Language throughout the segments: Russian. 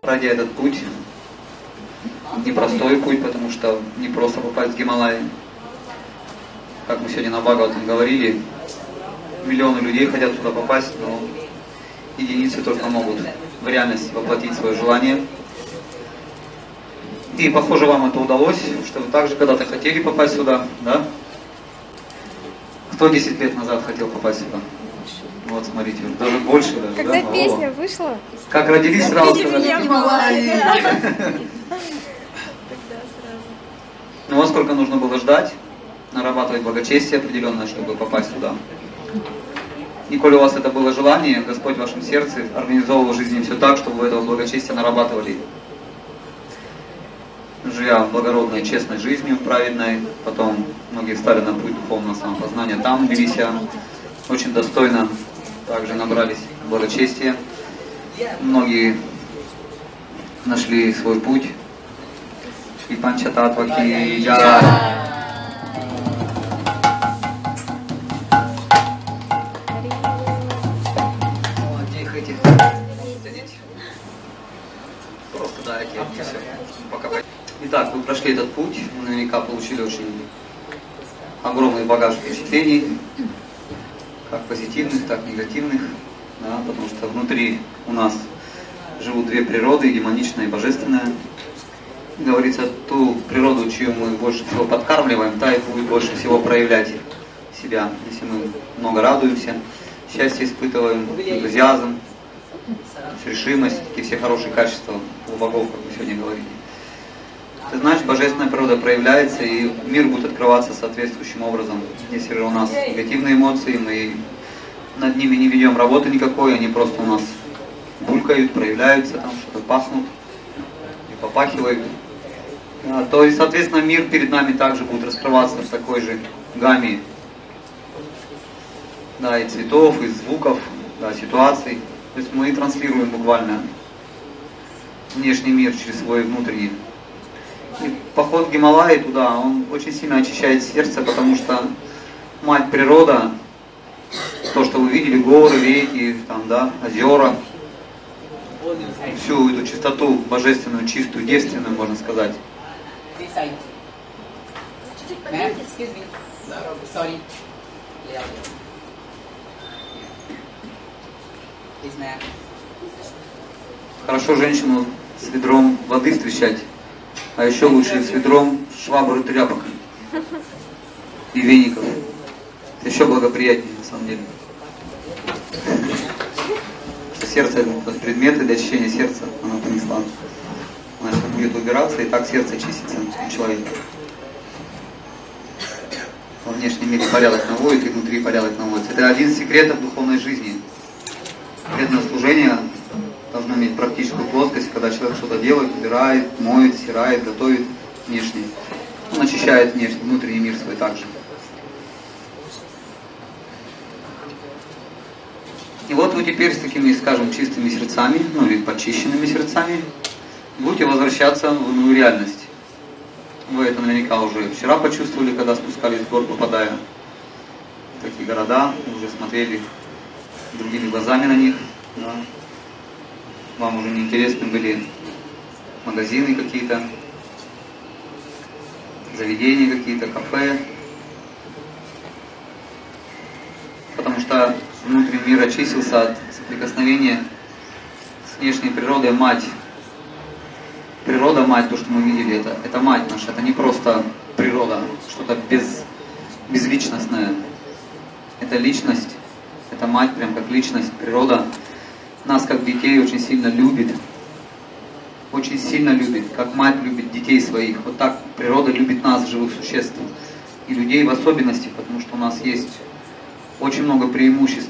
пройдя этот путь, непростой путь, потому что не просто попасть в Гималаи. Как мы сегодня на Бхагаватам говорили, миллионы людей хотят туда попасть, но единицы только могут в реальности воплотить свое желание. И похоже, вам это удалось, что вы также когда-то хотели попасть сюда, да? Кто 10 лет назад хотел попасть сюда? Вот, смотрите, даже больше даже. Когда да? песня вышла? Как родились, сразу сказали. Ну вот сколько нужно было ждать, нарабатывать благочестие определенное, чтобы попасть сюда. И коли у вас это было желание, Господь в вашем сердце организовывал в жизни все так, чтобы вы этого благочестия нарабатывали. Живя благородной, честной жизнью, праведной, потом многие встали на путь духовного самопознания, там вели себя очень достойно, также набрались благочестия. Многие нашли свой путь. И Панчататваки Джай. Просто дайте все. Пока. Итак, вы прошли этот путь, вы наверняка получили очень огромный багаж впечатлений, как позитивных, так и негативных, да, потому что внутри у нас живут две природы, демоничная и божественная. Говорится, ту природу, чью мы больше всего подкармливаем, та и будет больше всего проявлять себя. Если мы много радуемся, счастье испытываем, энтузиазм, решимость, такие все хорошие качества у богов, как мы сегодня говорили. Это значит, божественная природа проявляется, и мир будет открываться соответствующим образом. Если же у нас негативные эмоции, мы над ними не ведем работы никакой, они просто у нас булькают, проявляются, там что-то пахнут и попахивают. То есть, соответственно, мир перед нами также будет раскрываться в такой же гамме, да, и цветов, и звуков, да, ситуаций. То есть мы транслируем буквально внешний мир через свой внутренний. И поход в Гималаи туда, он очень сильно очищает сердце, потому что мать природа, то, что вы видели, горы, реки, там, да, озера, всю эту чистоту божественную, чистую, девственную, можно сказать. Хорошо женщину с ведром воды встречать, а еще лучше с ведром швабр и тряпок и веников. Это еще благоприятнее, на самом деле. Что сердце — это предметы для очищения сердца, она принесла. Значит, будет убираться, и так сердце чистится у человека. Во внешнем мире порядок наводит, и внутри порядок наводится. Это один из секретов духовной жизни. Преданное служение должно иметь практическую плоскость, когда человек что-то делает, убирает, моет, стирает, готовит внешне. Он очищает внешний, внутренний мир свой также. И вот вы теперь с такими, скажем, чистыми сердцами, ну или почищенными сердцами, будете возвращаться в иную реальность. Вы это наверняка уже вчера почувствовали, когда спускались с гор, попадая в такие города, уже смотрели другими глазами на них. Да. Вам уже неинтересны были магазины какие-то, заведения какие-то, кафе. Потому что внутренний мир очистился от соприкосновения с внешней природой. Мать. Природа, мать, то, что мы видели, это мать наша, это не просто природа, что-то безличностное. Это личность, это мать, прям как личность, природа. Нас, как детей, очень сильно любит. Очень сильно любит, как мать любит детей своих. Вот так природа любит нас, живых существ. И людей в особенности, потому что у нас есть очень много преимуществ.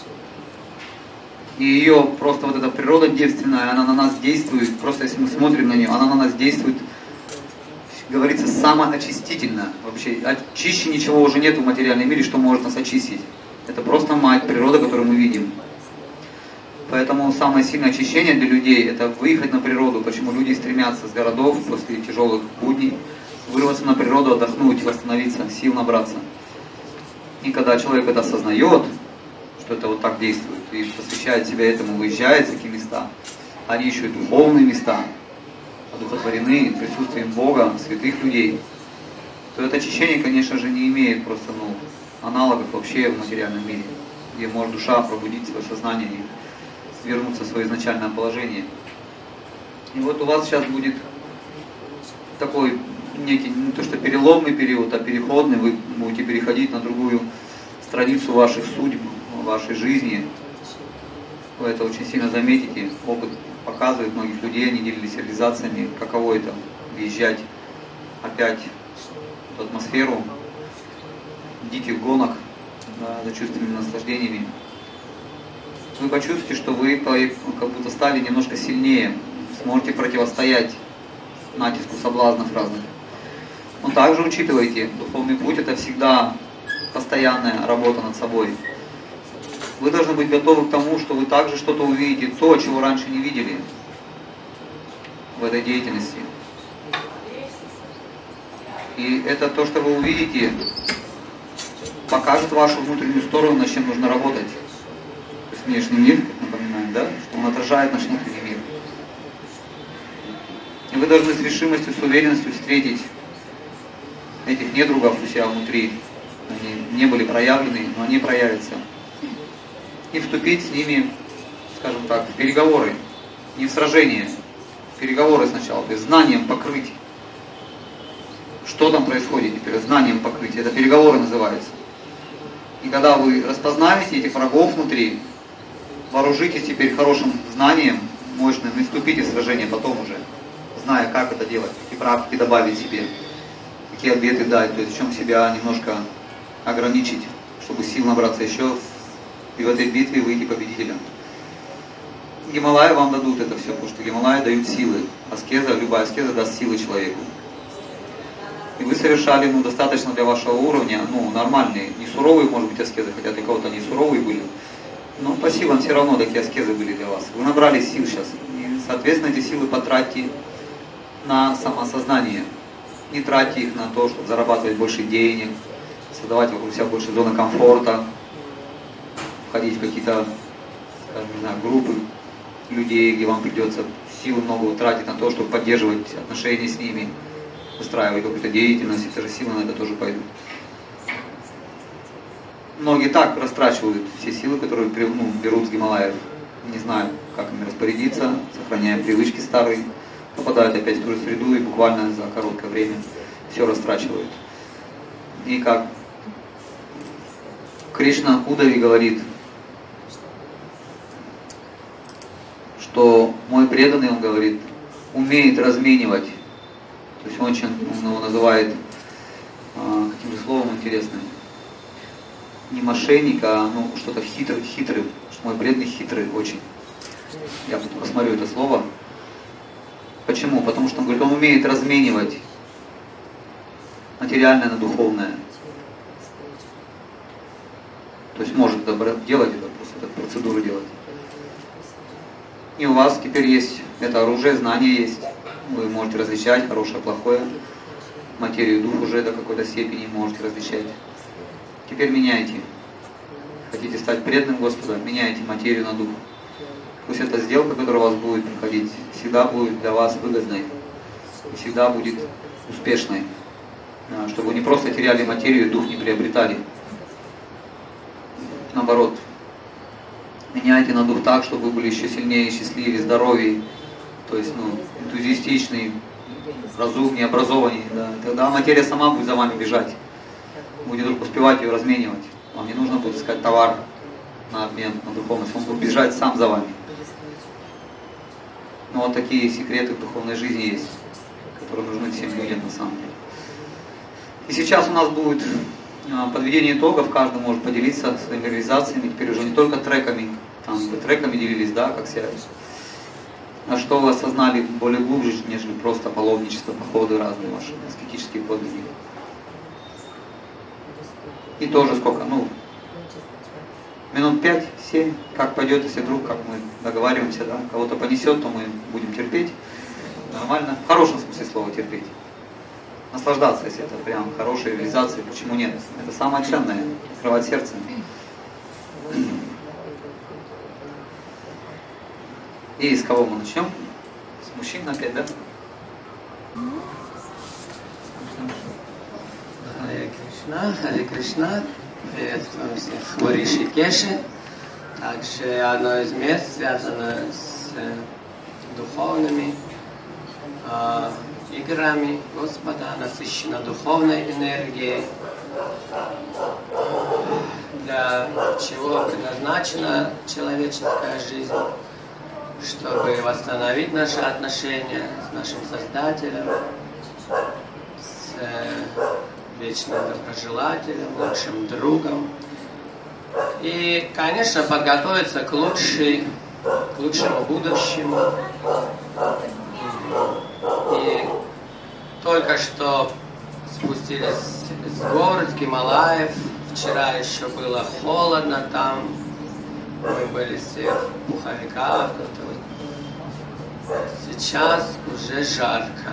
И ее просто вот эта природа девственная, она на нас действует, просто если мы смотрим на нее, она на нас действует, говорится, самоочистительно. Вообще, чище ничего уже нет в материальном мире, что может нас очистить. Это просто мать, природа, которую мы видим. Поэтому самое сильное очищение для людей — это выехать на природу. Почему люди стремятся с городов после тяжелых будней вырваться на природу, отдохнуть, восстановиться, сил набраться. И когда человек это осознает, что это вот так действует, и посвящает себя этому, выезжает в такие места, они еще и духовные места, одухотворены присутствием Бога, святых людей, то это очищение, конечно же, не имеет просто аналогов вообще в материальном мире, где может душа пробудить свое сознание и вернуться в свое изначальное положение. И вот у вас сейчас будет такой некий, не то что переломный период, а переходный, вы будете переходить на другую страницу ваших судеб, вашей жизни. Вы это очень сильно заметите. Опыт показывает многих людей, они делились реализациями, каково это въезжать опять в эту атмосферу диких гонок, да, за чувственными наслаждениями. Вы почувствуете, что вы как будто стали немножко сильнее, сможете противостоять натиску соблазнов разных. Но также учитывайте, духовный путь — это всегда постоянная работа над собой. Вы должны быть готовы к тому, что вы также что-то увидите, то, чего раньше не видели в этой деятельности. И это то, что вы увидите, покажет вашу внутреннюю сторону, над чем нужно работать. То есть внешний мир, как напоминаю, да, что он отражает наш внутренний мир. И вы должны с решимостью, с уверенностью встретить этих недругов у себя внутри. Они не были проявлены, но они проявятся. И вступить с ними, скажем так, в переговоры. Не в сражение, в переговоры сначала. То есть знанием покрыть, что там происходит теперь, знанием покрыть. Это переговоры называются. И когда вы распознаете этих врагов внутри, вооружитесь теперь хорошим знанием, мощным, и вступите в сражение потом уже, зная, как это делать, какие практики добавить себе, какие ответы дать, то есть в чем себя немножко ограничить, чтобы сил набраться еще и в этой битве выйти победителем. Гималаи вам дадут это все, потому что Гималаи дают силы. Аскеза, любая аскеза даст силы человеку. И вы совершали достаточно для вашего уровня, нормальные, не суровые, может быть, аскезы, хотя для кого-то они суровые были. Но по силам все равно такие аскезы были для вас. Вы набрали сил сейчас. И, соответственно, эти силы потратьте на самосознание. Не тратьте их на то, чтобы зарабатывать больше денег, создавать вокруг себя больше зоны комфорта, входить в какие-то, скажем, не знаю, группы людей, где вам придется силы много тратить на то, чтобы поддерживать отношения с ними, устраивать какую-то деятельность, это же силы на это тоже пойдут. Многие так растрачивают все силы, которые берут с Гималаев, не знаю, как ими распорядиться, сохраняя привычки старые, попадают опять в ту же среду и буквально за короткое время все растрачивают. И как Кришна Удави говорит, что мой преданный, он говорит, умеет разменивать. То есть он его называет каким же словом интересным. Не мошенник, а что-то хитрый. Что мой преданный хитрый очень. Я посмотрю это слово. Почему? Потому что он говорит, он умеет разменивать материальное на духовное. То есть может делать это, просто эту процедуру делать. И у вас теперь есть это оружие, знание есть. Вы можете различать хорошее, плохое. Материю, дух уже до какой-то степени можете различать. Теперь меняйте. Хотите стать преданным Господа, меняйте материю на дух. Пусть эта сделка, которая у вас будет проходить, всегда будет для вас выгодной. И всегда будет успешной. Чтобы вы не просто теряли материю, дух не приобретали. Наоборот. Меняйте на дух так, чтобы вы были еще сильнее, счастливее, здоровее. То есть, энтузиастичный, разумнее, образованнее. Да. Тогда материя сама будет за вами бежать. Будет вдруг успевать ее разменивать. Вам не нужно будет искать товар на обмен, на духовность. Он будет бежать сам за вами. Но вот такие секреты в духовной жизни есть, которые нужны всем людям на самом деле. И сейчас у нас будет подведение итогов. Каждый может поделиться своими реализациями. Теперь уже не только треками. Там вы треками делились, да, как себя. А что вы осознали более глубже, нежели просто паломничество, походы разные ваши, аскетические подвиги. И тоже сколько, минут 5-7, как пойдет, если вдруг, как мы договариваемся, да, кого-то понесет, то мы будем терпеть. Нормально. В хорошем смысле слова терпеть. Наслаждаться, если это прям хорошая реализация, почему нет? Это самое ценное, открывать сердце. И с кого мы начнем? С мужчин опять, да? Харе Кришна, приветствуем всех в Ришикеше. Также одно из мест связано с духовными играми Господа, насыщено духовной энергией, для чего предназначена человеческая жизнь, чтобы восстановить наши отношения с нашим Создателем, с вечным доброжелателем, лучшим другом. И, конечно, подготовиться к лучшему будущему. И только что спустились с гор, с Гималаев. Вчера еще было холодно там. Мы были все в пуховиках. Сейчас уже жарко.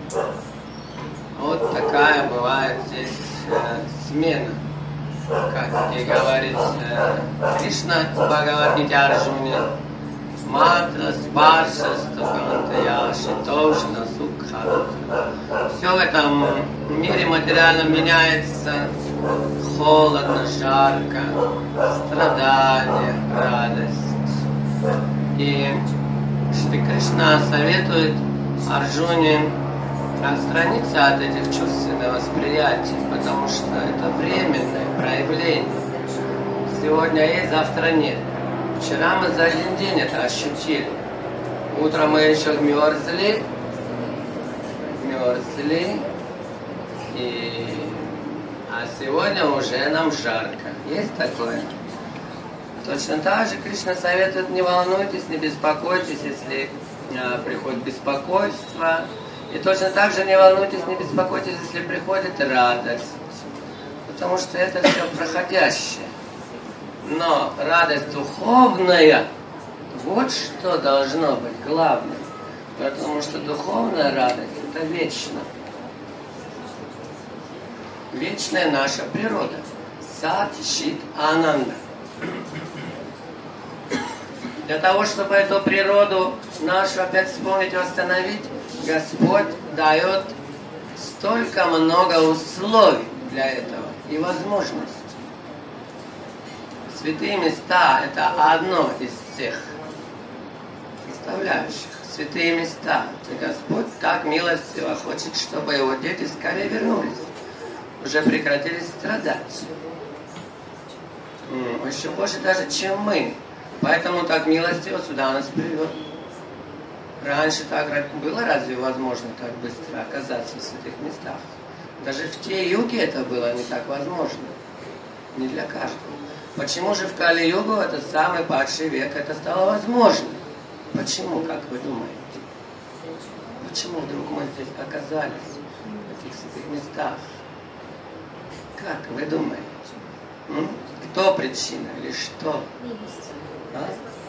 Вот такая бывает здесь смена. Как и говорит Кришна в Бхагавад-гите Арджуне, Матра, Спарша, Стукантая, Шитошна, Сукха. Все в этом мире материальном меняется. Холодно, жарко, страдание, радость. И Шри Кришна советует Арджуне отстраниться от этих чувственных восприятий, потому что это временное проявление. Сегодня есть, завтра нет. Вчера мы за один день это ощутили. Утром мы еще мерзли, а сегодня уже нам жарко. Есть такое? Точно так же Кришна советует: не волнуйтесь, не беспокойтесь, если приходит беспокойство. И точно так же не волнуйтесь, не беспокойтесь, если приходит радость. Потому что это все проходящее. Но радость духовная, вот что должно быть главным. Потому что духовная радость – это вечно. Вечная наша природа. Сат, Чит, Ананда. Для того, чтобы эту природу нашу опять вспомнить и восстановить, Господь дает столько много условий для этого и возможностей. Святые места – это одно из тех составляющих. Святые места. И Господь так милостиво хочет, чтобы его дети скорее вернулись. Уже прекратили страдать. Еще больше даже, чем мы. Поэтому так милостиво сюда нас привел. Раньше так было разве возможно так быстро оказаться в святых местах? Даже в те юги это было не так возможно. Не для каждого. Почему же в Кали-югу, этот самый падший век, это стало возможно? Почему, как вы думаете? Почему вдруг мы здесь оказались, в этих святых местах? Как вы думаете? Кто причина или что? А?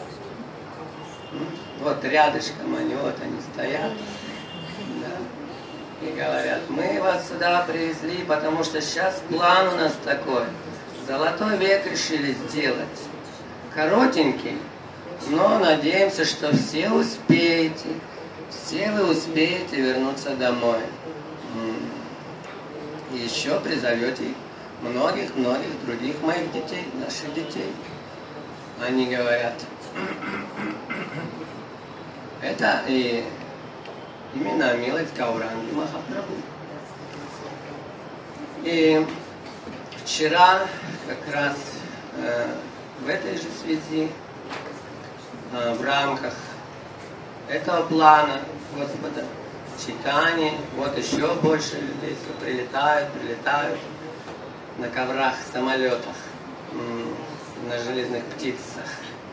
Вот рядышком они стоят, да, и говорят: мы вас сюда привезли, потому что сейчас план у нас такой. Золотой век решили сделать. Коротенький, но надеемся, что все вы успеете вернуться домой. И еще призовете многих других моих детей, наших детей. Они говорят: это и именно милость Гауранги Махапрабху. И вчера как раз в этой же связи, в рамках этого плана Господа Чайтаньи, вот еще больше людей прилетают на коврах, самолетах, на железных птицах.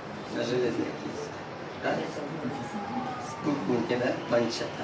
Да? Спутники, да? Панчата.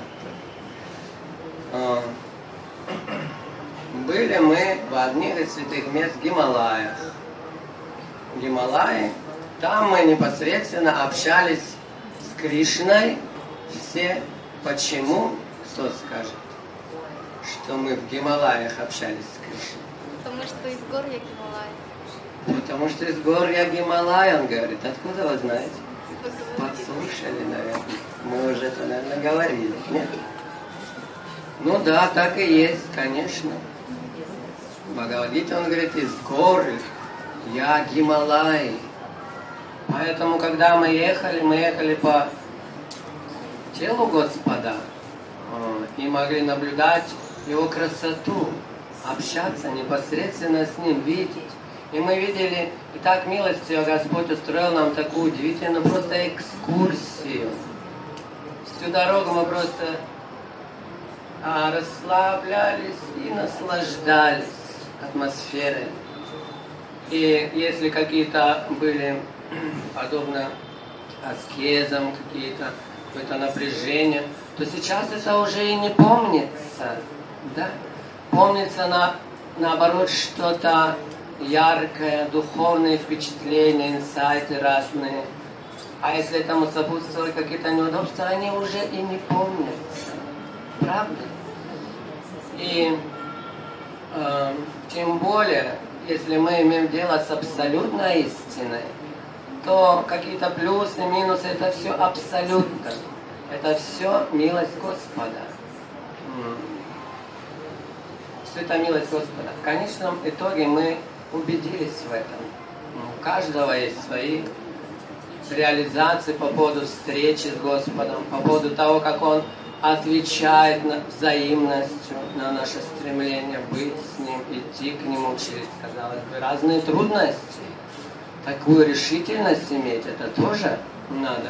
Были мы в одних из святых мест в Гималаях. Гималаи, там мы непосредственно общались с Кришной. Все. Почему? Кто скажет, что мы в Гималаях общались с Кришной? Потому что из гор я Гималай. Потому что из гор я Гималай, он говорит. Откуда вы знаете? Подслушали, наверное. Мы уже это, наверное, говорили. Нет? Ну да, так и есть, конечно. В Бхагавад-гите он говорит, из горы я Гималай. Поэтому, когда мы ехали по телу Господа и могли наблюдать Его красоту, общаться непосредственно с Ним, видеть. И мы видели, и так милостью Господь устроил нам такую удивительную просто экскурсию. Всю дорогу мы просто расслаблялись и наслаждались атмосферой. И если какие-то были подобно аскезам, какое-то напряжение, то сейчас это уже и не помнится. Да? Помнится наоборот что-то яркое, духовные впечатления, инсайты разные. А если этому сопутствовали какие-то неудобства, они уже и не помнятся. Правда? И тем более, если мы имеем дело с абсолютной истиной, то какие-то плюсы, минусы, это все абсолютно. Это все милость Господа. Все это милость Господа. В конечном итоге мы убедились в этом. У каждого есть свои реализации по поводу встречи с Господом, по поводу того, как Он отвечает взаимностью на наше стремление быть с Ним, идти к Нему через, казалось бы, разные трудности. Такую решительность иметь, это тоже надо.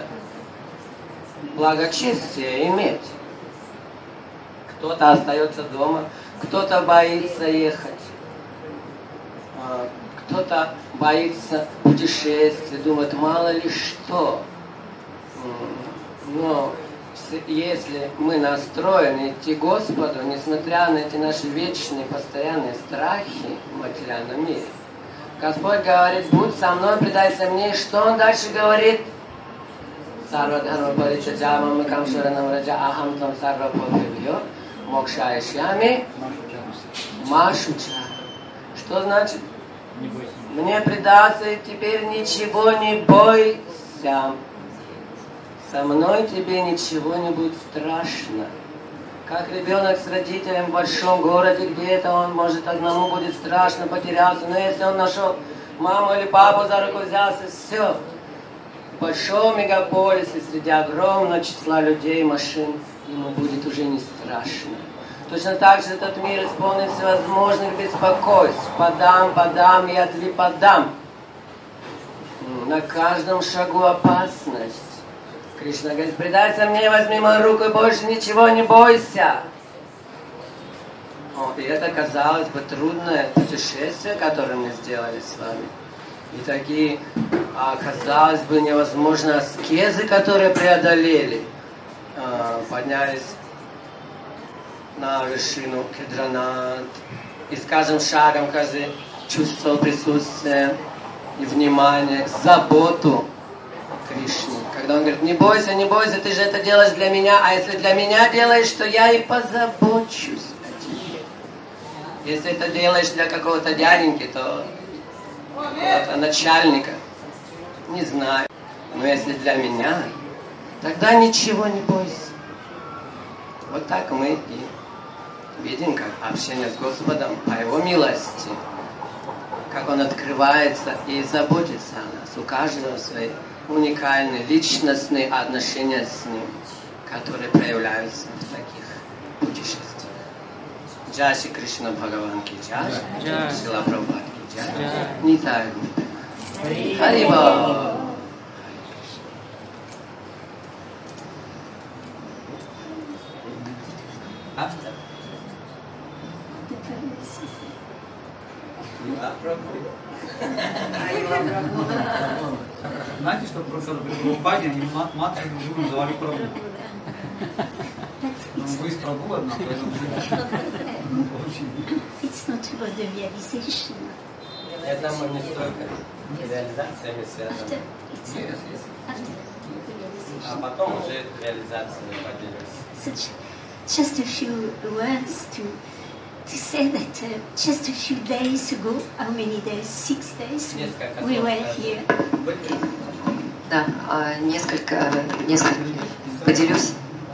Благочестие иметь. Кто-то остается дома, кто-то боится ехать, кто-то боится путешествий, думает, мало ли что. Но если мы настроены идти к Господу, несмотря на эти наши вечные, постоянные страхи в материальном мире, Господь говорит, будь со мной, предайся мне. И что Он дальше говорит? Сарвадхарма паричаджама макам шаранам раджа ахам там сарваподвибьё мокшаишьями машуча. Что значит? Мне предаться, и теперь ничего не бойся. Со мной тебе ничего не будет страшно. Как ребенок с родителем в большом городе, где-то он, может, одному будет страшно, потеряться. Но если он нашел маму или папу за руку взялся, все. В большом мегаполисе, среди огромного числа людей, машин, ему будет уже не страшно. Точно так же этот мир исполнен всевозможных беспокойств. Подам, я тебе подам. На каждом шагу опасность. Кришна говорит, предайся мне, возьми мою руку и больше ничего не бойся. И это, казалось бы, трудное путешествие, которое мы сделали с вами. И такие, казалось бы, невозможные аскезы, которые преодолели. Поднялись на вершину Кедранат. И с каждым шагом каждый чувствовал присутствие и внимание, заботу Кришны. Когда он говорит, не бойся, ты же это делаешь для меня, а если для меня делаешь, то я и позабочусь о тебе. Если это делаешь для какого-то дяденьки, то какого-то начальника, не знаю. Но если для меня, тогда ничего не бойся. Вот так мы и видим, как общение с Господом по Его милости, как Он открывается и заботится о нас. У каждого свои уникальные личностные отношения с Ним, которые проявляются в таких путешествиях. Джай Шри Кришна Бхагаван ки джай, Шрила Прабхупад ки джай, Нитай Гуру. Харибол. Автор. Знаете, что просто при упаде они мат друг другу называли Прабу. Но вы из Прабу одна, поэтому... It's not about the realization. Это не столько реализациями связано. А потом уже реализациями поделились. Just a few words to say that just a few days ago, how many days? 6 days we were here. Да, несколько поделюсь.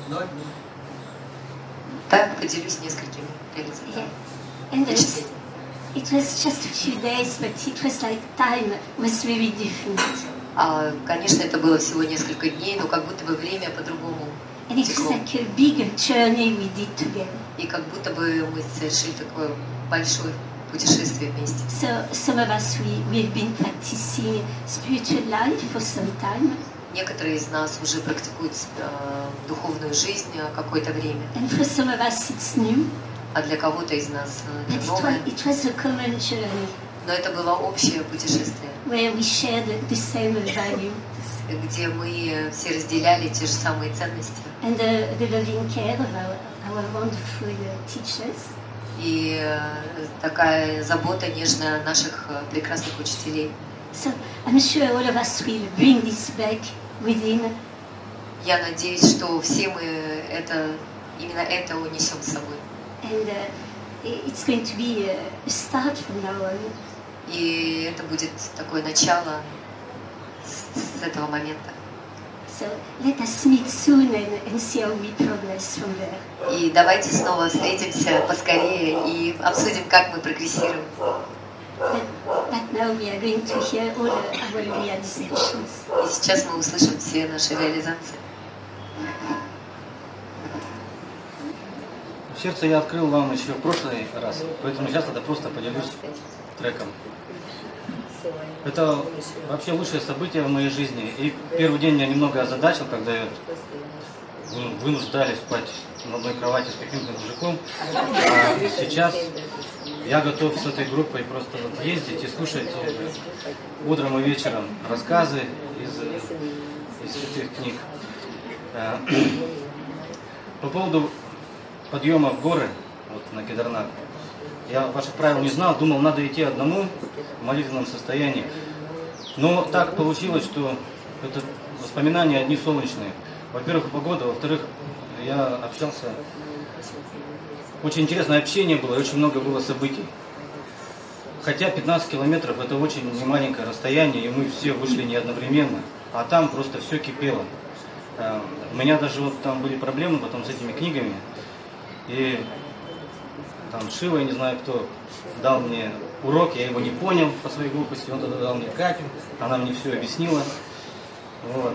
Да, поделюсь несколькими реализациями. And it was just a few days, but it was like time was very different. Конечно, это было всего несколько дней, но как будто бы время по-другому And it was текло. like a bigger journey we did together. И как будто бы мы совершили такое большое путешествие вместе. So some of us, we've been practicing spiritual life for some time. Некоторые из нас уже практикуют духовную жизнь какое-то время, And for some of us, it's new. а для кого-то из нас But это новое. it was a common journey Но это было общее путешествие, where we shared the same value. где мы все разделяли те же самые ценности. And the loving care of our wonderful teachers. И такая забота нежная наших прекрасных учителей. So I'm sure all of us will bring this back within. Я надеюсь, что все мы именно это унесем с собой. And it's going to be a start from now on. И это будет такое начало с этого момента. So let us meet soon and see how we progress from there. И давайте снова встретимся поскорее и обсудим, как мы прогрессируем. But now we are going to hear all our realizations. И сейчас мы услышим все наши реализации. Сердце я открыл вам еще в прошлый раз, поэтому сейчас это просто поделюсь треком. Это вообще лучшее событие в моей жизни. И первый день меня немного озадачил, когда вынуждали спать на одной кровати с каким-то мужиком. А сейчас я готов с этой группой просто вот ездить и слушать утром и вечером рассказы из святых книг. По поводу подъема в горы, вот на Кедарнат, я ваших правил не знал, думал, надо идти одному в молитвенном состоянии. Но так получилось, что это воспоминания одни солнечные. Во-первых, погода, во-вторых, я общался. Очень интересное общение было, и очень много было событий. Хотя 15 километров это очень немаленькое расстояние, и мы все вышли не одновременно, а там просто все кипело. У меня даже вот там были проблемы потом с этими книгами. И там Шива, я не знаю кто, дал мне урок, я его не понял по своей глупости, он тогда дал мне Катю, она мне все объяснила. Вот.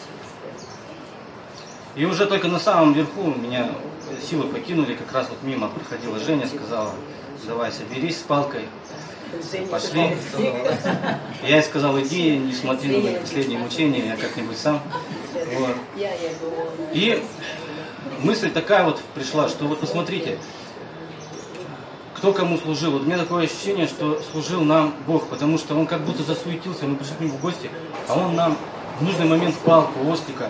И уже только на самом верху меня силы покинули, как раз вот мимо проходила Женя, сказала, давай соберись с палкой, пошли. Я ей сказал, иди, не смотри на мои последние мучения, я как-нибудь сам. Вот. И мысль такая вот пришла, что вот посмотрите, кто кому служил. Вот у меня такое ощущение, что служил нам Бог, потому что Он как будто засуетился, мы пришли к Нему в гости, а Он нам в нужный момент палку, ослика.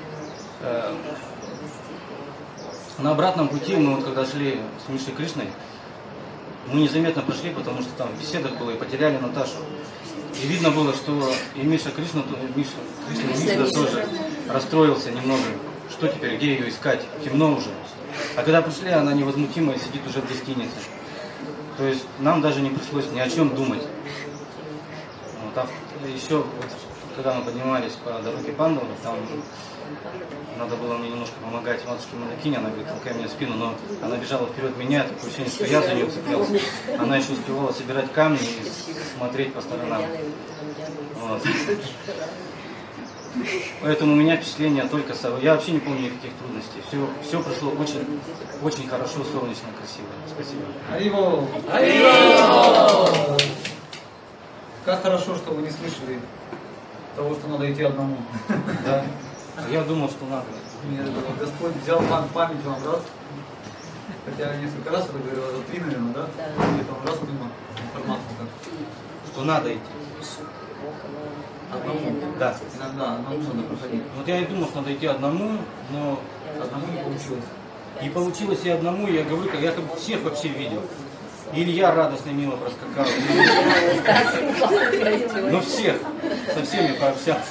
На обратном пути мы вот когда шли с Мишей Кришной, мы незаметно пошли, потому что там в беседах было и потеряли Наташу. И видно было, что и Миша Кришна тоже расстроился немного. Что теперь, где ее искать? Темно уже. А когда пришли, она невозмутимая сидит уже в гостинице. То есть нам даже не пришлось ни о чем думать. Вот. А еще, вот, когда мы поднимались по дороге Пандавы, там надо было мне немножко помогать матушке Мандакине, она говорит, толкай меня в спину, но она бежала вперед меня, такое ощущение, что я за нее цеплялся. Она еще успевала собирать камни и смотреть по сторонам. Вот. Поэтому у меня впечатление только... Я вообще не помню никаких трудностей. Все прошло очень, очень хорошо, солнечно, красиво. Спасибо. Ариво! Ариво! Как хорошо, что вы не слышали того, что надо идти одному. Да. Я думал, что надо. Господь взял память вам, раз. Хотя я несколько раз это говорил, раза 3, наверное, да? Или там раз мимо информацию так. Что надо идти. Одному? Да. Иногда одному надо проходить. Вот я и думал, что надо идти одному, но Одному не получилось. и получилось и одному, я говорю, я как бы всех вообще видел. И Илья радостно мимо проскакал. Ну всех, со всеми пообщался.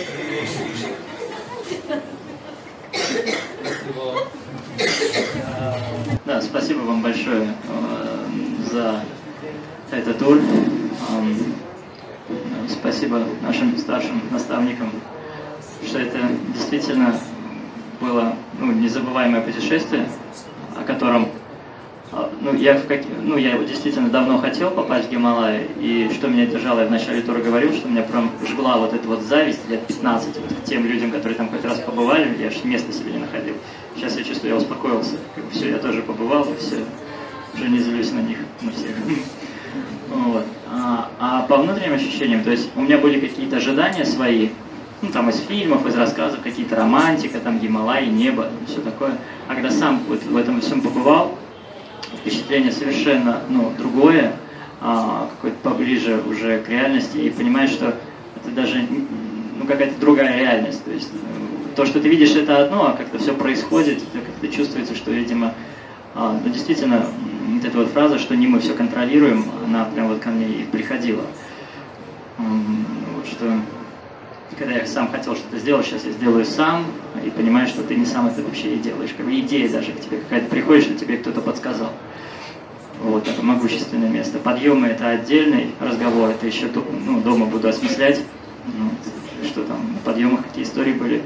Да, спасибо вам большое за этот тур. Спасибо нашим старшим наставникам что это действительно было незабываемое путешествие, о котором я действительно давно хотел попасть в Гималаи, и что меня держало, я вначале тоже говорил, что меня прям жгла вот эта вот зависть лет 15 к тем людям, которые там хоть раз побывали, я же места себе не находил. Сейчас я чувствую, я успокоился, все, я тоже побывал, и все, уже не злюсь на них, на всех. Вот. А по внутренним ощущениям, то есть у меня были какие-то ожидания свои, там из фильмов, из рассказов, какие-то романтика, там Гималаи, небо, все такое. А когда сам вот в этом всем побывал, впечатление совершенно другое, какое-то поближе уже к реальности, и понимаешь, что это даже какая-то другая реальность. То есть то, что ты видишь, это одно, а как-то все происходит, как-то чувствуется, что, видимо, действительно, вот эта вот фраза, что не мы все контролируем, она прям вот ко мне и приходила. Вот что, когда я сам хотел что-то сделать, сейчас я сделаю сам, и понимаешь, что ты не сам это вообще и делаешь. Как бы идея даже к тебе какая-то приходит, что тебе кто-то подсказал. Вот, это могущественное место. Подъемы — это отдельный разговор, это еще дома буду осмыслять, что там на подъемах, какие истории были.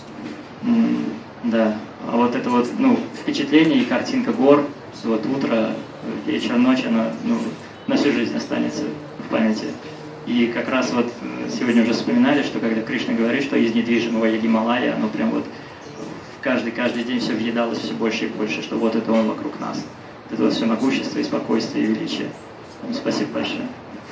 Да, а вот это вот, впечатление и картинка гор, вот утро, вечер, ночь, она, на всю жизнь останется в памяти. И как раз вот сегодня уже вспоминали, что когда Кришна говорит, что из недвижимого Гималая, оно прям вот каждый день все въедалось все больше и больше, что вот это он вокруг нас. Это вот все могущество и спокойствие и величие. Спасибо большое.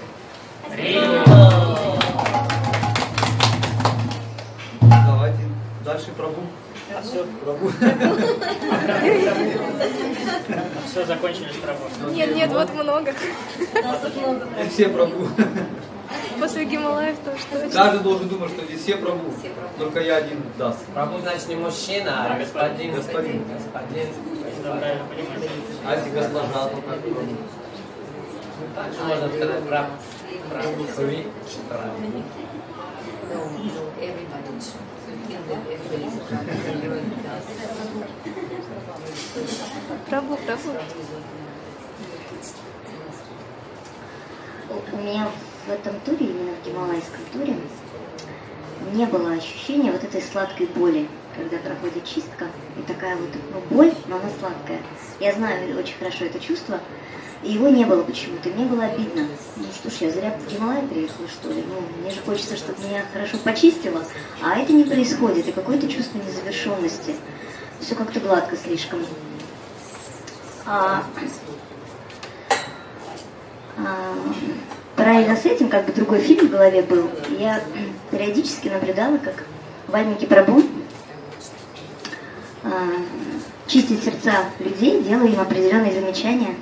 Давайте дальше Прабху. Все, Прабху. Все, закончили с Прабху. Нет, вот много. Все Прабху. После Гималаев то что? Каждый должен думать, что здесь все Прабху. Только я один даст. Прабху значит не мужчина, а господин. Господин. А если госпожа, то как Прабху? Также можно сказать Прабху. Прабху. У меня в этом туре, именно в гималайском туре, не было ощущения вот этой сладкой боли, когда проходит чистка, и такая вот боль, но она сладкая. Я знаю очень хорошо это чувство, и его не было почему-то, мне было обидно. Что ж, я зря в Гималай приехала, что ли? Мне же хочется, чтобы меня хорошо почистило, а это не происходит, и какое-то чувство незавершенности. Все как-то гладко слишком. Параллельно с этим, как бы другой фильм в голове был, я периодически наблюдала, как Вальмики Прабху чистит сердца людей, делая им определенные замечания.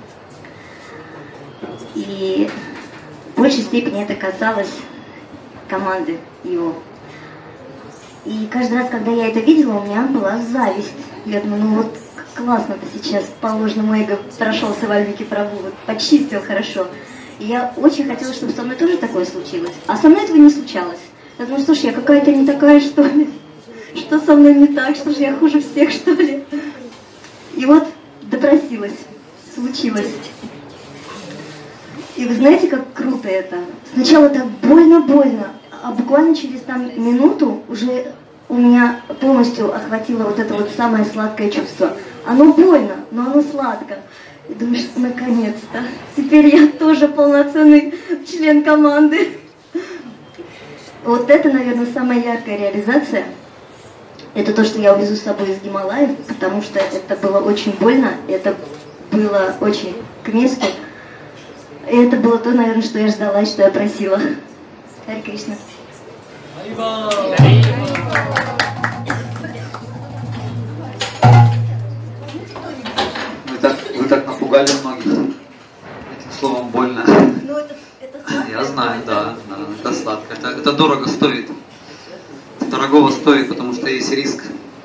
И в большей степени это касалось команды его. И каждый раз, когда я это видела, у меня была зависть. Я думаю, вот классно-то сейчас по ложному эго прошелся Вальмики Прабху, вот почистил хорошо. И я очень хотела, чтобы со мной тоже такое случилось. А со мной этого не случалось. Я думаю, слушай, я какая-то не такая, что ли? Что со мной не так? Что же я хуже всех, что ли? И вот допросилась. Случилось. И вы знаете, как круто это? Сначала так больно-больно, а буквально через минуту уже у меня полностью охватило вот это вот самое сладкое чувство. Оно больно, но оно сладко. И думаешь, наконец-то, теперь я тоже полноценный член команды. Вот это, наверное, самая яркая реализация. Это то, что я увезу с собой из Гималаев, потому что это было очень больно, это было очень к месту. И это было то, наверное, что я ждала и что я просила. Харе Кришна. Вы так напугали многих этим словом больно. Я знаю, да, это сладко. Это дорого стоит. Это дорогого стоит, потому что есть риск.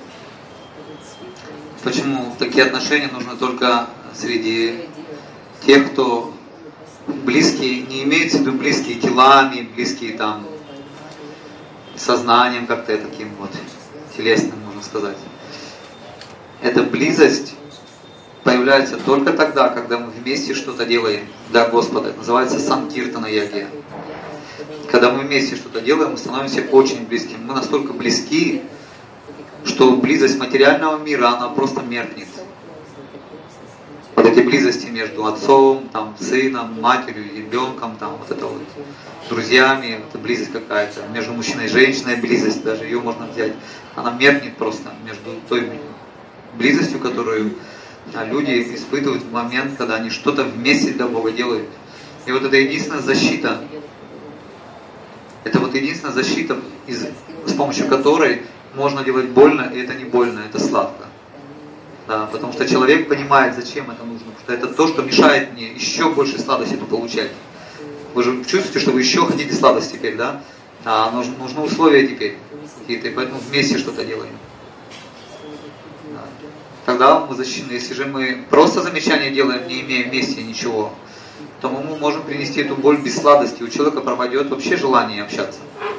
Почему такие отношения нужны только среди тех, кто близкие, не имеется в виду близкие телами, близкие там сознанием как-то таким вот телесным, можно сказать. Эта близость появляется только тогда, когда мы вместе что-то делаем для Господа. Это называется санкиртана ягья. Когда мы вместе что-то делаем, мы становимся очень близкими. Мы настолько близки, что близость материального мира, она просто меркнет. Вот эти близости между отцом, там, сыном, матерью, ребенком, там, вот это вот, друзьями, это близость какая-то, между мужчиной и женщиной близость, даже ее можно взять, она меркнет просто между той близостью, которую люди испытывают в момент, когда они что-то вместе для Бога делают. И вот это единственная защита, это вот единственная защита, с помощью которой можно делать больно, и это не больно, это сладко. Да, потому что человек понимает, зачем это нужно. Потому что это то, что мешает мне еще больше сладости получать. Вы же чувствуете, что вы еще хотите сладость теперь, да? А нужны условия теперь какие-то, и поэтому вместе что-то делаем. Да. Тогда мы защищены. Если же мы просто замечания делаем, не имея вместе ничего, то мы можем принести эту боль без сладости. У человека пропадет вообще желание общаться.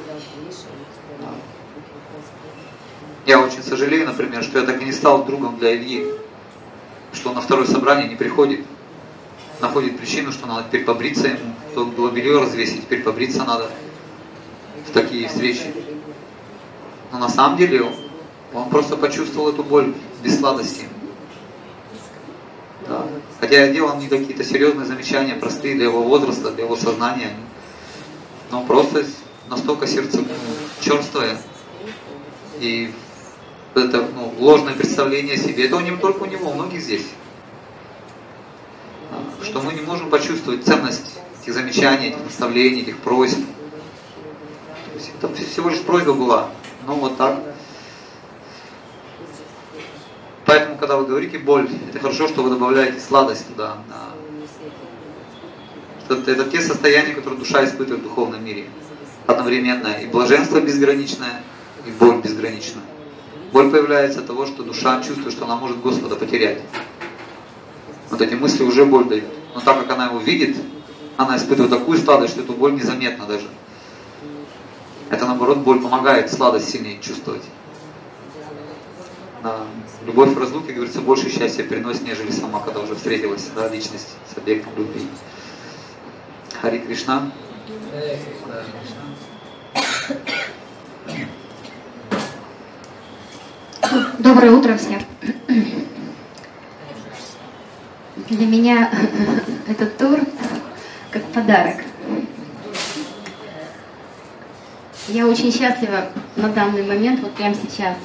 Я очень сожалею, например, что я так и не стал другом для Ильи, что он на второе собрание не приходит, находит причину, что надо теперь побриться ему, то было белье развесить, теперь побриться надо в такие встречи. Но на самом деле он просто почувствовал эту боль без сладости. Да. Хотя я делал не какие-то серьезные замечания, простые для его возраста, для его сознания, но просто настолько сердце черствое. И это ложное представление о себе. Это не только у него, у многих здесь. Что мы не можем почувствовать ценность этих замечаний, этих наставлений, этих просьб. То есть это всего лишь просьба была. Ну вот так. Поэтому, когда вы говорите боль, это хорошо, что вы добавляете сладость туда. Это те состояния, которые душа испытывает в духовном мире. Одновременно и блаженство безграничное, и боль безгранична. Боль появляется от того, что душа чувствует, что она может Господа потерять. Вот эти мысли уже боль дают. Но так как она его видит, она испытывает такую сладость, что эту боль незаметна даже. Это наоборот, боль помогает сладость сильнее чувствовать. Да. Любовь в разлуке, говорится, больше счастья приносит, нежели сама, когда уже встретилась, да, личность с объектом любви. Хари Кришна. Доброе утро всем. Для меня этот тур как подарок. Я очень счастлива на данный момент, вот прямо сейчас,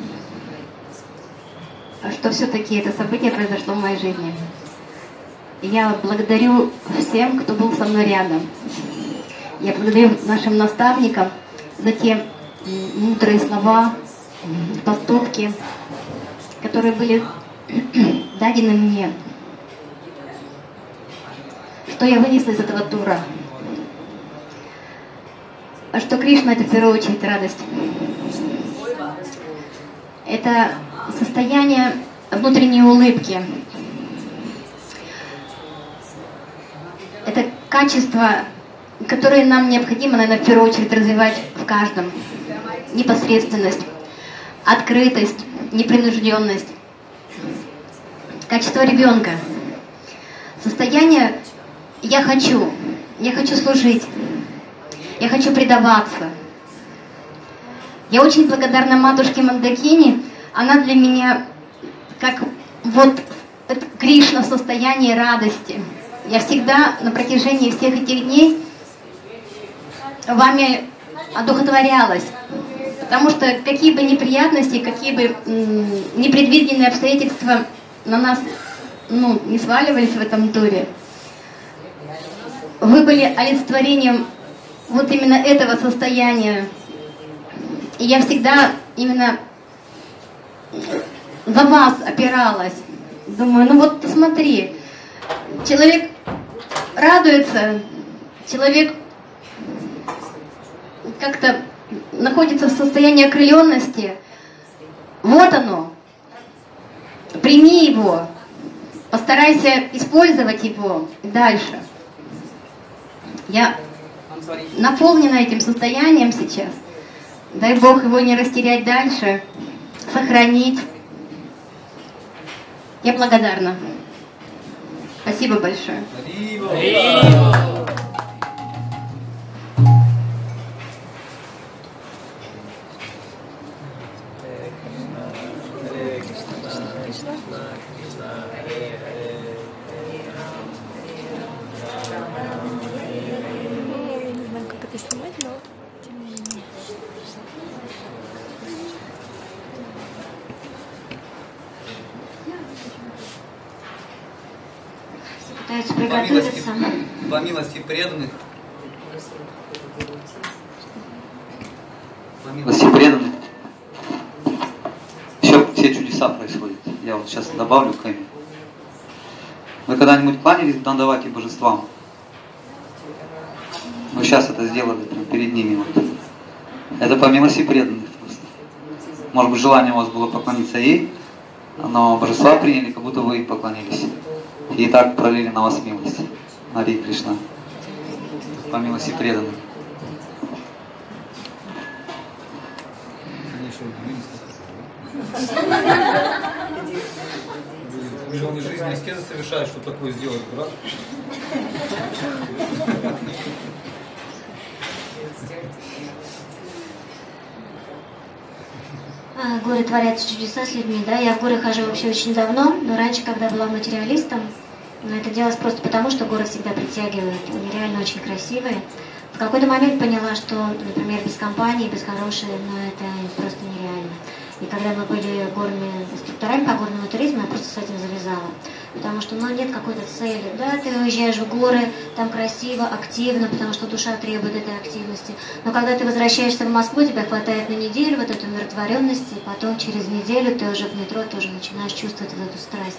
что все-таки это событие произошло в моей жизни. Я благодарю всем, кто был со мной рядом. Я благодарю нашим наставникам за те мудрые слова, поступки, которые были дадены мне. Что я вынесла из этого тура? Что Кришна — это в первую очередь радость. Это состояние внутренней улыбки. Это качество, которое нам необходимо, наверное, в первую очередь развивать в каждом. Непосредственность, открытость, непринужденность. Качество ребенка. Состояние я хочу служить, я хочу предаваться. Я очень благодарна матушке Мандакини. Она для меня как вот Кришна в состоянии радости. Я всегда на протяжении всех этих дней вами одухотворялась. Потому что какие бы неприятности, какие бы непредвиденные обстоятельства на нас не сваливались в этом туре, вы были олицетворением вот именно этого состояния. И я всегда именно на вас опиралась. Думаю, ну вот посмотри, человек радуется, человек как-то находится в состоянии окрыленности. Вот оно. Прими его. Постарайся использовать его дальше. Я наполнена этим состоянием сейчас. Дай Бог его не растерять дальше, сохранить. Я благодарна. Спасибо большое. Постараются приготовиться. По милости преданных. По милости преданных. Еще все чудеса происходят. Я вот сейчас добавлю к Эми. Вы когда-нибудь кланялись Дандавати божествам? Мы сейчас это сделали прямо перед ними. Вот. Это по милости преданных просто. Может быть, желание у вас было поклониться ей, но божества приняли, как будто вы им поклонились. И так пролили на вас милость. Харе Кришна. По милости преданных. В миллионе жизни аскезы совершают, что такое сделать, брат? В горе творятся чудеса с людьми, да? Я в горы хожу вообще очень давно, но раньше, когда была материалистом, но это делалось просто потому, что горы всегда притягивают. Они реально очень красивые. В какой-то момент поняла, что, например, без компании, без хорошей, это просто нереально. И когда мы были горными инструкторами по горному туризму, я просто с этим завязала. Потому что, нет какой-то цели. Да, ты уезжаешь в горы, там красиво, активно, потому что душа требует этой активности. Но когда ты возвращаешься в Москву, тебя хватает на неделю вот этой умиротворенности, и потом через неделю ты уже в метро тоже начинаешь чувствовать вот эту страсть.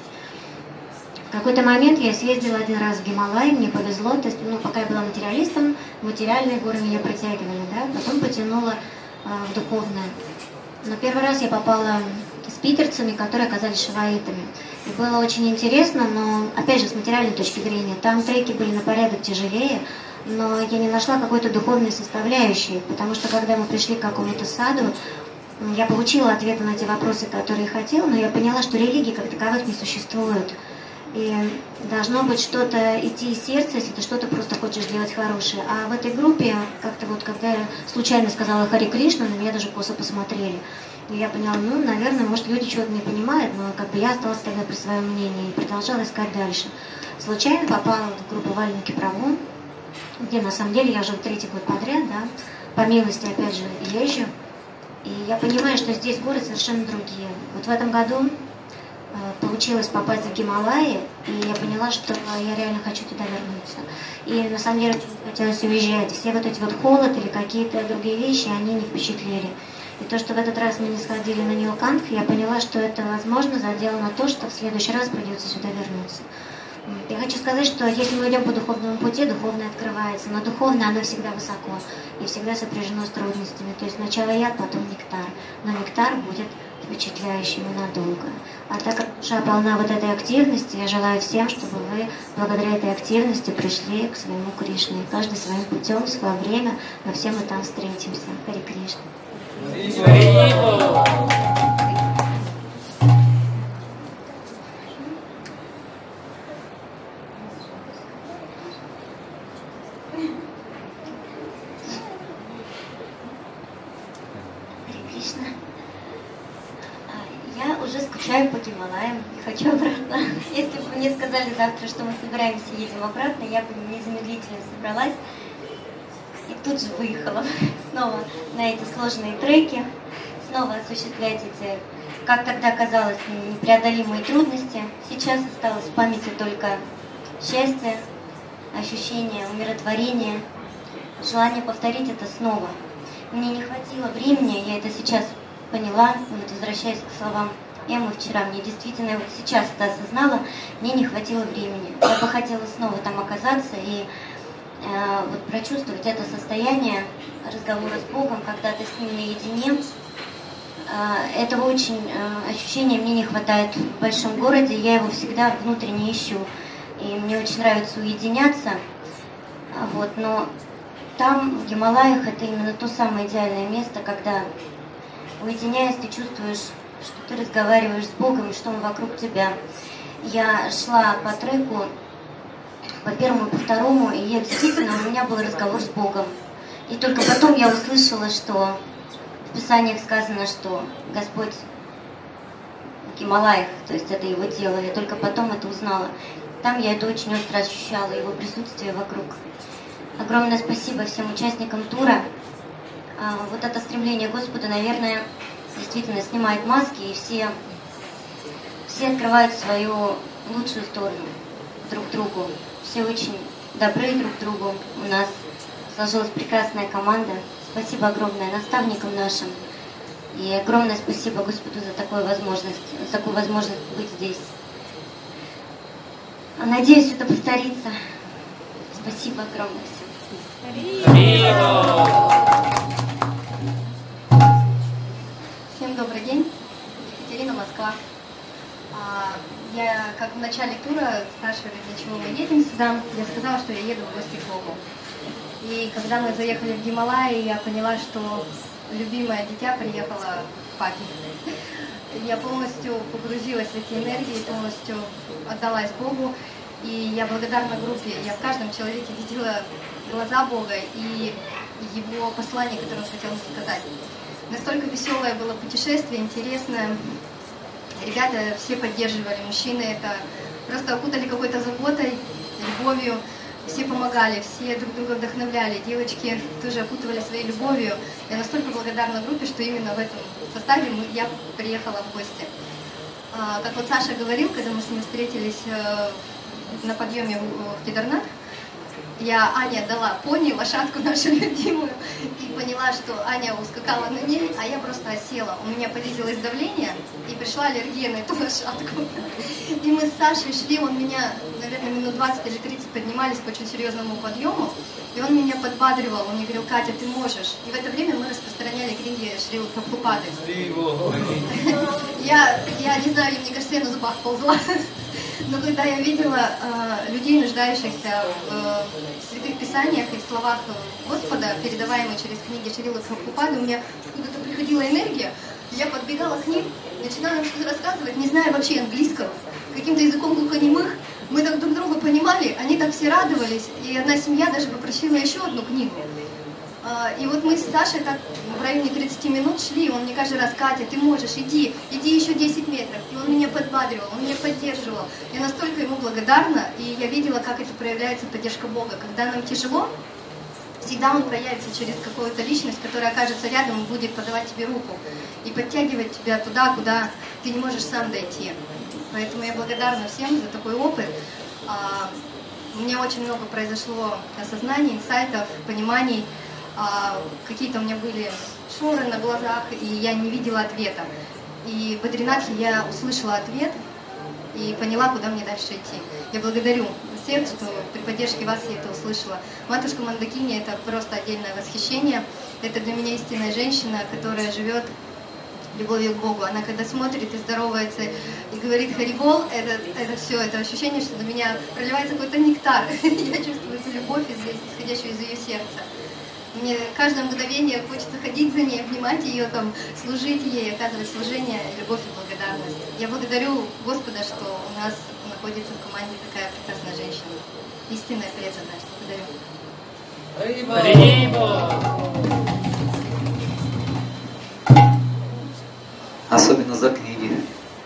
В какой-то момент я съездила один раз в Гималай, мне повезло, то есть, пока я была материалистом, материальные горы меня притягивали, да, потом потянула в духовное. Но первый раз я попала с питерцами, которые оказались шиваитами. И было очень интересно, но, опять же, с материальной точки зрения, там треки были на порядок тяжелее, но я не нашла какой-то духовной составляющей, потому что, когда мы пришли к какому-то саду, я получила ответы на те вопросы, которые хотела, но я поняла, что религии как таковых не существует. И должно быть что-то идти из сердца, если ты что-то просто хочешь делать хорошее. А в этой группе, как-то когда я случайно сказала Харе Кришна, на меня даже косо посмотрели. И я поняла, наверное, может, люди чего-то не понимают, но я осталась тогда при своем мнении и продолжала искать дальше. Случайно попала в группу Вальмики Прабху, где на самом деле я живу 3-й год подряд, да, по милости, опять же, езжу. И я понимаю, что здесь горы совершенно другие. Вот в этом году получилось попасть в Гималаи, и я поняла, что я реально хочу туда вернуться. И на самом деле хотелось уезжать. Все вот эти холод или какие-то другие вещи, они не впечатлили. И то, что в этот раз мы не сходили на Нилканг, я поняла, что это, возможно, задел на то, что в следующий раз придется сюда вернуться. Я хочу сказать, что если мы идем по духовному пути, духовное открывается, но духовное оно всегда высоко и всегда сопряжено с трудностями. То есть сначала яд, потом нектар. Но нектар будет впечатляющим и надолго. А так как душа полна вот этой активности, я желаю всем, чтобы вы благодаря этой активности пришли к своему Кришне. И каждый своим путем, в свое время, но все мы там встретимся. Харе Кришна. Я уже скучаю по Гималаям и хочу обратно. Если бы мне сказали завтра, что мы собираемся и едем обратно, я бы незамедлительно собралась и тут же выехала снова на эти сложные треки, снова осуществлять эти, как тогда казалось, непреодолимые трудности. Сейчас осталось в памяти только счастье, ощущение умиротворения, желание повторить это снова. Мне не хватило времени, я это сейчас поняла, возвращаясь к словам Эммы вчера, мне действительно вот сейчас это осознала, мне не хватило времени. Я бы хотела снова там оказаться и прочувствовать это состояние разговора с Богом, когда ты с Ним наедине. Этого очень ощущения мне не хватает в большом городе, я его всегда внутренне ищу. И мне очень нравится уединяться, но там, в Гималаях, это именно то самое идеальное место, когда, уединяясь, ты чувствуешь, что ты разговариваешь с Богом и что Он вокруг тебя. Я шла по треку, по первому, по второму, и действительно у меня был разговор с Богом. И только потом я услышала, что в Писаниях сказано, что Господь в Гималаях, то есть это Его тело. Я только потом это узнала. Там я это очень остро ощущала, Его присутствие вокруг. Огромное спасибо всем участникам тура. Вот это стремление Господа, наверное, действительно снимает маски, и все открывают свою лучшую сторону друг другу. все очень добры друг к другу. У нас сложилась прекрасная команда. Спасибо огромное наставникам нашим. И огромное спасибо Господу за такую возможность быть здесь. Надеюсь, это повторится. Спасибо огромное всем. Всем добрый день. Екатерина, Москва. Я, как в начале тура, спрашивали, для чего мы едем сюда. Я сказала, что я еду в гости к Богу. И когда мы заехали в Гималаи, я поняла, что любимое дитя приехало к папе. Я полностью погрузилась в эти энергии, полностью отдалась Богу. И я благодарна группе. Я в каждом человеке видела глаза Бога и его послание, которое он хотел сказать. Настолько веселое было путешествие, интересное. Ребята все поддерживали, мужчины это просто окутали какой-то заботой, любовью. Все помогали, все друг друга вдохновляли. Девочки тоже окутывали своей любовью. Я настолько благодарна группе, что именно в этом составе я приехала в гости. Как вот Саша говорил, когда мы с ним встретились на подъеме в Кедарнат, Аня дала пони, лошадку нашу любимую, и поняла, что Аня ускакала на ней, а я просто осела. У меня понизилось давление, и пришла аллергия на эту лошадку. И мы с Сашей шли, он меня, наверное, минут 20 или 30 поднимались по очень серьезному подъему, и он меня подбадривал, он мне говорил: Катя, ты можешь. И в это время мы распространяли книги Шрилы Прабхупады. Я не знаю, мне кажется, я на зубах ползла. Но когда я видела людей, нуждающихся в святых писаниях и в словах Господа, передаваемых через книги Шрилы Прабхупады, у меня откуда-то приходила энергия, я подбегала к ним, начинала им что-то рассказывать, не зная вообще английского, каким-то языком глухонемых. Мы так друг друга понимали, они так все радовались, и одна семья даже попросила еще одну книгу. И вот мы с Сашей так в районе 30 минут шли, он мне каждый раз: Катя, ты можешь, иди еще 10 метров. И он меня подбадривал, он меня поддерживал. Я настолько ему благодарна, и я видела, как это проявляется поддержка Бога. Когда нам тяжело, всегда он проявится через какую-то личность, которая окажется рядом и будет подавать тебе руку и подтягивать тебя туда, куда ты не можешь сам дойти. Поэтому я благодарна всем за такой опыт. У меня очень много произошло осознаний, инсайтов, пониманий. Какие-то у меня были шоры на глазах, и я не видела ответа. И в Бадринатхе я услышала ответ и поняла, куда мне дальше идти. Я благодарю всех, что при поддержке вас я это услышала. Матушка Мандакини — это просто отдельное восхищение. Это для меня истинная женщина, которая живет любовью к Богу. Она когда смотрит и здоровается и говорит «Харибол», это все, это ощущение, что на меня проливается какой-то нектар. Я чувствую эту любовь, исходящую из ее сердца. Мне каждое мгновение хочется ходить за ней, обнимать ее, там, служить ей, оказывать служение, любовь и благодарность. Я благодарю Господа, что у нас находится в команде такая прекрасная женщина. Истинная преданность. Благодарю. Особенно за книги.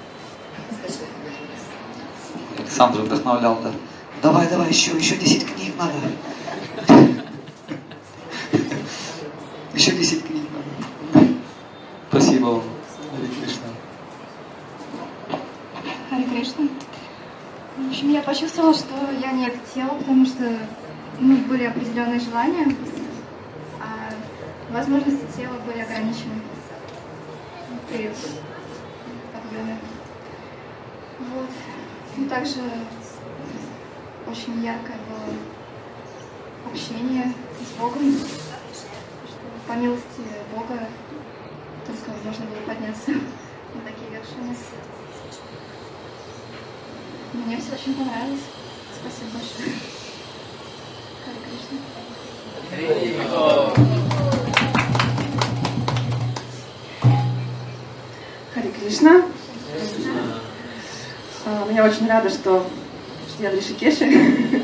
Сам же вдохновлял, да. Давай, еще 10 книг надо. Еще 10 книг надо. Спасибо вам. Харе Кришна. Харе Кришна. В общем, я почувствовала, что я не хотела, потому что были определенные желания, а возможности тела были ограничены. Вот. И также очень яркое было общение с Богом. По милости Бога только можно было подняться на такие вершины. Мне все очень понравилось. Спасибо большое. Харе Кришна. Харе Кришна. Я очень рада, что я в Ришикеше.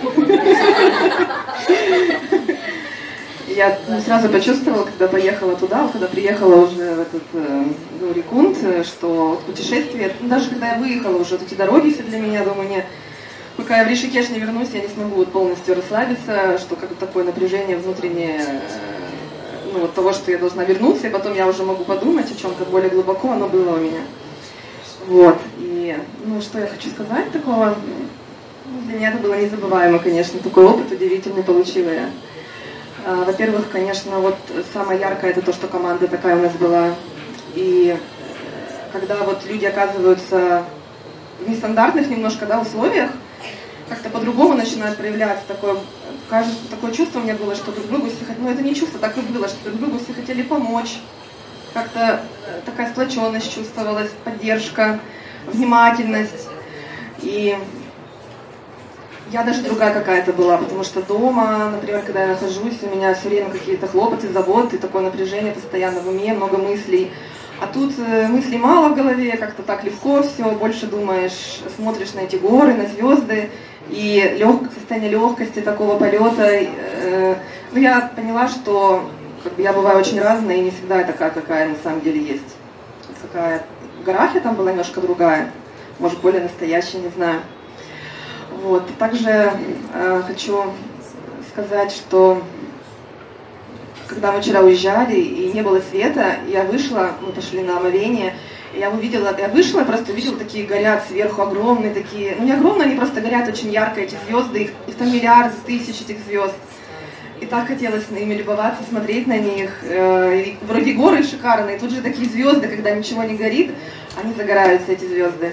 Я сразу почувствовала, когда поехала туда, когда приехала уже в этот Гаурикунд, что путешествие, даже когда я выехала уже, эти дороги все для меня, думаю, нет, пока я в Ришикеш не вернусь, я не смогу полностью расслабиться, что как-то такое напряжение внутреннее, от того, что я должна вернуться, и потом я уже могу подумать о чем-то более глубоко, оно было у меня. Вот, и, что я хочу сказать такого, Для меня это было незабываемо, конечно, такой опыт удивительный получила я. Во-первых, конечно, вот самое яркое это то, что команда такая у нас была. И когда вот люди оказываются в нестандартных немножко, да, условиях, как-то по-другому начинает проявляться такое, кажется, такое чувство у меня было, что друг другу все хотели, ну это не чувство, так и было, что друг другу все хотели помочь, как-то такая сплоченность чувствовалась, поддержка, внимательность. И я даже другая какая-то была, потому что дома, например, когда я нахожусь, у меня все время какие-то хлопоты, заботы, такое напряжение постоянно в уме, много мыслей. А тут мыслей мало в голове, как-то так легко все, больше думаешь, смотришь на эти горы, на звезды, и состояние легкости, такого полета. Ну, я поняла, что как бы, я бываю очень разная, и не всегда я такая, какая на самом деле есть. Какая в горах я там была немножко другая, может, более настоящая, не знаю. Вот. Также хочу сказать, что когда мы вчера уезжали и не было света, я вышла, мы пошли на омовение, и я вышла, просто увидела, такие горят сверху огромные такие, ну не огромные, они просто горят очень ярко, эти звезды, их там миллиард тысяч этих звезд. И так хотелось ими любоваться, смотреть на них. И вроде горы шикарные, тут же такие звезды, когда ничего не горит, они загораются, эти звезды.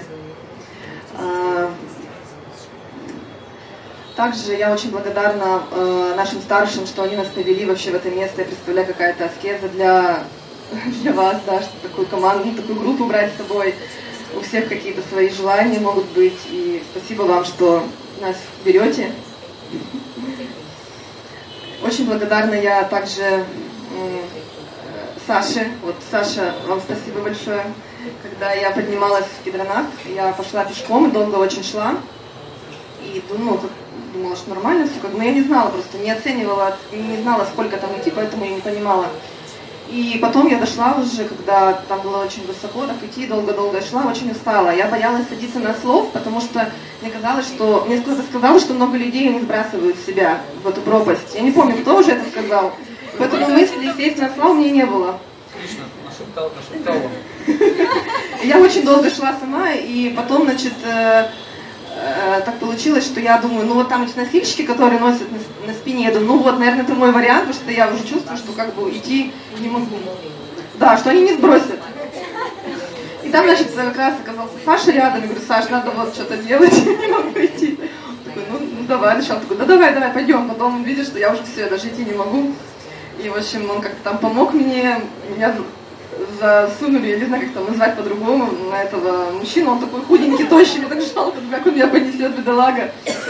Также я очень благодарна нашим старшим, что они нас повели вообще в это место. Я представляю, какая-то аскеза для вас, да, что такую команду, такую группу брать с собой. У всех какие-то свои желания могут быть. И спасибо вам, что нас берете. Очень благодарна я также Саше. Вот, Саша, вам спасибо большое. Когда я поднималась в Кедронах, я пошла пешком и долго очень шла. И думала, что нормально все, но я не знала просто, не оценивала, не знала, сколько там идти, поэтому я не понимала. И потом я дошла уже, когда там было очень высоко, так идти, долго-долго шла, очень устала. Я боялась садиться на слов, потому что мне казалось, что... Мне кто-то сказал, что много людей не сбрасывают себя в эту пропасть. Я не помню, кто уже это сказал. Поэтому мысли сесть на слов у меня не было. Отлично, нашептал. Я очень долго шла сама, и потом, значит... так получилось, что я думаю, ну вот там эти носильщики, которые носят на спине, я думаю, ну вот, наверное, это мой вариант, потому что я уже чувствую, что как бы идти не могу. Да, что они не сбросят. И там, значит, как раз оказался Саша рядом, я говорю, Саш, надо вот что-то делать, не могу идти. Такой, ну давай, начал такой, да давай, пойдем. Потом он видит, что я уже все, я даже идти не могу. И, в общем, он как-то там помог мне, меня засунули, я не знаю, как там назвать по-другому, на этого мужчину, он такой худенький, тощий, мне так жалко, как он меня понесет, бедолага.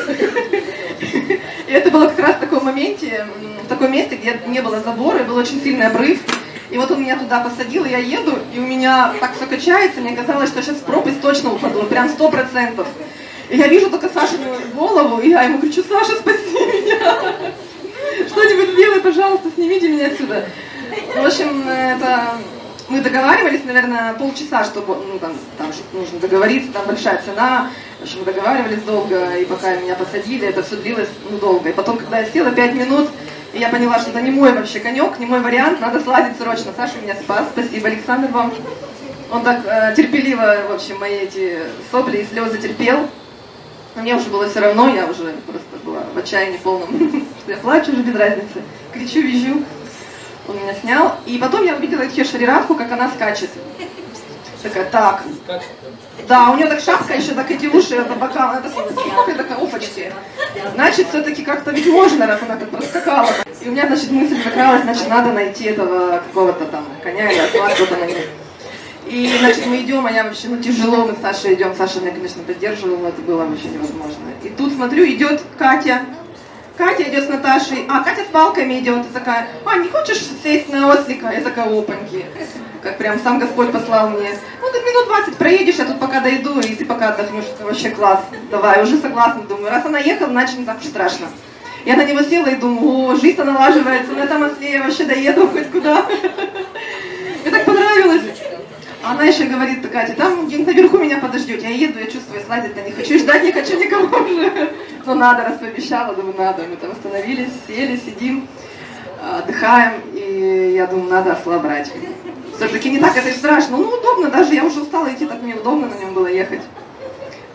И это было как раз в таком моменте, в таком месте, где не было забора, и был очень сильный обрыв. И вот он меня туда посадил, и я еду, и у меня так все качается, мне казалось, что сейчас в пропасть точно упаду, прям 100%. И я вижу только Сашину голову, и я ему кричу, Саша, спаси меня! Что-нибудь сделай, пожалуйста, снимите меня отсюда. В общем, это... Мы договаривались, наверное, полчаса, чтобы, ну, там что-то нужно договориться, там большая цена. В общем, мы договаривались долго, и пока меня посадили, это все длилось, ну, долго. И потом, когда я села 5 минут, и я поняла, что это не мой вообще конек, не мой вариант, надо слазить срочно. Саша меня спас, спасибо, Александр, вам. Он так терпеливо, в общем, мои эти сопли и слезы терпел. Но мне уже было все равно, я уже просто была в отчаянии полном. Я плачу уже без разницы, кричу, визжу. Он меня снял, и потом я увидела эту шарираху, как она скачет. Такая, так. Да, у нее так шапка еще, так эти уши по бокам, это такая, опачки. Значит, все-таки как-то ведь можно, раз она так проскакала. И у меня, значит, мысль закралась, значит, надо найти этого какого-то там коня или осла, кто-то на нем. И, значит, мы идем, а я вообще, ну, тяжело, мы с Сашей идем. Саша меня, конечно, поддерживала, но это было вообще невозможно. И тут, смотрю, идет Катя. Катя идет с Наташей, а Катя с палками идет, и такая, не хочешь сесть на ослика? Я такая, опаньки, как прям сам Господь послал мне. Ну, ты минут 20 проедешь, я тут пока дойду, и ты пока отдохнешь, это вообще класс. Давай, уже согласна, думаю, раз она ехала, значит, не так уж страшно. Я на него села и думаю, о, жизнь-то налаживается, на этом осле я вообще доеду хоть куда. Мне так понравилось. А она еще говорит, Катя, там где-нибудь наверху меня подождете. Я еду, я чувствую, слазить-то не хочу, и ждать не хочу никого уже. Но надо, раз пообещала, думаю, надо. Мы там остановились, сели, сидим, отдыхаем, и я думаю, надо осла брать. Все-таки не так это и страшно. Ну, удобно даже, я уже устала идти, так мне удобно на нем было ехать.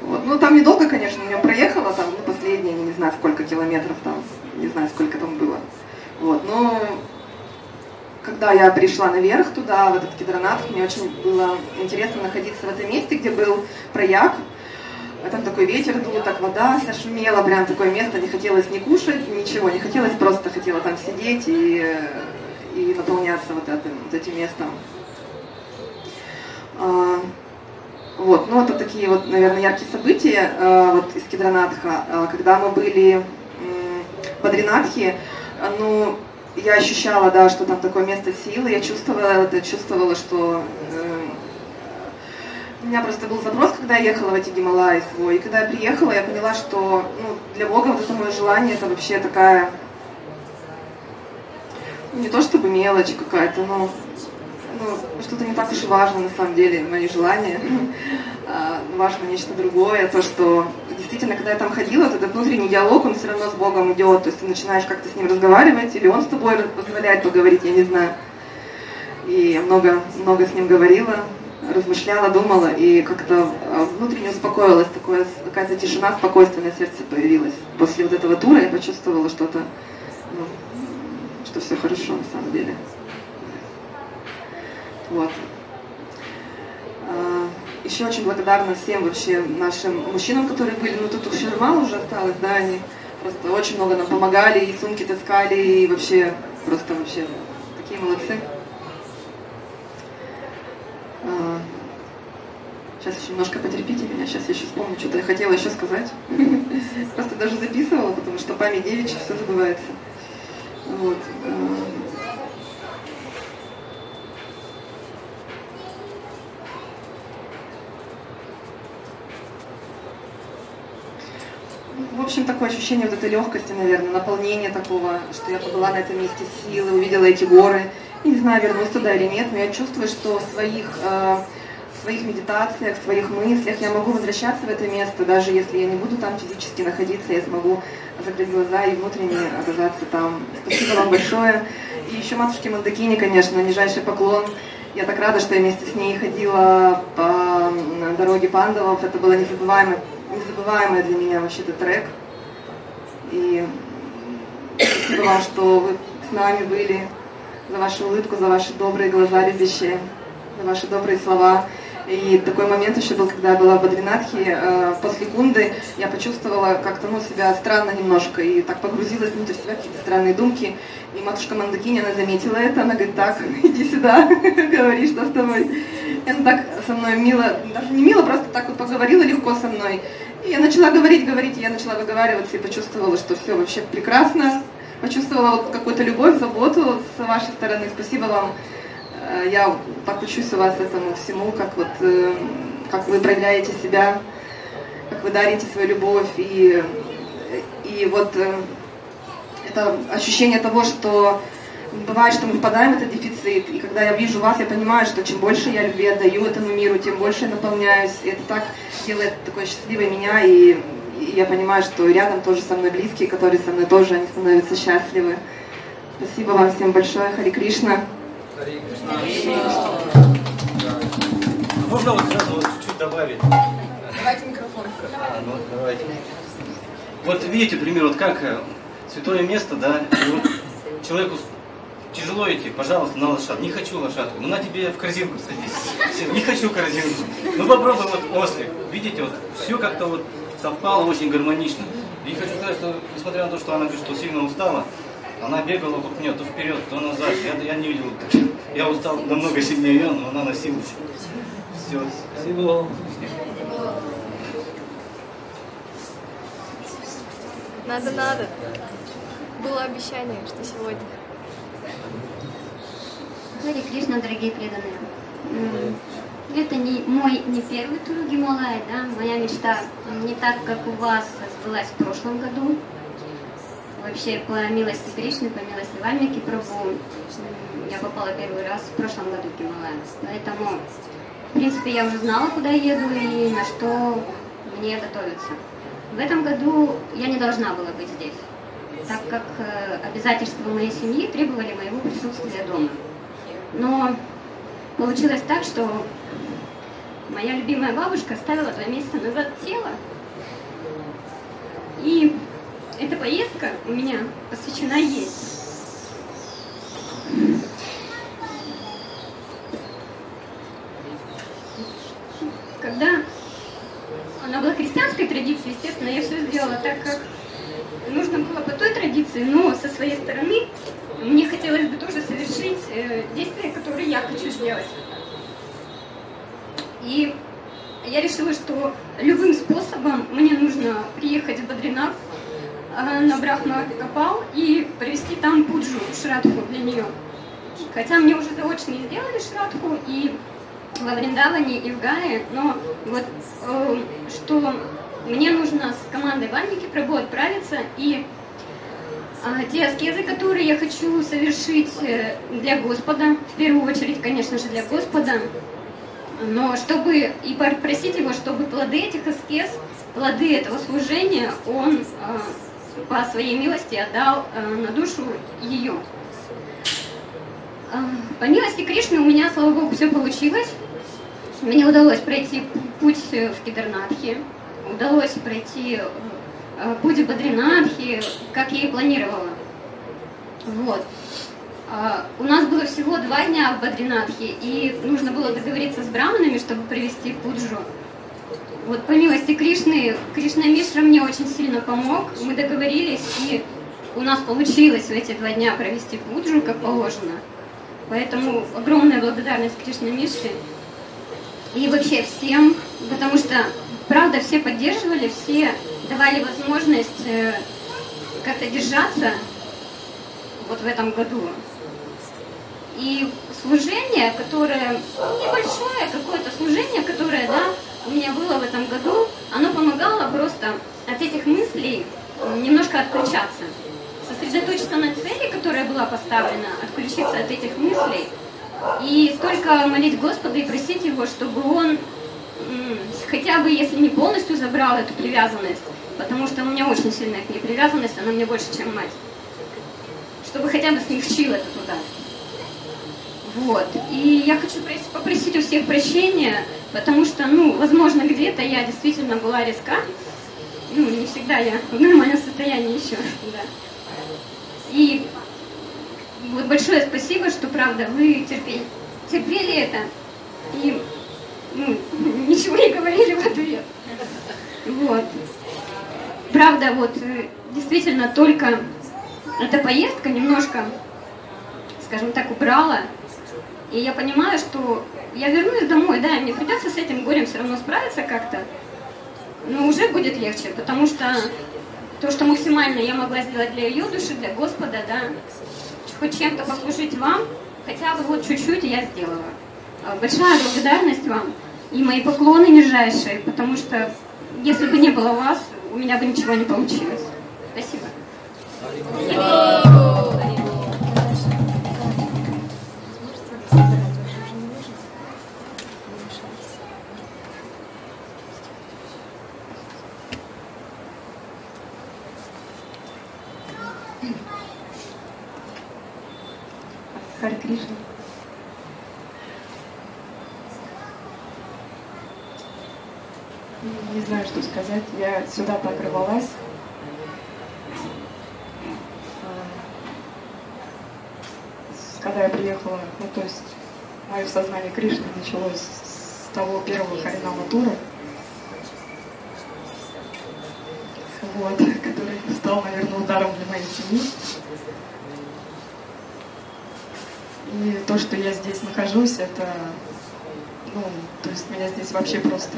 Вот. Ну, там недолго, конечно, на нем проехала, там, ну, последние, не знаю, сколько километров там, не знаю, сколько там было. Вот, но когда я пришла наверх туда, в этот Кедронат, мне очень было интересно находиться в этом месте, где был прояк. Там такой ветер дул, так вода вся шумела, прям такое место, не хотелось ни кушать, ничего, не хотелось, просто хотела там сидеть и наполняться вот этим местом. Вот, ну это такие вот, наверное, яркие события вот из Кедронатха. Когда мы были в Бадринатхе, ну, я ощущала, да, что там такое место силы, я чувствовала, что у меня просто был запрос, когда я ехала в эти Гималаи свой, и когда я приехала, я поняла, что ну, для Бога вот это мое желание, это вообще такая, ну, не то чтобы мелочь какая-то, но что-то не так уж и важно на самом деле, мои желания. Важно нечто другое, то, что действительно, когда я там ходила, вот этот внутренний диалог, он все равно с Богом идет, то есть ты начинаешь как-то с ним разговаривать, или он с тобой позволяет поговорить, я не знаю. И я много с ним говорила, размышляла, думала, и как-то внутренне успокоилась, какая-то тишина, спокойствие на сердце появилась. После вот этого тура я почувствовала что-то, ну, что все хорошо на самом деле. Вот. Еще очень благодарна всем вообще нашим мужчинам, которые были, ну тут еще мало уже осталось, да, они просто очень много нам помогали, и сумки таскали, и вообще, просто вообще такие молодцы. Сейчас еще немножко потерпите меня, сейчас я еще вспомню, что-то я хотела еще сказать. Просто даже записывала, потому что память девичья, все забывается. Вот. В общем, такое ощущение вот этой легкости, наверное, наполнения такого, что я побыла на этом месте силы, увидела эти горы. И не знаю, вернусь туда или нет, но я чувствую, что в своих медитациях, в своих мыслях я могу возвращаться в это место, даже если я не буду там физически находиться, я смогу закрыть глаза и внутренне оказаться там. Спасибо вам большое. И еще матушке Мандакини, конечно, нижайший поклон. Я так рада, что я вместе с ней ходила по дороге пандавов. Это было незабываемый для меня вообще-то трек. И спасибо вам, что вы с нами были, за вашу улыбку, за ваши добрые глаза любящие, за ваши добрые слова. И такой момент еще был, когда я была в Бадринатхе, после Кунды я почувствовала как-то себя странно немножко, и так погрузилась внутрь себя, какие-то странные думки. И матушка Мандакини, она заметила это, она говорит: так, иди сюда, говори, что с тобой. И она так со мной мило, даже не мило, просто так вот поговорила легко со мной. И я начала говорить, и я начала выговариваться, и почувствовала, что все вообще прекрасно. Почувствовала вот какую-то любовь, заботу с вашей стороны. Спасибо вам. Я так учусь у вас этому всему, как вы проявляете себя, как вы дарите свою любовь. И вот это ощущение того, что бывает, что мы впадаем в этот дефицит. И когда я вижу вас, я понимаю, что чем больше я любви отдаю этому миру, тем больше я наполняюсь. И это так делает такой счастливой меня. И я понимаю, что рядом тоже со мной близкие, которые со мной тоже, они становятся счастливы. Спасибо вам всем большое. Хари Кришна. Можно вот сразу вот чуть-чуть добавить? Давайте микрофон. Давайте. Вот видите, например, вот как святое место, да, и вот человеку тяжело идти, пожалуйста, на лошадку. Не хочу лошадку, ну на тебе в корзинку садись. Не хочу корзинку. Ну попробуй вот ослик. Видите, вот все как-то вот совпало очень гармонично. И хочу сказать, что несмотря на то, что она говорит, что сильно устала, она бегала вокруг нее то вперед, то назад. Я не видел. Я устал намного сильнее ее, но она носилась. Все. Спасибо вам. Надо. Было обещание, что сегодня. Хари Кришна, дорогие преданные. Это не первый тур в Гималай, да? Моя мечта не так, как у вас, сбылась в прошлом году. Вообще, по милости Кришны, по милости Вальмики Прабху, я попала первый раз в прошлом году в Гималай. Поэтому, в принципе, я уже знала, куда еду и на что мне готовиться. В этом году я не должна была быть здесь, так как обязательства моей семьи требовали моего присутствия дома. Но получилось так, что моя любимая бабушка оставила 2 месяца назад тело. И эта поездка у меня посвящена ей. Когда она была христианской традиции, естественно, я все сделала так, как нужно было по той традиции, но со своей стороны мне хотелось бы тоже совершить действия, которые я хочу сделать. И я решила, что любым способом мне нужно приехать в Бадринат на Брахма-Капал и провести там пуджу, шрадху для нее. Хотя мне уже заочно сделали шрадху и во Вриндаване, и в Гае, но вот что мне нужно с командой Вальмики Прабху отправиться, и те аскезы, которые я хочу совершить для Господа, в первую очередь, конечно же, для Господа, но чтобы и попросить его, чтобы плоды этих аскез, плоды этого служения он по своей милости отдал на душу ее. По милости Кришны у меня, слава Богу, все получилось. Мне удалось пройти путь в Кедарнатхе, удалось пройти путь в Бадринатхе, как я и планировала. Вот. У нас было всего 2 дня в Бадринатхе, и нужно было договориться с браманами, чтобы провести пуджу. Вот по милости Кришны, Кришна Мишра мне очень сильно помог, мы договорились, и у нас получилось в эти 2 дня провести пуджу, как положено. Поэтому огромная благодарность Кришне Мишре. И вообще всем, потому что, правда, все поддерживали, все давали возможность как-то держаться вот в этом году. И служение, которое, небольшое какое-то служение, которое, да, у меня было в этом году, оно помогало просто от этих мыслей немножко отключаться. Сосредоточиться на цели, которая была поставлена, отключиться от этих мыслей, и столько молить Господа и просить Его, чтобы Он хотя бы, если не полностью забрал эту привязанность, потому что у меня очень сильная к ней привязанность, она мне больше, чем мать, чтобы хотя бы смягчил этот удар. Вот. И я хочу попросить у всех прощения, потому что, возможно, где-то я действительно была резка, не всегда я в нормальном состоянии еще, да. И вот большое спасибо, что, правда, вы терпели это и ничего не говорили в ответ. Вот. Правда, вот действительно только эта поездка немножко, скажем так, убрала. И я понимаю, что я вернусь домой, да, и мне придется с этим горем все равно справиться как-то. Но уже будет легче, потому что то, что максимально я могла сделать для ее души, для Господа, да, хоть чем-то послужить вам, хотя бы вот чуть-чуть я сделала. Большая благодарность вам и мои поклоны нижайшие, потому что если бы не было вас, у меня бы ничего не получилось. Спасибо. Харе Кришна. Не знаю, что сказать. Я сюда так рвалась. Когда я приехала, то есть мое сознание Кришны началось с того первого Харинама тура, вот, который стал, наверное, ударом для моей семьи. И то, что я здесь нахожусь, это, то есть меня здесь вообще просто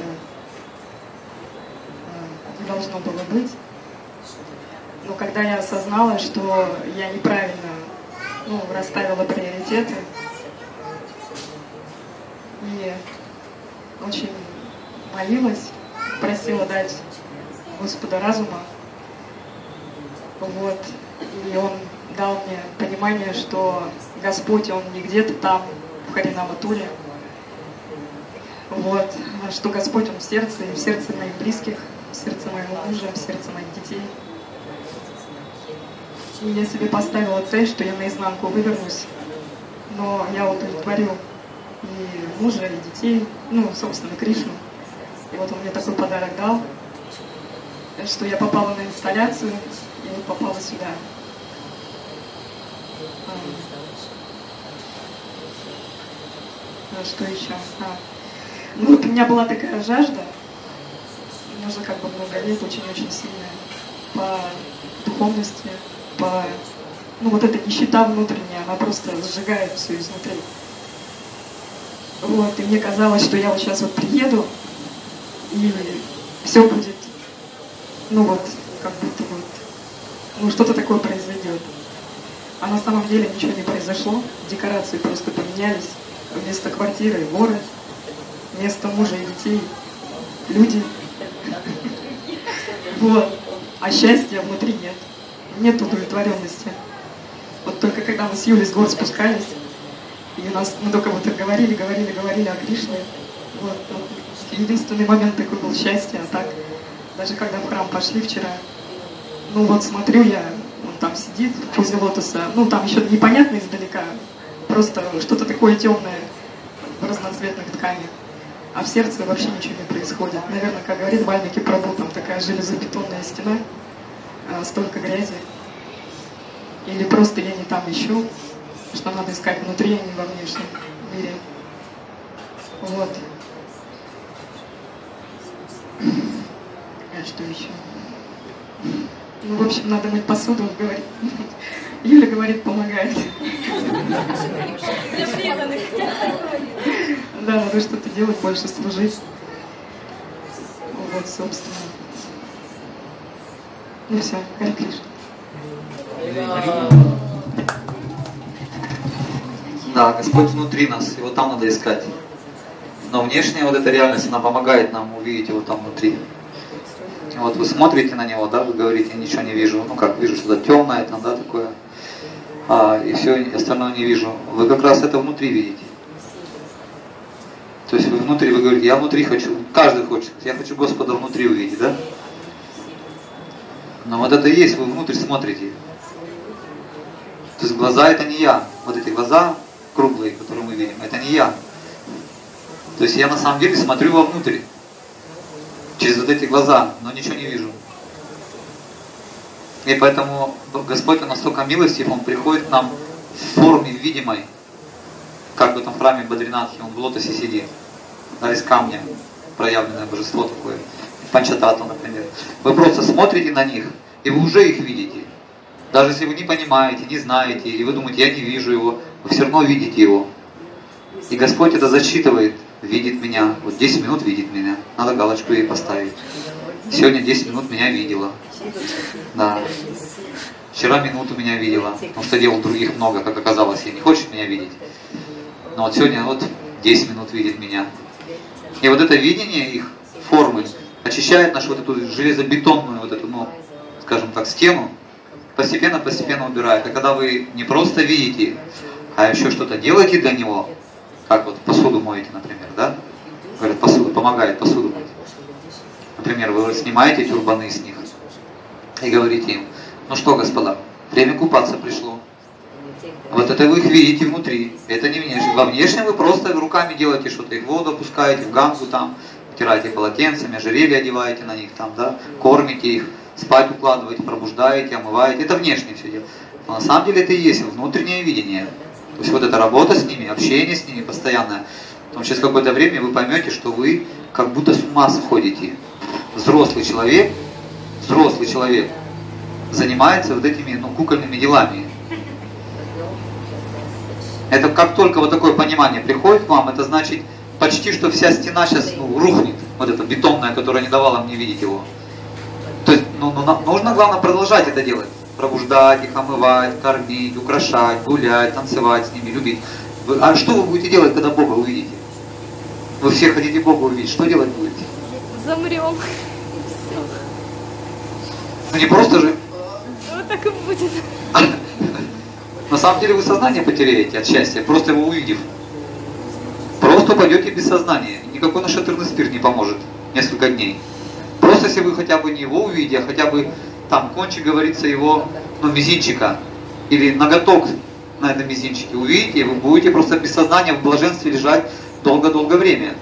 не должно было быть. Но когда я осознала, что я неправильно, расставила приоритеты, и очень молилась, просила дать Господа разума, вот, и Он дал мне понимание, что Господь, Он не где-то там, в Харинама-туре, вот, а что Господь, Он в сердце, и в сердце моих близких, в сердце моего мужа, в сердце моих детей. И я себе поставила цель, что я наизнанку вывернусь, но я удовлетворю и мужа, и детей, ну, собственно, Кришну. И вот он мне такой подарок дал, что я попала на инсталляцию, и вот попала сюда. Что еще? Ну вот у меня была такая жажда, уже как бы много лет, очень-очень сильная, по духовности, по... Ну вот эта нищета внутренняя, она просто сжигает все изнутри. Вот, и мне казалось, что я вот сейчас вот приеду, и все будет, ну вот, как будто вот, ну что-то такое произойдет. А на самом деле ничего не произошло, декорации просто поменялись. Вместо квартиры горы, вместо мужа и детей люди. Вот. А счастья внутри нет. Нет удовлетворенности. Вот только когда мы с Юлей с гор спускались, и у нас, мы только вот говорили о Кришне. Вот. Единственный момент такой был счастья. А так, даже когда в храм пошли вчера, ну вот смотрю я, он там сидит в позе лотоса, ну там еще непонятно издалека, просто что-то такое темное в разноцветных тканях, а в сердце вообще ничего не происходит. Наверное, как говорит Вальмики Прабху, там такая железобетонная стена, столько грязи. Или просто я не там ищу, что надо искать внутри, а не во внешнем мире. Вот. А что еще? Ну, в общем, надо мыть посуду, говорит. Юля говорит, помогает. Да, надо что-то делать, больше служить. Вот, собственно. Ну все, Харе Кришна. Да, Господь внутри нас, его там надо искать. Но внешняя вот эта реальность, она помогает нам увидеть его там внутри. Вот вы смотрите на него, да, вы говорите, ничего не вижу. Ну как, вижу что-то темное там, да, такое. И все остальное не вижу. Вы как раз это внутри видите. То есть вы внутри, вы говорите, я внутри хочу, каждый хочет, я хочу Господа внутри увидеть, да? Но вот это и есть, вы внутрь смотрите. То есть глаза это не я. Вот эти глаза круглые, которые мы видим, это не я. То есть я на самом деле смотрю вовнутрь. Через вот эти глаза, но ничего не вижу. И поэтому Господь, Он настолько милостив, Он приходит к нам в форме видимой, как в этом храме Бадринатхи, Он в лотосе сидит, да, из камня, проявленное божество такое, Панчатату, например. Вы просто смотрите на них, и вы уже их видите. Даже если вы не понимаете, не знаете, или вы думаете, я не вижу его, вы все равно видите его. И Господь это засчитывает, видит меня, вот 10 минут видит меня, надо галочку ей поставить. Сегодня 10 минут меня видела. Да. Вчера минуту меня видела, потому что дел других много, как оказалось, ей не хочет меня видеть. Но вот сегодня вот 10 минут видит меня. И вот это видение их формы очищает нашу вот эту железобетонную, вот эту, ну, скажем так, стену, постепенно убирает. И когда вы не просто видите, а еще что-то делаете для него, как вот посуду моете, например, да? Говорят, посуду помогает посуду мыть. Например, вы снимаете тюрбаны с них и говорите им, ну что, господа, время купаться пришло. Вот это вы их видите внутри, это не внешне. Во внешнем вы просто руками делаете что-то, их в воду опускаете, в гангу там, вытираете полотенцами, ожерелье одеваете на них там, да, кормите их, спать укладываете, пробуждаете, омываете. Это внешнее все дело. Но на самом деле это и есть внутреннее видение. То есть вот эта работа с ними, общение с ними постоянное. Потом через какое-то время вы поймете, что вы как будто с ума сходите. Взрослый человек занимается вот этими, ну, кукольными делами. Это как только вот такое понимание приходит к вам, это значит почти что вся стена сейчас, ну, рухнет. Вот эта бетонная, которая не давала мне видеть его. То есть нужно, главное, продолжать это делать. Пробуждать их, омывать, кормить, украшать, гулять, танцевать с ними, любить. А что вы будете делать, когда Бога увидите? Вы все хотите Бога увидеть, что делать будете? Замрем. Ну не просто же. Вот так и будет. На самом деле вы сознание потеряете от счастья, просто его увидев. Просто упадете без сознания. Никакой нашатырный спирт не поможет несколько дней. Просто если вы хотя бы не его увидите, а хотя бы там кончик, говорится, его, ну, мизинчика или ноготок на этом мизинчике, увидите, и вы будете просто без сознания в блаженстве лежать долго-долго время.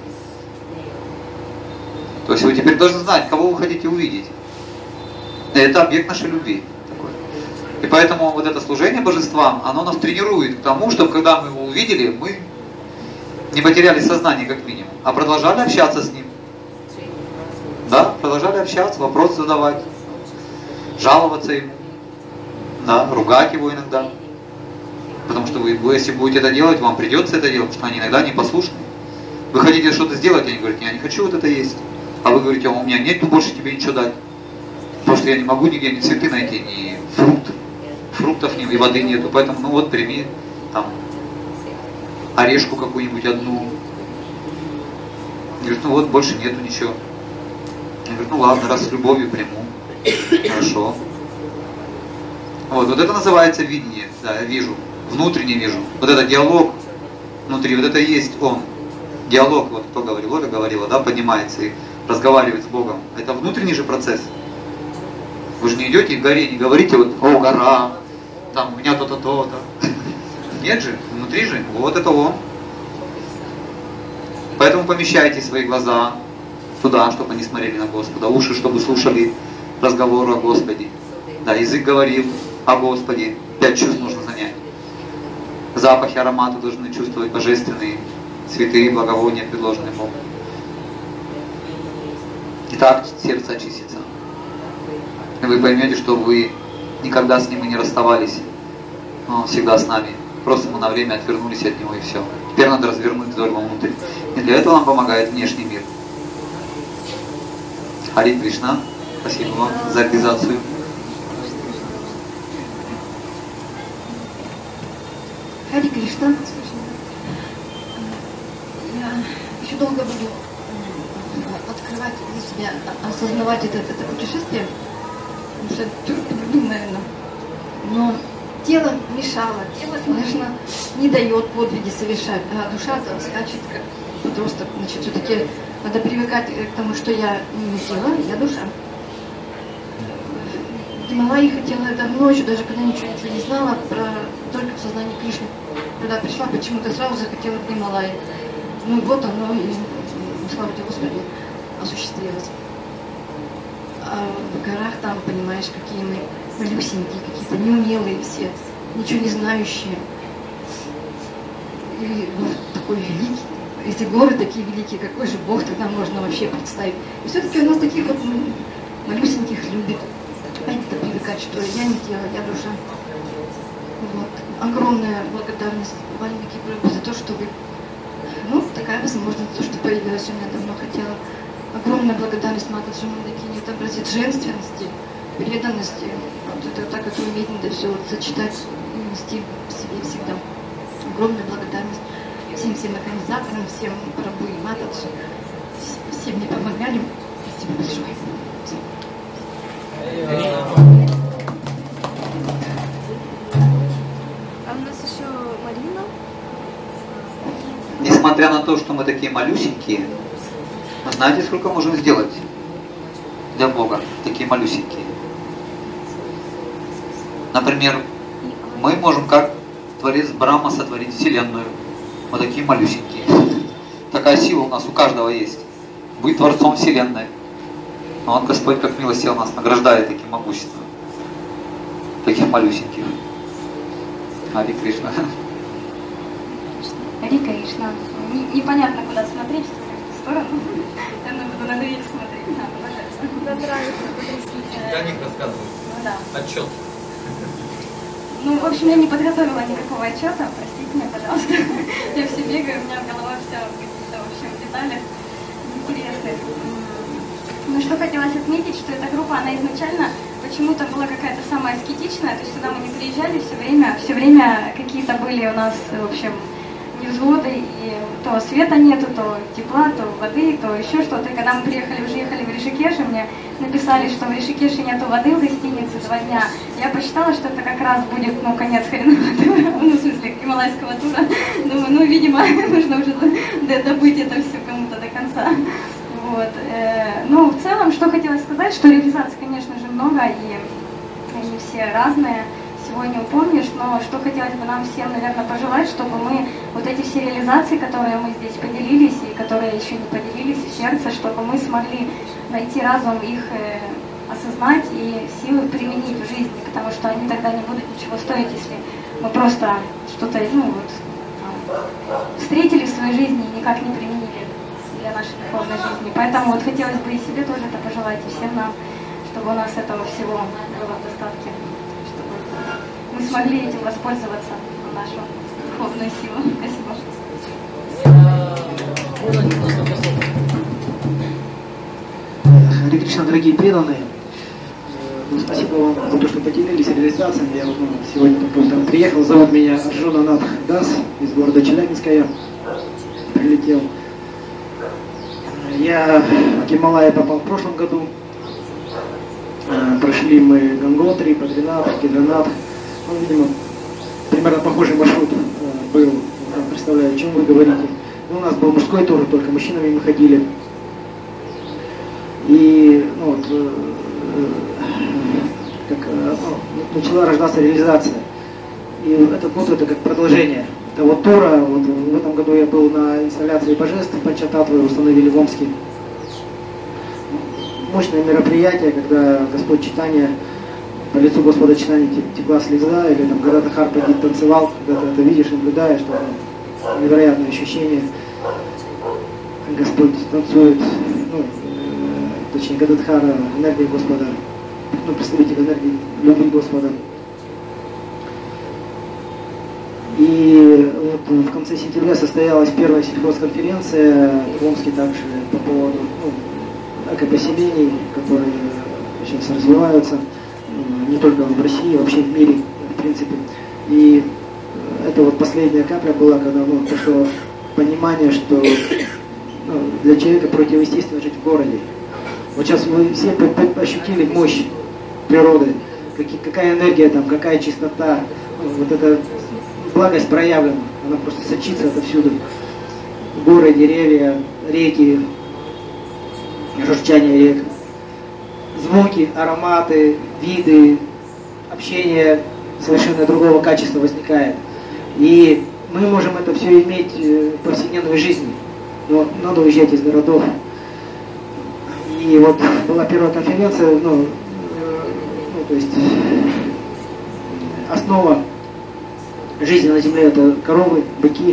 То есть вы теперь должны знать, кого вы хотите увидеть. И это объект нашей любви. Такой. И поэтому вот это служение божествам, оно нас тренирует к тому, чтобы когда мы его увидели, мы не потеряли сознание как минимум, а продолжали общаться с ним. Да, продолжали общаться, вопросы задавать, жаловаться ему, да, ругать его иногда. Потому что вы, если будете это делать, вам придется это делать, потому что они иногда непослушны. Вы хотите что-то сделать, они говорят, я не хочу вот это есть. А вы говорите, у меня нет больше тебе ничего дать. Потому что я не могу нигде ни цветы найти, ни фруктов нет, и воды нету. Поэтому, ну вот, прими там орешку какую-нибудь одну. Говорит, ну вот, больше нету ничего. Я говорю, ну ладно, раз с любовью приму. Хорошо. Вот это называется видение. Да, я вижу. Внутренне вижу. Вот это диалог внутри, вот это и есть он. Диалог, вот кто говорил, Оля говорила, да, поднимается и разговаривает с Богом. Это внутренний же процесс. Вы же не идете в горе, не говорите вот, о, гора, там, у меня то-то, то-то. Нет же, внутри же, вот это он. Поэтому помещайте свои глаза туда, чтобы они смотрели на Господа, уши, чтобы слушали разговор о Господе. Да, язык говорил о Господе, 5 чувств нужно занять. Запахи, ароматы должны чувствовать божественные, цветы, благовония, предложенные Богом. И так сердце очистится. И вы поймете, что вы никогда с ним и не расставались. Он всегда с нами. Просто мы на время отвернулись от него и все. Теперь надо развернуть дорогу внутрь. И для этого нам помогает внешний мир. Хари Кришна, спасибо вам за реализацию. Хари Кришна. Я еще долго буду открывать для себя, осознавать это путешествие. Потому что люблю, наверное. Но тело мешало, тело, конечно, не дает подвиги совершать, а душа скачет как подросток. Значит, все-таки надо привыкать к тому, что я не тело, я душа. В Гималайи хотела давно, еще даже когда ничего не знала, только в сознании Кришны. Когда пришла, почему-то сразу захотела в Гималайи. Ну вот оно, и слава тебе Господи, осуществилось. А в горах там, понимаешь, какие мы малюсенькие, какие-то неумелые все, ничего не знающие. И такой великий. Эти горы такие великие, какой же Бог тогда можно вообще представить? И все-таки у нас таких вот малюсеньких любит. Опять-то привыкать, что я не тело, я душа. Вот. Огромная благодарность Вальмики Прабху за то, что вы... Ну, такая возможность, то, что появилась, у меня давно хотела. Огромная благодарность Матаджи Мандакини, это образец женственности, преданности. Вот это так, как вы умеете это все вот сочетать и нести в себе всегда. Огромная благодарность всем организаторам, всем Прабху и Матаджи. Все мне помогали. Спасибо большое. А у нас еще Марина. Несмотря на то, что мы такие малюсенькие, знаете, сколько можем сделать для Бога, такие малюсенькие? Например, мы можем как Творец Брахма сотворить Вселенную. Мы такие малюсенькие. Такая сила у нас у каждого есть. Быть Творцом Вселенной. Но Он, Господь, как милостиво нас награждает таким могуществом. Таких малюсеньких. Хари Кришна. Хари Кришна. Непонятно, куда смотреть, в какую сторону. Наверное, буду на дверь смотреть. Мне нравится потрясение. О них рассказывают. Ну да. Отчет. Ну, в общем, я не подготовила никакого отчета, простите меня, пожалуйста. Я все бегаю, у меня голова вся в каких-то, в общем, деталях интересных. Ну, что хотелось отметить, что эта группа, она изначально почему-то была какая-то самая аскетичная, то есть сюда мы не приезжали все время какие-то были у нас, в общем, невзгоды, и то света нету, то тепла, то воды, то еще что-то. И когда мы приехали, уже ехали в Ришикеш, и мне написали, что в Ришикеше нету воды в гостинице 2 дня. Я посчитала, что это как раз будет, ну, конец хренового тура, ну, в смысле, гималайского тура. Думаю, ну, видимо, нужно уже добыть это все кому-то до конца. Вот. Ну, в целом, что хотелось сказать, что реализаций, конечно же, много, и они все разные, всего не упомнишь, но что хотелось бы нам всем, наверное, пожелать, чтобы мы вот эти все реализации, которые мы здесь поделились и которые еще не поделились в сердце, чтобы мы смогли найти разум их осознать и силы применить в жизни, потому что они тогда не будут ничего стоить, если мы просто что-то, встретили в своей жизни и никак не применили для нашей духовной жизни. Поэтому вот хотелось бы и себе тоже это пожелать, и всем нам, чтобы у нас этого всего было в достатке, чтобы мы смогли этим воспользоваться в нашу духовную силу. Спасибо. Харе Кришна, дорогие преданные, спасибо вам за то, что поделились реализациями. Я сегодня приехал, зовут меня Арджуна Нат Дас из города Челябинска. Я прилетел. Я в Гималайи попал в прошлом году. Прошли мы Ганготри, Бадринат, Кедранат. Видимо, примерно похожий маршрут был. Представляю, о чем вы говорите. У нас был мужской тур, только мужчинами мы ходили. И начала рождаться реализация. И этот год это как продолжение этого тура. Вот в этом году я был на инсталляции божеств, Панчататвы установили в Омске. Мощное мероприятие, когда Господь Чайтанья, по лицу Господа Чайтаньи текла слеза, или там когда-то Харпади танцевал, когда ты это видишь, наблюдаешь, что невероятное ощущение. Господь танцует, точнее Гададхара, энергия Господа, представитель энергии любви Господа. И вот в конце сентября состоялась первая сельхозконференция в Омске также по поводу экопоселений, которые сейчас развиваются не только в России, вообще в мире, в принципе. И это вот последняя капля была, когда пришло понимание, что для человека противоестественно жить в городе. Вот сейчас вы все ощутили мощь природы, какая энергия там, какая чистота, вот эта благость проявлена, она просто сочится отовсюду. Горы, деревья, реки, журчание рек, звуки, ароматы, виды, общение совершенно другого качества возникает. И мы можем это все иметь в повседневной жизни, но надо уезжать из городов. И вот была первая конференция, то есть основа жизни на земле это коровы, быки.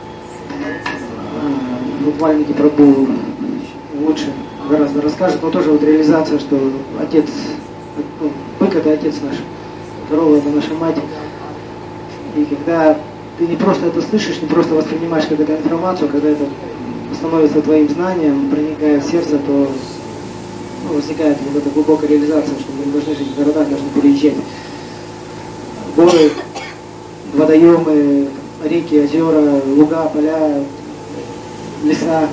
Вальмики Прабху лучше гораздо расскажет, но тоже вот реализация, что отец, бык это отец наш, корова это наша мать. И когда ты не просто это слышишь, не просто воспринимаешь какую-то информацию, когда это становится твоим знанием, проникает в сердце, то возникает вот эта глубокая реализация, что мы не должны жить в городах, должны переезжать. Горы, водоемы, реки, озера, луга, поля, леса.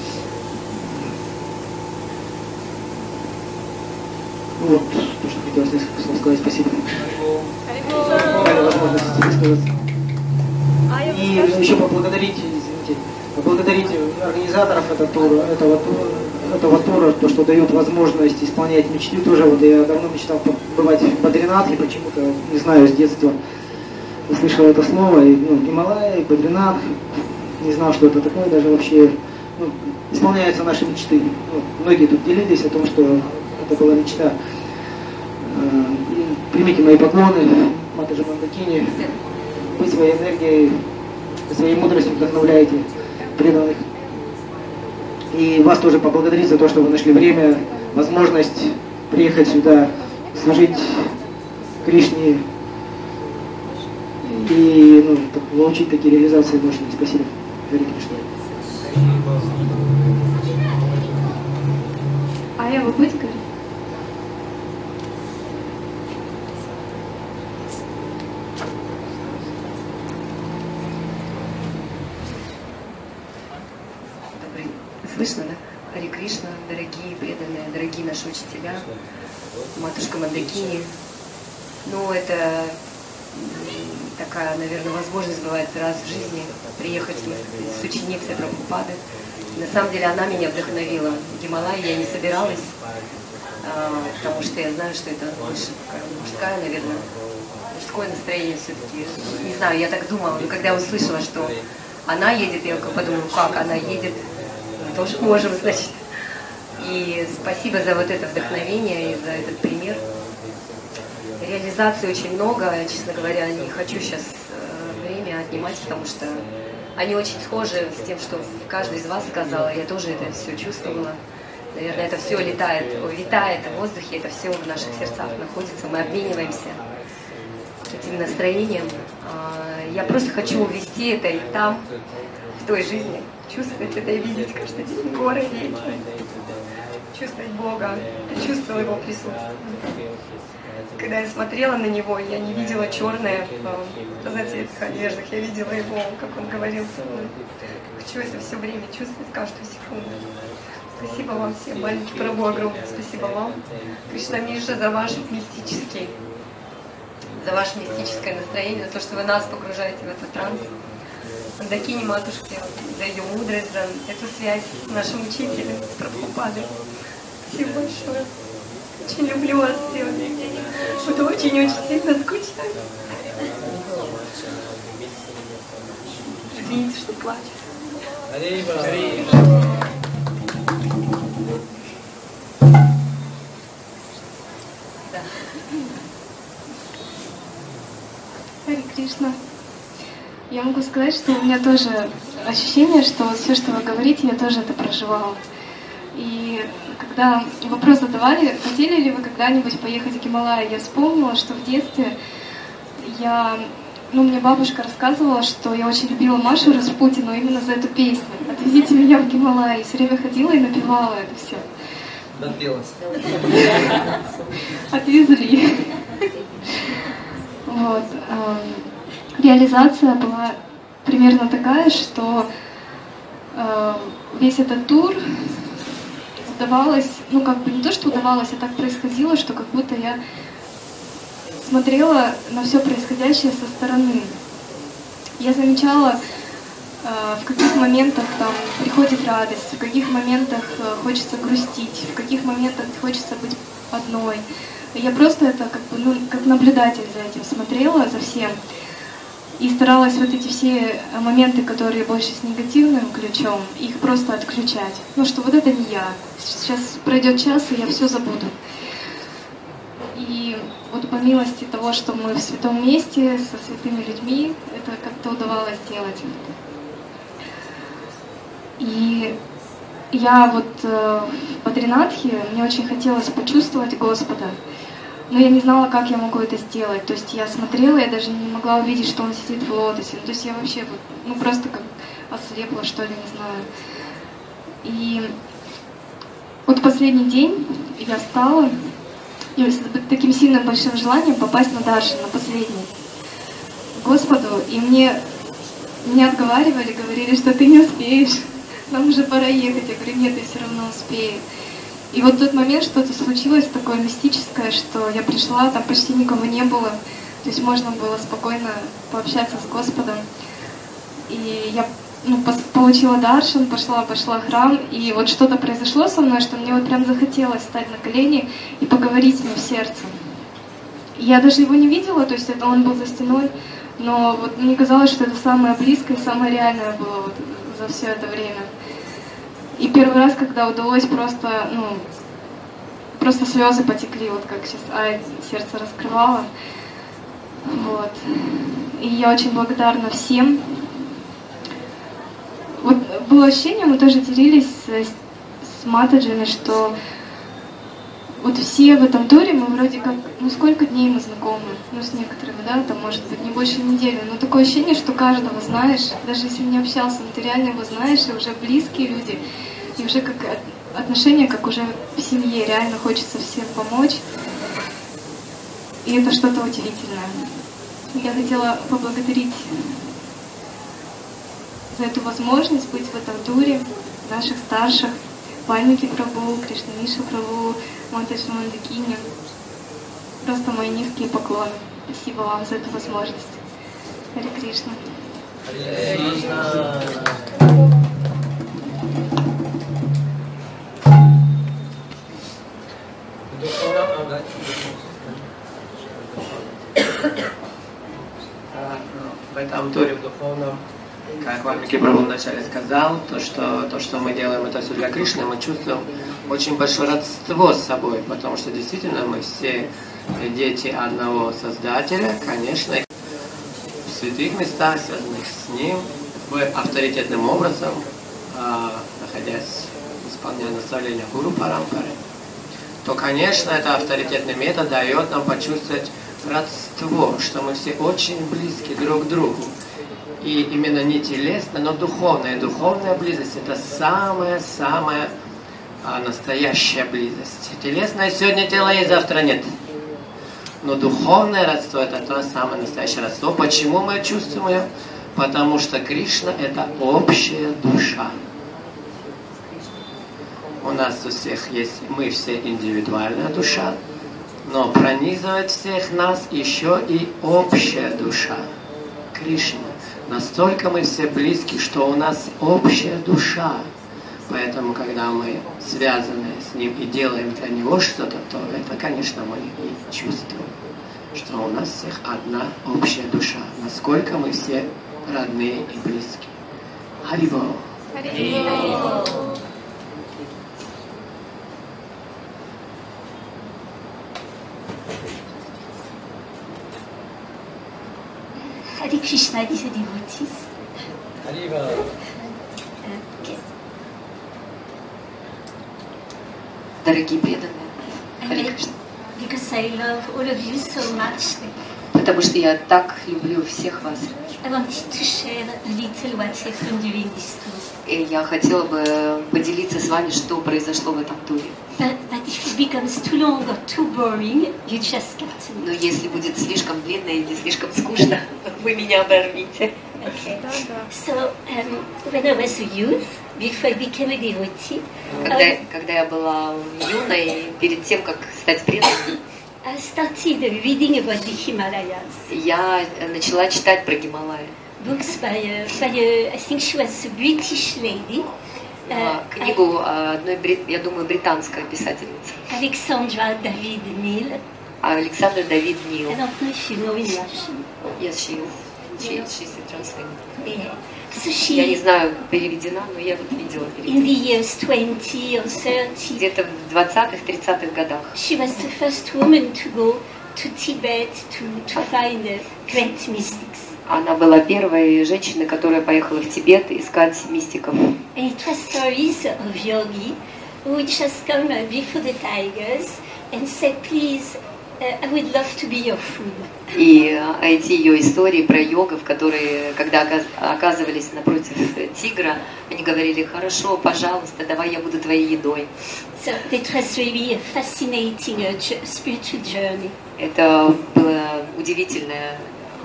Вот то, что хотелось несколько слов сказать. Спасибо. Дали возможность высказаться. И еще поблагодарить организаторов этого тура, то, что дают возможность исполнять мечты тоже. Вот я давно мечтал побывать в Бадринатхе, почему-то, не знаю, с детства услышал это слово. И, Гималайи, Бадринатх, не знал, что это такое, даже вообще исполняются наши мечты. Многие тут делились о том, что это была мечта. И примите мои поклоны, Матаджи Мандакини, вы своей энергией, своей мудростью вдохновляете преданных. И вас тоже поблагодарить за то, что вы нашли время, возможность приехать сюда, служить Кришне и получить такие реализации мощные. Спасибо. Харе Кришна. А я вы будете говорить? Слышно, да? Харе Кришна, дорогие преданные, дорогие наши учителя, матушка Мандакини. Это такая, наверное, возможность бывает раз в жизни приехать с ученицей Прабхупады. На самом деле она меня вдохновила. В Гималайи я не собиралась, потому что я знаю, что это больше такая мужская, наверное, мужское настроение все-таки. Не знаю, я так думала, но когда я услышала, что она едет, я подумала, как она едет, мы тоже можем, значит. И спасибо за вот это вдохновение и за этот пример. Реализаций очень много, честно говоря, не хочу сейчас время отнимать, потому что они очень схожи с тем, что каждый из вас сказал, я тоже это все чувствовала. Наверное, это все витает в воздухе, это все в наших сердцах находится, мы обмениваемся этим настроением. Я просто хочу увести это и там, в той жизни, чувствовать это и видеть каждый день горы, реки, чувствовать Бога, чувствовать Его присутствие. Когда я смотрела на Него, я не видела черное в разноцветных одеждах, я видела Его, как Он говорил со мной. Хочу это все время чувствовать, каждую секунду. Спасибо вам всем, маленький Прабху, огромное спасибо вам. Кришна Миша, за ваше мистическое настроение, за то, что вы нас погружаете в этот транс. Мандакини матушке, за ее мудрость, за эту связь с нашим учителем, с Прабхупадой. Спасибо большое. Очень люблю вас всех. Буду очень-очень сильно скучать. Извините, что плачу. Харе Кришна. Я могу сказать, что у меня тоже ощущение, что все, что вы говорите, я тоже это проживала. И когда вопрос задавали, хотели ли вы когда-нибудь поехать в Гималай, я вспомнила, что в детстве мне бабушка рассказывала, что я очень любила Машу Распутину именно за эту песню. «Отвезите меня в Гималай». И все время ходила и напевала это все. Допелась. Отвезли. Вот. Реализация была примерно такая, что весь этот тур удавалось, не то, что удавалось, а так происходило, что как будто я смотрела на все происходящее со стороны. Я замечала, в каких моментах там приходит радость, в каких моментах хочется грустить, в каких моментах хочется быть одной. Я просто это как наблюдатель за этим смотрела, за всем. И старалась вот эти все моменты, которые больше с негативным ключом, их просто отключать. Что вот это не я. Сейчас пройдет час, и я все забуду. И вот по милости того, что мы в святом месте, со святыми людьми, это как-то удавалось сделать. И я вот в Бадринатхе, мне очень хотелось почувствовать Господа, но я не знала, как я могу это сделать. То есть я смотрела, я даже не могла увидеть, что он сидит в лотосе. То есть я вообще просто как ослепла, что ли, не знаю. И вот последний день я встала и с таким сильным большим желанием попасть на даршан, на последний, к Господу. И меня отговаривали, говорили, что ты не успеешь, нам уже пора ехать. Я говорю, нет, я все равно успею. И вот в тот момент что-то случилось такое мистическое, что я пришла, там почти никого не было, то есть можно было спокойно пообщаться с Господом. И я получила даршан, пошла в храм, и вот что-то произошло со мной, что мне вот прям захотелось встать на колени и поговорить с ним в сердце. Я даже его не видела, то есть он был за стеной, но вот мне казалось, что это самое близкое и самое реальное было вот за все это время. И первый раз, когда удалось, просто слезы потекли, вот как сейчас сердце раскрывало. Вот. И я очень благодарна всем. Вот было ощущение, мы тоже делились с матаджами, что вот все в этом туре, мы вроде как, сколько дней мы знакомы, с некоторыми, да, там может быть не больше недели, но такое ощущение, что каждого знаешь, даже если не общался, но ты реально его знаешь, и уже близкие люди, и уже как отношения, как уже в семье, реально хочется всем помочь, и это что-то удивительное. Я хотела поблагодарить за эту возможность быть в этом туре, наших старших, Вальмики Прабху, Кришна Миша Прабху, Матаджи Мандакини. Просто мои низкие поклоны. Спасибо вам за эту возможность. Харе Кришна. духовном. Как Вальмики Прабху вначале сказал, то, что мы делаем это все для Кришны, мы чувствуем очень большое родство с собой, потому что действительно мы все дети одного Создателя, конечно, в святых местах, связанных с Ним, авторитетным образом, находясь, исполняя наставления Гуру Парампары, то, конечно, это авторитетный метод дает нам почувствовать родство, что мы все очень близки друг к другу. И именно не телесная, но духовная. И духовная близость – это самая-самая настоящая близость. Телесная сегодня тело есть, завтра нет. Но духовное родство – это то самое настоящее родство. Почему мы чувствуем ее? Потому что Кришна – это общая душа. У нас у всех есть, мы все индивидуальная душа, но пронизывает всех нас еще и общая душа. Кришна. Настолько мы все близки, что у нас общая душа. Поэтому, когда мы связаны с Ним и делаем для Него что-то, то это, конечно, мы и чувствуем, что у нас всех одна общая душа. Насколько мы все родные и близки. Харибол. Харибол. Hare Krishna, dear devotees. Haribo. Дорогие преданные, Харе Кришна. Because I love all of you so much. Потому что я так люблю всех вас. I wanted to share a little what happened during this tour. И я хотела бы поделиться с вами, что произошло в этом туре. But if it becomes too long or too boring, you just cut me. Но если будет слишком длинно или слишком скучно, вы меня оборвите. Okay. So when I was a youth, before I became a devotee, когда я была юной, перед тем, как стать преданной, I started reading about the Himalayas. Я начала читать про Гималаи. Books by I think she was a British lady. Книгу одной, я думаю, британской писательницы. Alexandra David Neal. Александра Давид Нил. I don't know if you know in Russian. Yes, she's translated. Yeah. So she, я не знаю, переведена, но я вот видела in the years 20 or 30, где-то в 20-х, 30-х годах. She was the first woman to go to Tibet to find great mystics. Она была первой женщиной, которая поехала в Тибет искать мистиков. And it was stories of yogi who would just come before the tigers and say, please, I would love to be your food. И эти ее истории про йогов, которые, когда оказывались напротив тигра, они говорили: хорошо, пожалуйста, давай я буду твоей едой. So it was really a fascinating spiritual journey. Это было удивительное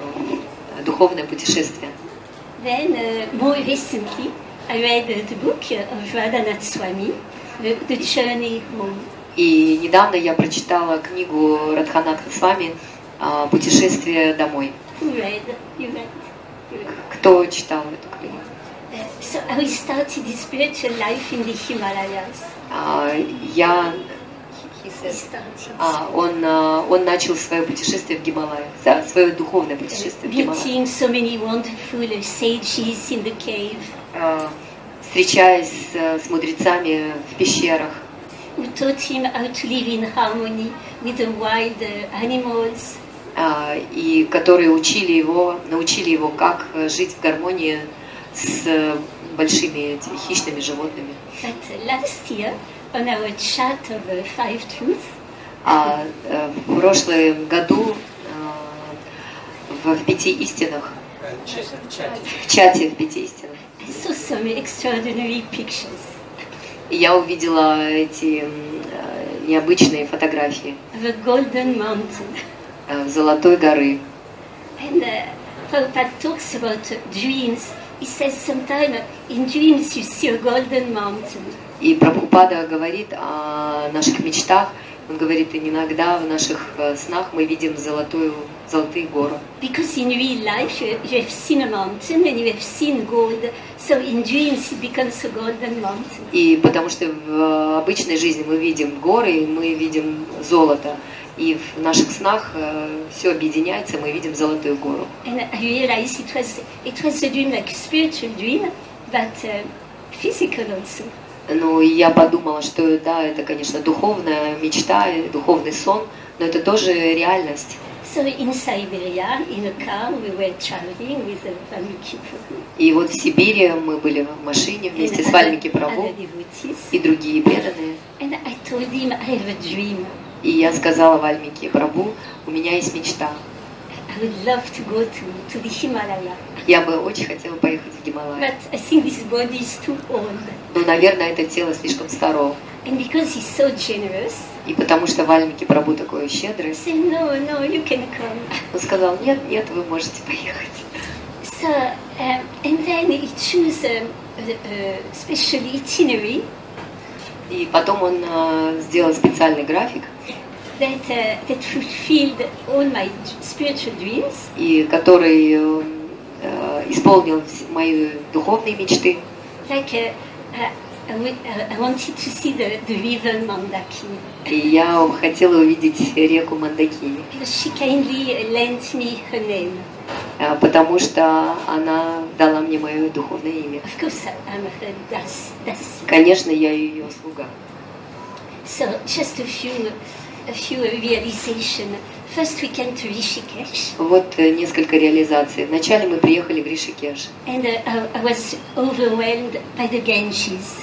духовное путешествие. Then, more recently, I read the book of Radhanath Swami, The Journey Home. И недавно я прочитала книгу Радханатха Свами «Путешествие домой». You read. Кто читал эту книгу? So I started the spiritual life in the Himalayas. Он начал свое путешествие в Гималаях, свое духовное путешествие в Гималаях. Meeting so many wonderful sages in the cave. Встречаясь с мудрецами в пещерах. Who taught him how to live in harmony with the wild animals. И которые научили его, как жить в гармонии с большими хищными животными. But last year, on our chat of Five Truths, в прошлом году в Пяти истинах, в чате в Пяти истинах, I saw some extraordinary pictures. Я увидела эти необычные фотографии The Golden Mountain. Золотой горы. And Prabhupada talks about dreams. He says sometimes in dreams you see a golden mountain. И Прабхупада говорит о наших мечтах. Он говорит, иногда в наших снах мы видим золотые горы. Because in real life you have seen a mountain and you have seen gold, so in dreams it becomes a golden mountain. И потому что в обычной жизни мы видим горы, и мы видим золото. И в наших снах все объединяется, мы видим Золотую гору. And I realized it was a dream, like a spiritual dream, but physical also. Ну, и я подумала, что да, это, конечно, духовная мечта, духовный сон, но это тоже реальность. So in Siberia, in a car, we were traveling with Valmiki Prabhu. И вот в Сибири мы были в машине вместе с Вальмики Прабху и другие преданные. And I told him, I have a dream. И я сказала Вальмики Прабху, у меня есть мечта. I would love to go to the Himalaya. Я бы очень хотела поехать в Гималай. But I think this body is too old. Но, наверное, это тело слишком старо. And because he's so generous, и потому что Вальмики Прабху такой щедрый, said, no, you can come. Он сказал, нет, вы можете поехать. So, and then he chose a special itinerary. И потом он сделал специальный график, that fulfilled all my spiritual dreams. И который исполнил мои духовные мечты. Like I wanted to see the river Mandakini. И я хотела увидеть реку Мандакини. She kindly lent me her name. Потому что она дала мне мое духовное имя. Of course, I'm her das. Конечно, я ее слуга. So just a few realizations. First we came to Rishikesh. Вот несколько реализаций. Вначале мы приехали в Ришикеш. And I was overwhelmed by the Ganges.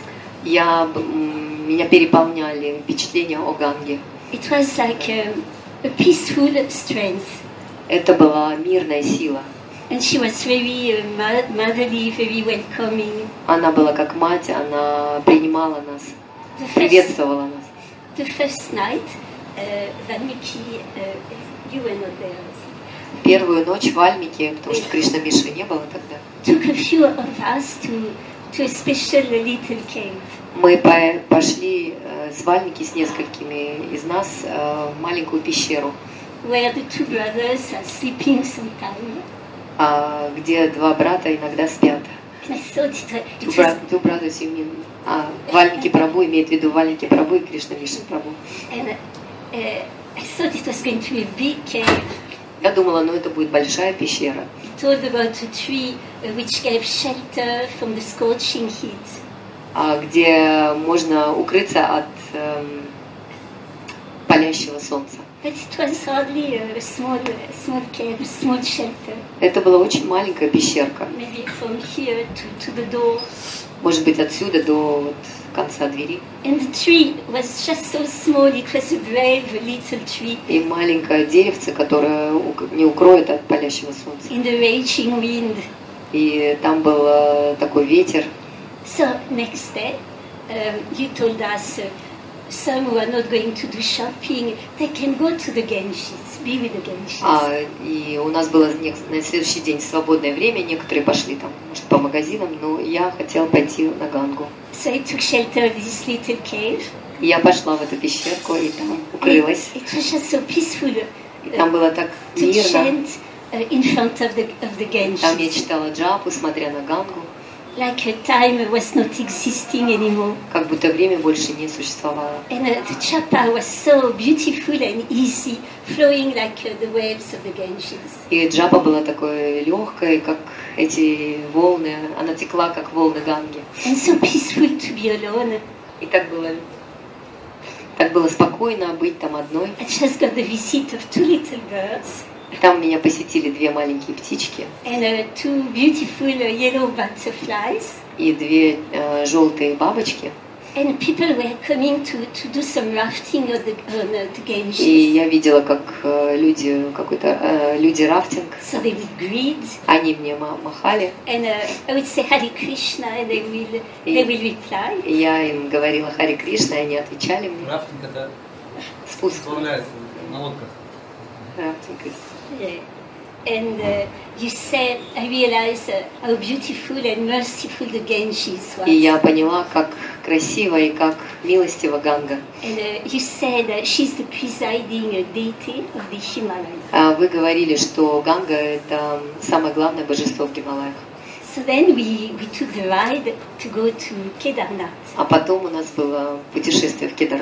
Меня переполняли впечатления о Ганге. It was like a peaceful strength. Это была мирная сила. And she was very motherly, very welcoming. Она была как мать, она принимала нас, приветствовала нас. The first night, Valmiki, you were not there. Первую ночь в Вальмике, потому что Кришна Миши не было тогда. Took a few of us to a special little cave. Мы пошли с Вальмики с несколькими из нас в маленькую пещеру. Where the two brothers are sleeping sometime. Где два брата иногда спят. Two brothers, you mean? Вальмики Прабху имеет в виду Вальмики Прабху и Кришна Миши Прабху. I thought it was going to be a big cave. Я думала, это будет большая пещера. It told about a tree which gave shelter from the scorching heat. Где можно укрыться от палящего солнца. But it was hardly a small cave, a small shelter. Это была очень маленькая пещерка. Maybe from here to the door. Может быть, отсюда до конца двери. And the tree was just so small, it was a brave little tree. И маленькое деревце, которое не укроет от палящего солнца. In the raging wind. И там был такой ветер. So next day, you told us some who are not going to do shopping, they can go to the Ganges, be with the Ganges. И у нас было на следующий день свободное время, некоторые пошли там, может, по магазинам, но я хотела пойти на Гангу. So I took shelter of this little cave. Я пошла в эту пещерку и там укрылась. It was just so peaceful. И там было так мирно. In front of the Ganges. Там я читала джапу, смотря на Гангу. Like time was not existing anymore. Как будто время больше не существовало. And the japa was so beautiful and easy, flowing like the waves of the Ganges. И джапа была такой легкой, как эти волны, она текла как волны Ганги. And so peaceful to be alone. И так было спокойно быть там одной. I just got the visit of two little birds. Там меня посетили две маленькие птички. And two beautiful yellow butterflies. И две желтые бабочки. And people were coming to do some rafting on the Ganges. И я видела, как люди рафтинг. So they would greet. Они мне махали. And I would say Hare Krishna, and they will reply. И я им говорила Харе Кришна, и они отвечали мне. Рафтинг это спуск. На лодках. Рафтинг. Yeah. And you said, I realized how beautiful and merciful the Ganges was. И я поняла, как красиво и как милостива Ганга. And you said she's the presiding deity of the Himalayas. Вы говорили, что Ганга это самое главное божество в Гималаях. So then we took the ride to go to Kedarnath. А потом у нас было путешествие в Кедарнатх.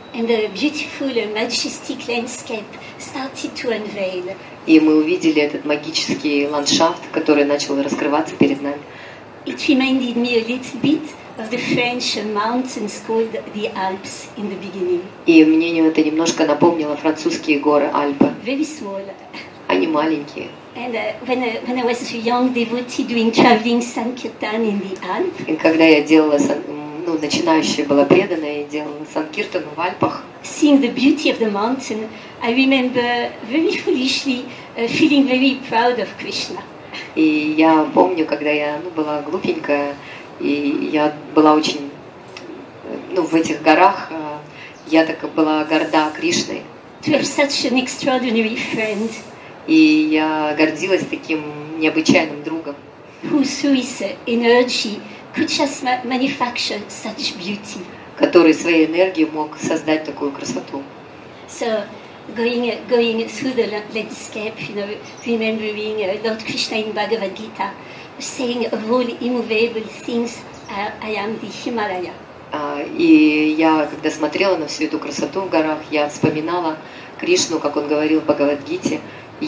And the beautiful and majestic landscape started to unveil. И мы увидели этот магический ландшафт, который начал раскрываться перед нами. It reminded me a little bit of the French mountains called the Alps in the beginning. И мне это немножко напомнило французские горы Альпы. Very small. Они маленькие. And when I was a young devotee doing traveling Sankirtan in the Alps. И когда я делала, начинающая была преданная, и делала Санкиртану в Альпах. Seeing the beauty of the mountain, I remember very foolishly feeling very proud of Krishna. И я помню, когда я была глупенькая, и я была очень, в этих горах, я так была горда Кришной. To have such an extraordinary friend. И я гордилась таким необычайным другом. Whose energy could just manufacture such beauty. Который своей энергией мог создать такую красоту. So, going through the landscape, remembering Lord Krishna in Bhagavad Gita, saying of all immovable things, I am the Himalaya. И я, когда смотрела на всю эту красоту в горах, я вспоминала Кришну, как он говорил в Бхагавад-гите,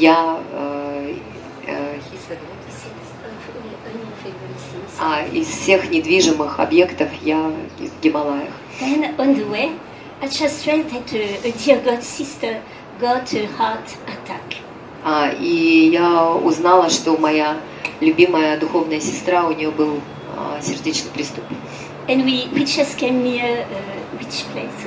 из всех недвижимых объектов я в Гималаях. Then on the way, I just felt that a dear God sister got a heart attack. И я узнала, что моя любимая духовная сестра, у нее был сердечный приступ. And we just came near which place?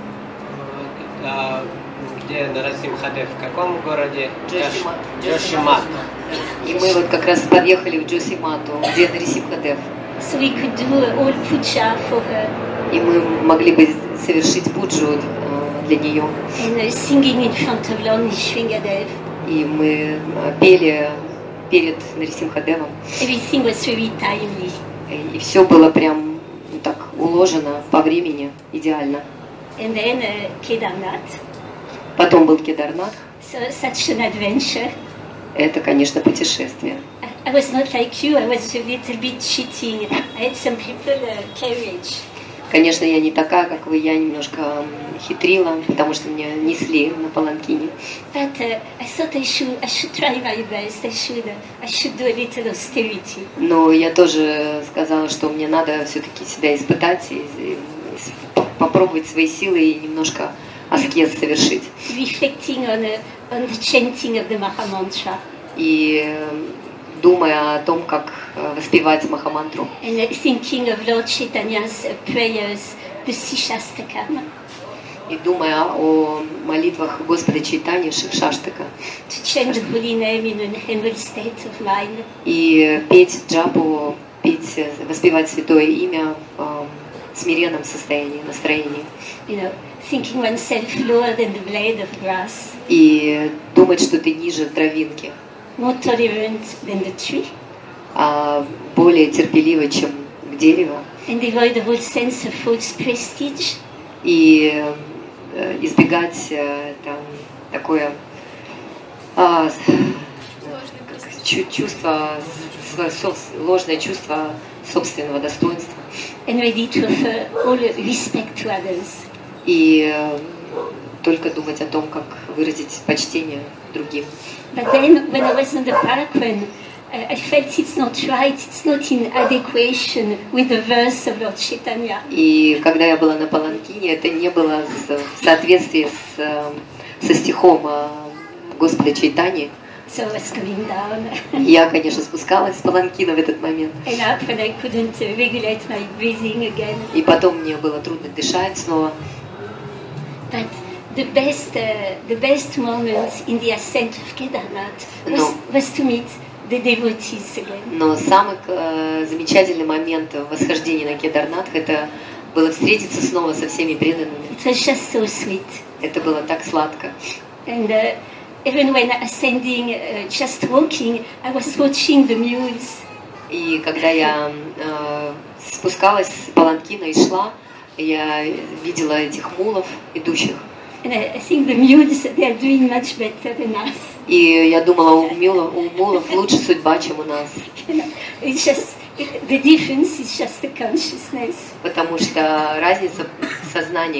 Где Нарасимхадев? В каком городе? Джошимат. И мы вот как раз подъехали в Джосимату, где Нарасимхадев. So we could do all puja for her. И мы могли бы совершить пуджу для нее. And singing in front of Lord Nrsimhadev. И мы пели перед Нарасимхадевом. Everything was very timely. И все было прям так уложено по времени идеально. And then Kedarnath. Потом был Кедарнат. So such an adventure. Это, конечно, путешествие. I was not like you. I was a little bit cheating. I had some people carriage. Конечно, я не такая, как вы. Я немножко хитрила, потому что меня несли на паланкине. But I thought I should try my best. I should do a little austerity. Но я тоже сказала, что мне надо все-таки себя испытать и попробовать свои силы и немножко аскез совершить. Reflecting on the chanting of the Mahamantra. И думая о том, как воспевать Махамантру. And thinking of Lord Chaitanya's prayers, the Shikshastakam. И думая о молитвах Господа Чайтани Шикшаштака. To chant the holy name in an humble state of mind. И петь джапу, воспевать святое имя в смиренном состоянии, настроении. Thinking oneself lower than the blade of grass. И думать, что ты ниже травинки. More tolerant than the tree. Более терпеливо, чем дерево. And devoid of all sense of false prestige. И избегать такое чувство, ложное чувство собственного достоинства. And ready to offer all respect to others. И только думать о том, как выразить почтение другим. But then, when I was on the Parakran, I felt it's not right, it's not in adequation with the verse of Lord Chaitanya. И когда я была на паланкине, это не было в соответствии со стихом Господа Чайтани. So I was coming down. Я, конечно, спускалась с паланкина в этот момент. And up when I couldn't regulate my breathing again. И потом мне было трудно дышать снова. But the best moment in the ascent of Kedarnath was to meet the devotees again. Но самый замечательный момент в восхождении на Кедарнат это было встретиться снова со всеми преданными. It was just so sweet. Это было так сладко. And even when ascending, just walking, I was watching the mules. И когда я спускалась с паланкина и шла, я видела этих мулов, идущих. And I think the mules, they are doing much better than us. И я думала, у мулов лучше судьба, чем у нас. It's just, the difference is just the consciousness. Потому что разница в сознании.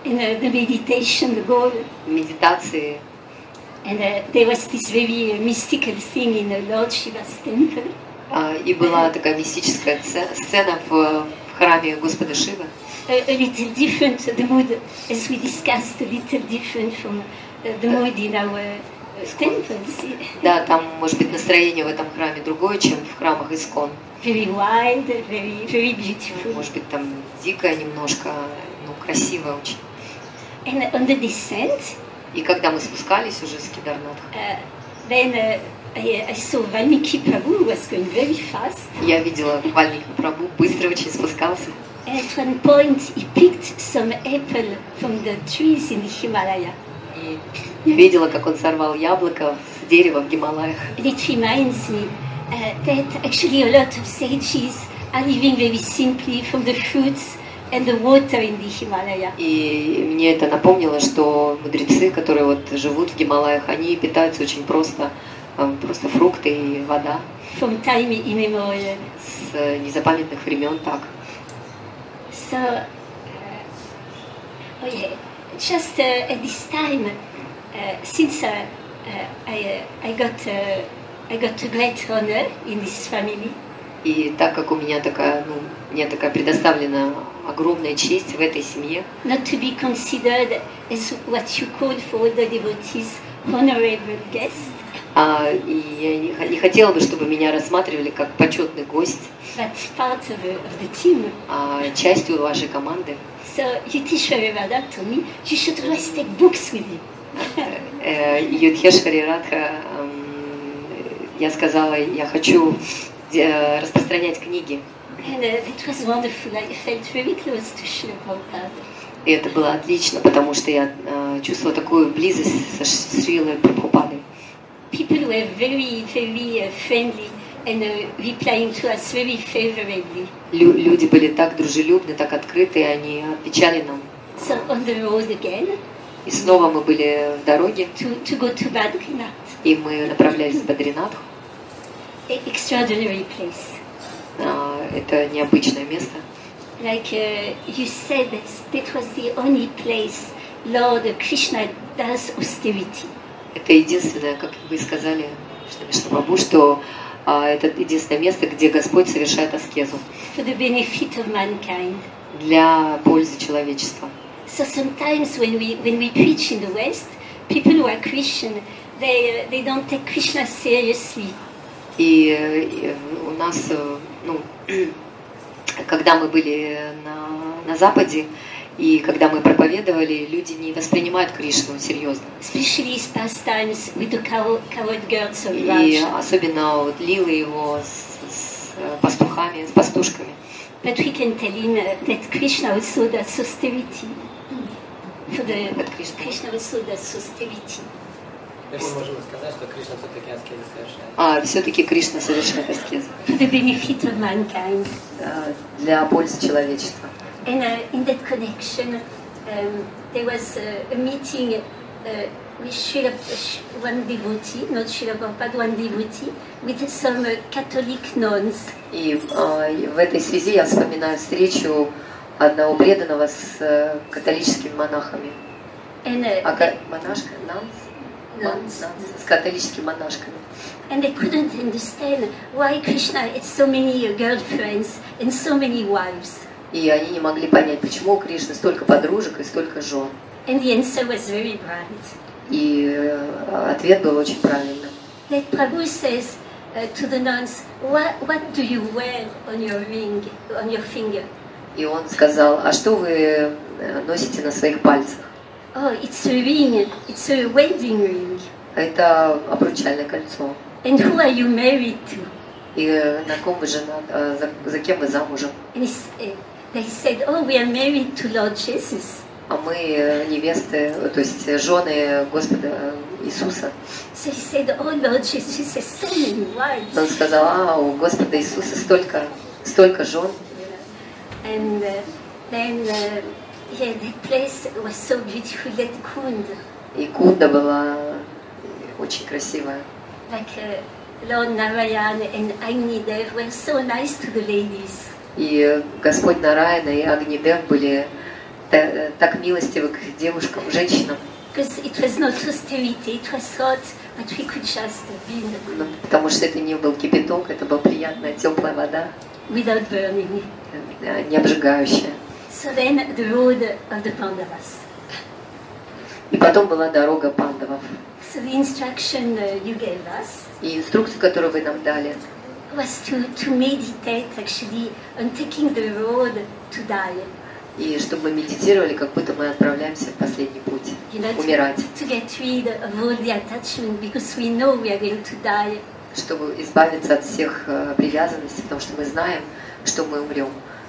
And the meditation, the goal. Медитации. And there was this very mystical thing in the Lord Shiva's temple. И была такая мистическая сцена в храме Господа Шивы. A little different, the mood, as we discussed, a little different from the mood in our temples. Да, там, может быть, настроение в этом храме другое, чем в храмах Искон. Very wild, very beautiful. Может быть, там дикое немножко, ну, красиво очень. And on the descent, и когда мы спускались уже с Кедарнатха, then I saw Valmiki Prabhu was going very fast. Я видела Вальмики Прабху, быстро очень спускался. And at one point he picked some apple from the trees in the Himalaya. И я видела, как он сорвал яблоко с дерева в Гималаях. It reminds me that actually a lot of sages are living very simply from the fruits and the water in the Himalaya. И мне это напомнило, что мудрецы, которые вот живут в Гималаях, они питаются очень просто фрукты и вода. From time immemorial. С незапамятных времен так. So, just at this time, since I got a great honor in this family. И так как у меня такая, ну, мне такая предоставлена огромная честь в этой семье. Not to be considered as what you call for all the devotees honorable guest. И я не хотела бы, чтобы меня рассматривали как почетный гость. That's part of the team. Частью вашей команды. So Yudhishthira Radha told me you should always take books with you. Юдхешвари Радха, я сказала, я хочу распространять книги. And it was wonderful. I felt very close to Srila Prabhupada. И это было отлично, потому что я чувствовала такую близость со Шрилой Прабхупадой. People were very, very friendly and replying to us very favorably. Люди были так дружелюбны, так открыты, они отвечали нам. So on the road again. И снова мы были в дороге. To go to Badrinath. И мы направлялись в Бадринатх. Extraordinary place. Это необычное место. Like you said, that was the only place Lord Krishna does austerity. Это единственное, как вы сказали, Бабу, что это единственное место, где Господь совершает аскезу. For the benefit of mankind. Для пользы человечества. So sometimes when we preach in the West, people who are Christian, they don't take Krishna seriously. И у нас, ну, когда мы были на Западе, и когда мы проповедовали, люди не воспринимают Кришну серьезно. И особенно вот лилы его с пастухами, с пастушками. But we can tell him that Krishna also does austerity. For the Krishna also does austerity. Мы можем сказать, что Кришна все-таки аскезы совершает. Все-таки Кришна совершает аскезы. For the benefit of mankind. Для пользы человечества. And in that connection, there was a meeting with one devotee, not Srila Prabhupada, one devotee, with some Catholic nuns. И в этой связи я вспоминаю встречу одного преданного с католическими монахами. Монашка, с католическими монашками. And they couldn't understand why Krishna had so many girlfriends and so many wives. И они не могли понять, почему у Кришны столько подружек и столько жен. And the answer was very bright. И ответ был очень правильным. That Prabhu says to the nuns, what do you wear on your ring, on your finger? И он сказал, а что вы носите на своих пальцах? Oh, it's a ring. It's a wedding ring. Это обручальное кольцо. And who are you married to? И на ком вы женаты, за кем вы замужем? And they said, oh, we are married to Lord Jesus. А мы невесты, то есть жены Господа Иисуса. So he said, oh, Lord Jesus has so many wives. Он сказал, у Господа Иисуса столько жен. And then yeah, that place was so beautiful, that Kund. И Кунда была очень красивая. Like Lord Narayana and Agnidev were so nice to the ladies. И Господь Нараяна и Агнидев были так милостивы к девушкам, женщинам. Потому что это не был кипяток, это была приятная теплая вода, не обжигающая. И потом была дорога пандавов. И инструкцию, которую вы нам дали, и чтобы мы медитировали, как будто мы отправляемся в последний путь, умирать. Чтобы избавиться от всех привязанностей, потому что мы знаем, что мы умрем.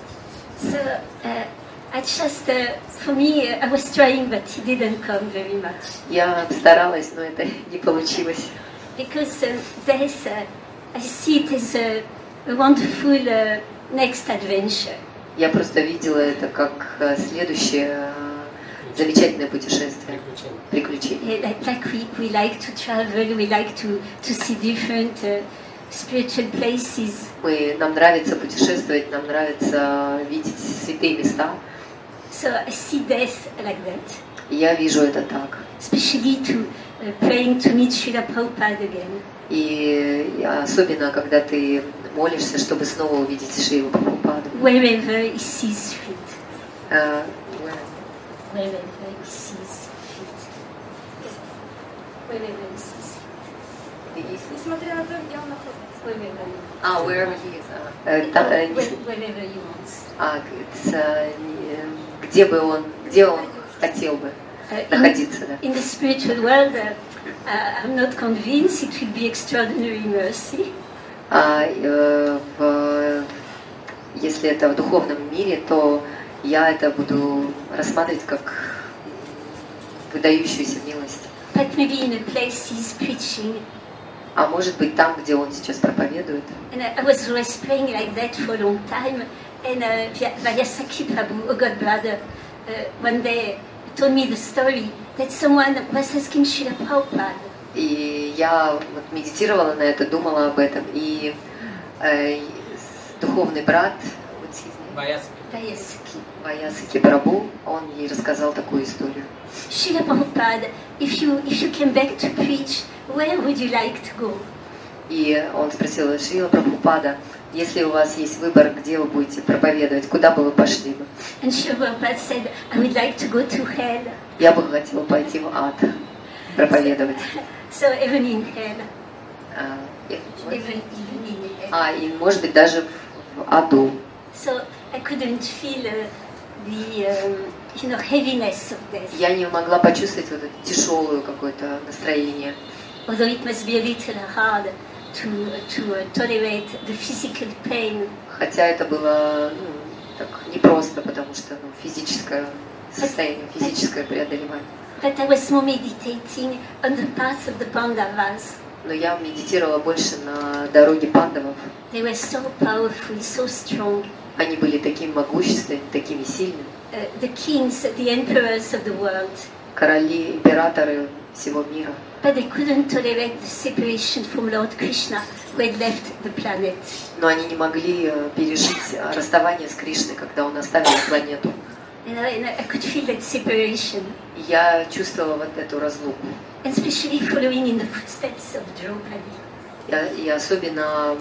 Я старалась, но это не получилось. Because I see it as a wonderful next adventure. Я просто видела это как следующее замечательное путешествие, приключение. Like we like to travel, we like to see different spiritual places. Нам нравится путешествовать, нам нравится видеть святые места. So I see death like that. Я вижу это так. Especially praying to meet Srila Prabhupada again. И особенно, когда ты молишься, чтобы снова увидеть Шрилу Прабхупаду. Wherever he sees fit. Wherever he sees fit. Wherever he sees fit. Несмотря на то, где он находится. Wherever he is. Wherever he wants. Где он хотел бы находиться, да. In the spiritual world, I'm not convinced it will be extraordinary mercy. Если это в духовном мире, то я это буду рассматривать как выдающуюся милость. But maybe in a place he's preaching. А может быть там, где он сейчас проповедует. And I was always praying like that for a long time. And Vyasaki Prabhu, a God brother, one day told me the story that someone was asking Srila Prabhupada. И я медитировала на это, думала об этом. И духовный брат Ваясаки Прабhu, он ей рассказал такую историю. Srila Prabhupada, if you came back to preach, where would you like to go? И он спросил: Шрила Прабхупада, если у вас есть выбор, где вы будете проповедовать, куда бы вы пошли бы? And Srila Prabhupada said, I would like to go to hell. Я бы хотела пойти в ад, проповедовать. So even in hell. Even in hell. И может быть даже в аду. So I couldn't feel the heaviness of this. Я не могла почувствовать вот это тяжелое какое-то настроение. Although it must be a little hard to tolerate the physical pain. Хотя это было так непросто, потому что физическое состояние, физическое преодолевание. But I was more meditating on the path of the Pandavas. Но я медитировала больше на дороге пандавов. They were so powerful, so strong. Они были такими могущественными, такими сильными. The kings, the emperors of the world. Короли, императоры всего мира. But they couldn't tolerate the separation from Lord Krishna, who had left the planet. Но они не могли пережить расставание с Кришной, когда он оставил планету. And I could feel that separation. Я чувствовала вот эту разлуку. Especially following in the footsteps of Draupadi. И особенно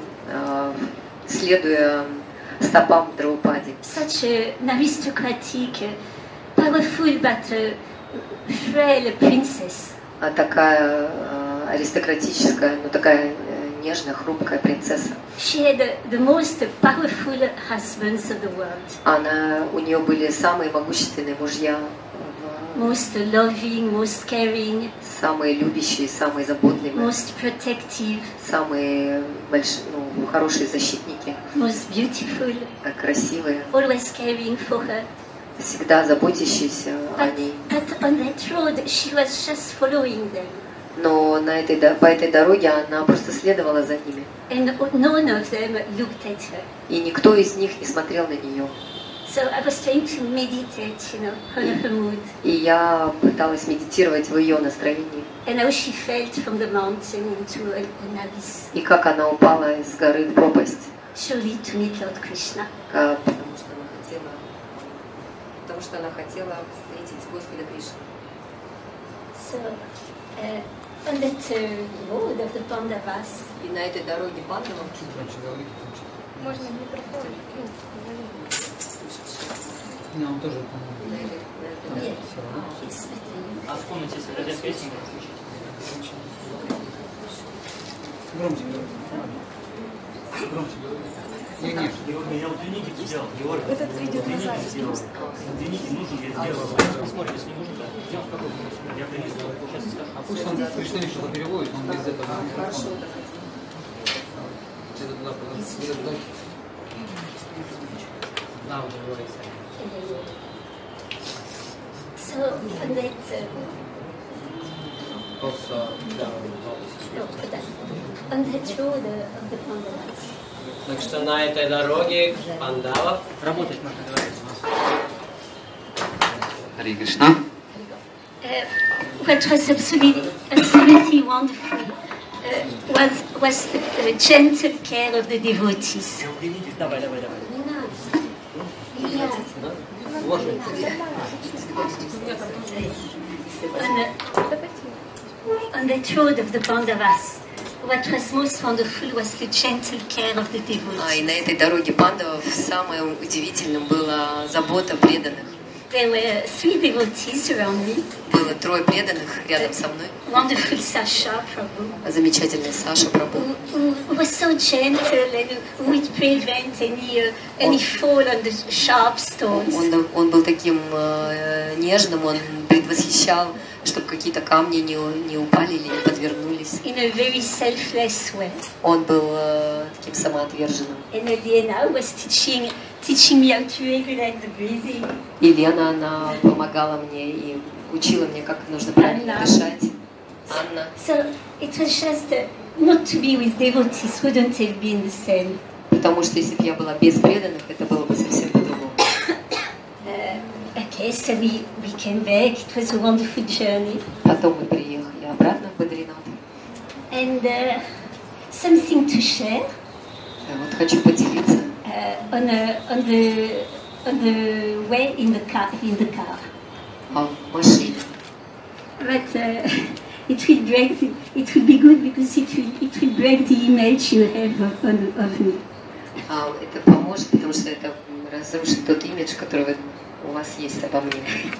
следуя стопам Драупади. Such an aristocratic, powerful but frail princess. Такая аристократическая, но такая нежная, хрупкая принцесса. She had the most powerful husbands of the world. У нее были самые могущественные мужья. Most loving, most caring. Самые любящие, самые заботливые. Most protective. Самые хорошие защитники. Most beautiful. Красивые. Always caring for her. Всегда заботящиеся о ней. But on that road, she was just following them. Но по этой дороге она просто следовала за ними. And none of them looked at her. И никто из них не смотрел на нее. So I was trying to meditate, on her mood. И я пыталась медитировать в ее настроении. And how she felt from the mountain into an abyss. И как она упала из горы в пропасть. Surely to meet Lord Krishna. Потому что она хотела потому что она хотела встретить Господа Кришну. So, on that road of the Pandavas, и на этой дороге Пандавов, можно микрофон? Не, он тоже, А в комнате, если дадят песенку, громче. Громче. Нет. Я удлинитель сделал, Георгий. Этот идет назад. Удлинитель нужен, я сделал. посмотрим, если не нужно, да. Сделаем в какой комнате. Я принесу, сейчас скажу. А пусть он Кришна что-то переводит, он без этого. Хорошо, Это туда, туда. Да, уже говорится. so on that, on that road of the Pandavas, Так что на этой дороге Пандавов работать можно говорить. Харе Кришна. what was absolutely wonderful was the gentle care of the devotees. Давай. On the road of the Pandavas, what was most wonderful was the gentle care of the devotees. И на этой дороге Пандавов самым удивительным была забота преданных. There were 3 devotees around me. Было 3 преданных рядом со мной. Wonderful Sasha Prabhu. Замечательный Саша Прабху. Who was so gentle and who would prevent any fall on the sharp stones. Он был таким нежным, он предвосхищал, чтобы какие-то камни не упали или не подвернулись. In a very selfless way. Он был таким самоотверженным. And Elena was teaching me how to regulate the breathing. И Лена, она помогала мне и учила мне, как нужно правильно дышать. Анна. So it was just not to be with devotees wouldn't have been the same. Потому что если бы я была без преданных, это было бы совсем по-другому. Okay, so we came back. It was a wonderful journey. Потом мы приехали обратно в Бадринат. And something to share. Вот хочу поделиться. On the way in the car. В машине. But it will be good because it will break the image you have of me. Это поможет, потому что это разрушит тот имидж, который у вас есть обо мне.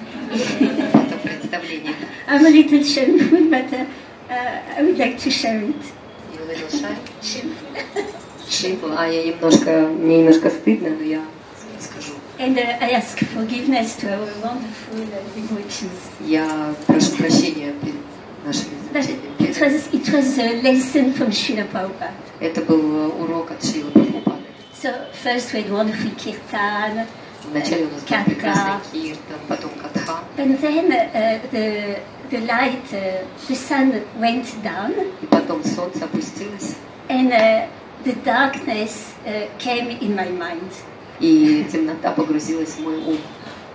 Это представление. I'm a little shameful, but I would like to share it. You a little shy? Shameful. Мне немножко стыдно, но я скажу. And I ask forgiveness to our wonderful devotees. Я прошу прощения перед нашими зрителями. It was a lesson from Srila Prabhupada. Это был урок от Шрилы Прабхупады. So first we had wonderful kirtan. Вначале у нас был прекрасный киртан, потом катха. And then the light, the sun went down. И потом солнце опустилось. And the darkness came in my mind. И темнота погрузилась в мой ум.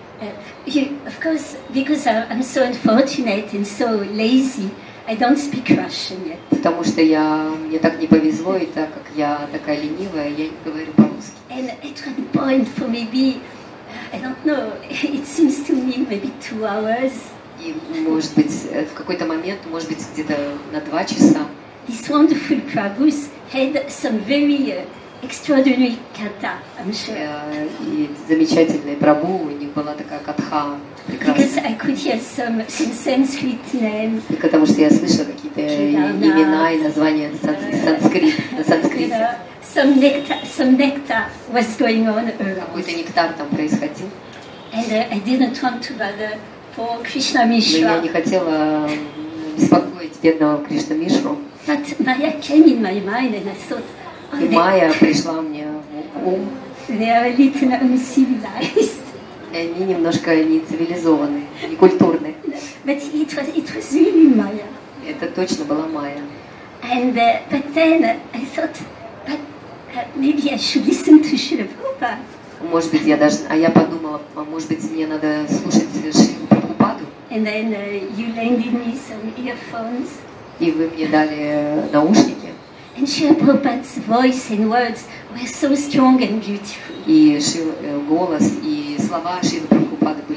Of course, because I'm so unfortunate and so lazy, I don't speak Russian yet. Потому что мне так не повезло, и так как я такая ленивая, я не говорю по-русски. And at one point, for maybe, I don't know, it seems to me maybe 2 hours. И, может быть, в какой-то момент, может быть, где-то на 2 часа. These wonderful Prabhus had some very extraordinary kata, I'm sure. И замечательный Прабху, у них была такая катха прекрасная. Because I could hear some Sanskrit names. Потому что я слышала какие-то имена и названия на санскрите. Some nectar was going on around. Какой-то нектар там происходил. And I didn't want to bother poor Krishna Но Mishra. я не хотела беспокоить бедного Кришна Мишру. But Maya came in my mind and I thought, И Майя пришла мне в ум. They are a little uncivilized. И они немножко не цивилизованные, не культурные. But it was really Maya. Это точно была Майя. And but then I thought, but maybe I should listen to Srila Prabhupada. Может быть, я подумала, может быть, мне надо слушать Шрилу Прабхупаду. And then you lended me some earphones. И вы мне дали наушники. And Srila Prabhupada's voice and words were so strong and beautiful. И голос, и слова Шрилы Прабхупады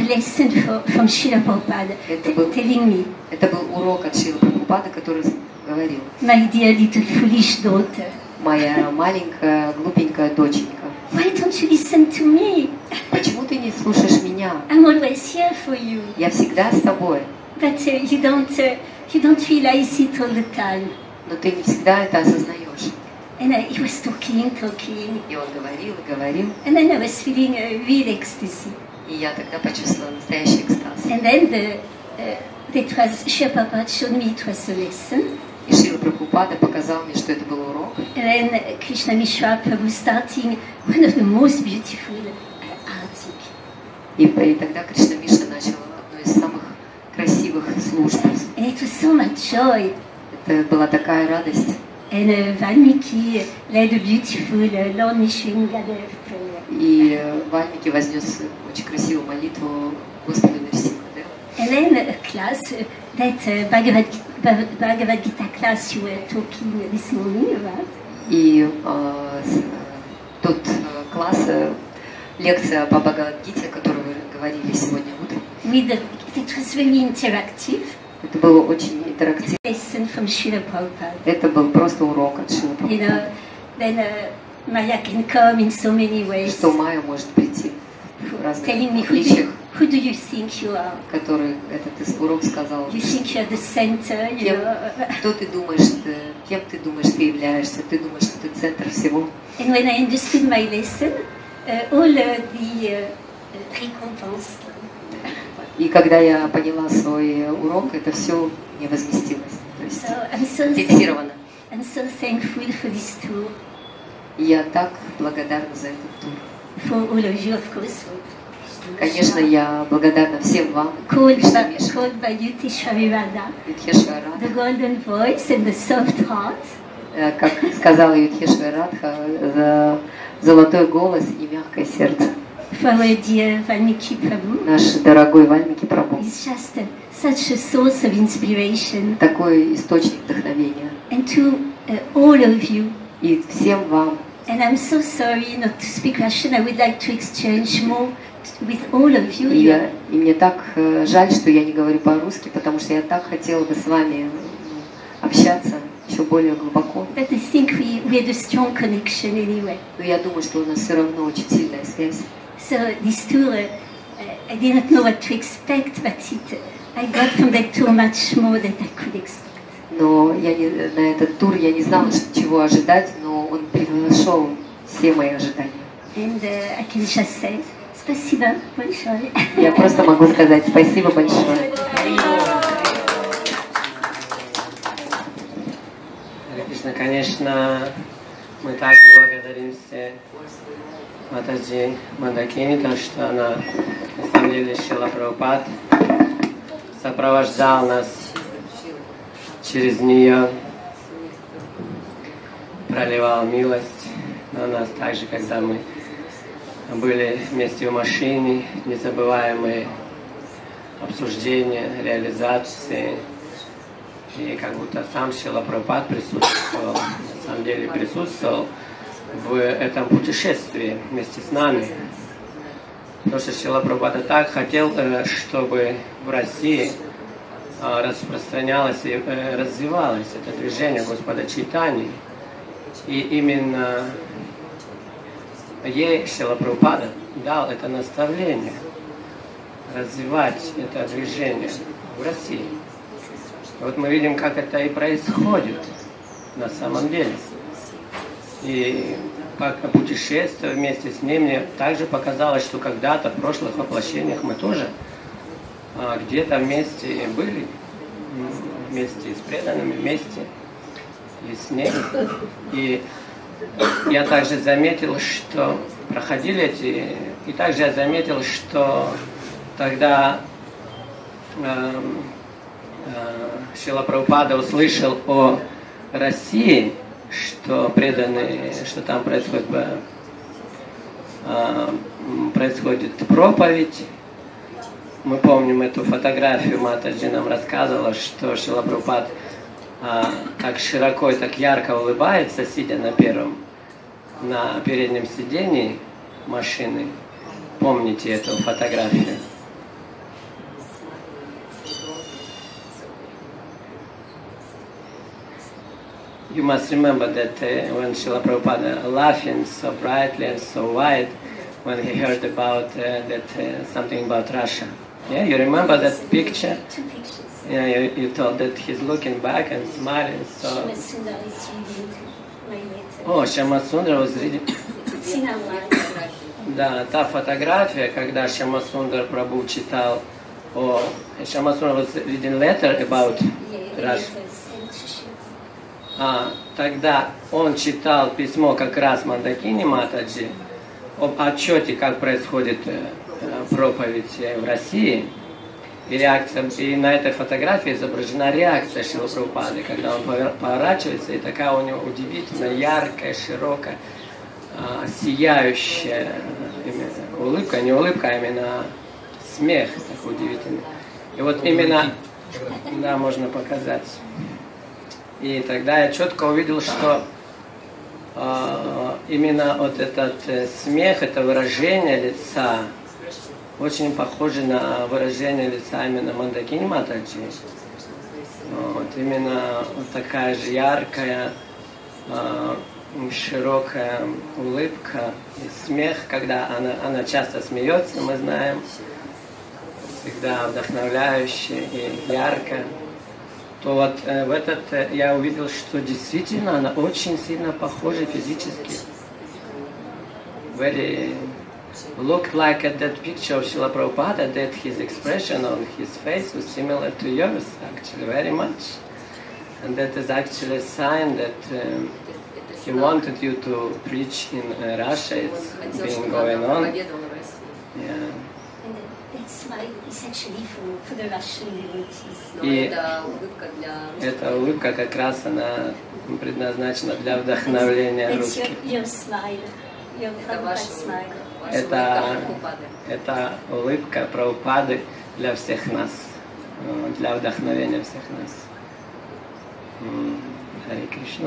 lesson from Srila Prabhupada telling me, это был урок от Шрилы Прабхупады, который говорил: my dear little foolish daughter, моя маленькая глупенькая доченька, why don't you listen to me? Почему ты не слушаешь меня? I'm always here for you. Я всегда с тобой. But you don't realize it all the time. Но ты не всегда это осознаешь. And he was talking. И он говорил и говорил. And then I was feeling real ecstasy. И я тогда почувствовала настоящий экстаз. And then Srila Prabhupada showed me it was a lesson. И Шрила Прабхупада показал мне, что это был урок. And then Krishna Mishra Prabhu starting one of the most beautiful articles. И тогда Кришна Миша начал одну из самых красивых служб. And it was so much joy. Это была такая радость. And Valmiki led a beautiful Lord Nrsimhadev prayer. И Вальмики вознес очень красивую молитву Господу Нрсимхадеву. And then a class, that Bhagavad Gita class you were talking this morning about. И тот класс, лекция по Бхагавад-гите, о которой вы говорили сегодня утром. It was very interactive. Это было очень интерактивно. Lesson from Srila Prabhupada. Это был просто урок от Шрилы Прабхупады. You know, then Maya can come in so many ways. Что Майя может прийти в разных обличиях. Who do you think you are? Который этот урок сказал. You think you are the center, you know? Кто ты думаешь, кем ты думаешь, ты являешься? Ты думаешь, что ты центр всего. And when I understood my lesson, all the recompense. И когда я поняла свой урок, это все не возместилось. То есть фиксировано. I'm so thankful for this tour. И я так благодарна за этот тур. For all of you, of course. Конечно, я благодарна всем вам. Called by Yudhishthira, the golden voice and the soft heart. Как сказала Юдхишварадха, за золотой голос и мягкое сердце. For our dear Valmiki Prabhu. Наш дорогой Вальмики Прабху. It's just such a source of inspiration. Такой источник вдохновения. And to all of you. И всем вам. And I'm so sorry not to speak Russian. I would like to exchange more with all of you. И мне так жаль, что я не говорю по-русски, потому что я так хотела бы с вами общаться еще более глубоко. But I think we had a strong connection anyway. Но я думаю, что у нас все равно очень сильная связь. So this tour, I didn't know what to expect, but I got from that tour much more than I could expect. Но на этот тур я не знала, чего ожидать, но он превзошел все мои ожидания. And I can just say, спасибо большое. Я просто могу сказать спасибо большое. Конечно, мы также благодарим все Матаджи Мандакини, то, что она, на самом деле, Шрила Прабхупад сопровождал нас через нее, проливал милость на нас, так же, когда мы были вместе в машине, незабываемые обсуждения, реализации. И как будто сам Шрила Прабхупад присутствовал, на самом деле присутствовал в этом путешествии вместе с нами. Потому что Шрила Прабхупада так хотел, чтобы в России распространялось и развивалось это движение Господа Чайтаньи. И именно ей Шрила Прабхупада дал это наставление развивать это движение в России. Вот мы видим, как это и происходит на самом деле. И как путешествие вместе с ним, мне также показалось, что когда-то в прошлых воплощениях мы тоже где-то вместе были, вместе с преданными, вместе и с ней. И я также заметил, что проходили эти... И также я заметил, что тогда Шрила Прабхупада услышал о России, что преданные, что там происходит проповедь. Мы помним эту фотографию, Матаджи нам рассказывала, что Шрила Прабхупад так широко и так ярко улыбается, сидя на переднем сидении машины. Помните эту фотографию? you must remember that when Srila Prabhupada laughing so brightly and so wide when he heard about something about Russia. Yeah, you remember that picture? Two pictures. Yeah, you told that he's looking back and smiling. So. Shama Sundar is reading my letter. Oh, Shama Sundar was reading. It's in our life. Да, та фотография, когда Шьяма Сундар Прабху читал о... Шьяма Сундар was reading letter about Russia. Тогда он читал письмо как раз Мандакини Матаджи об отчете, как происходит проповедь в России. И на этой фотографии изображена реакция Шрилы Прабхупады, когда он поворачивается, и такая у него удивительно яркая, широкая, сияющая улыбка, не улыбка, а именно смех такой удивительный. И вот именно, да, можно показать. И тогда я четко увидел, что именно вот этот смех, это выражение лица, очень похоже на выражение лица именно Мандакини Матаджи. Вот, именно вот такая же яркая, широкая улыбка и смех, когда она часто смеется, мы знаем, всегда вдохновляюще и ярко. То вот в этот я увидел, что действительно она очень сильно похожа физически. Very looked like at that picture of Srila Prabhupada that his expression on his face was similar to yours, actually, very much. And that is actually a sign that he wanted you to preach in Russia. It's been going on. Yeah. That smile is actually for the Russian devotees. И эта улыбка как раз она предназначена для вдохновления русских. Your smile, your smile. Это улыбка Прабхупады для всех нас, для вдохновения всех нас. Харе Кришна.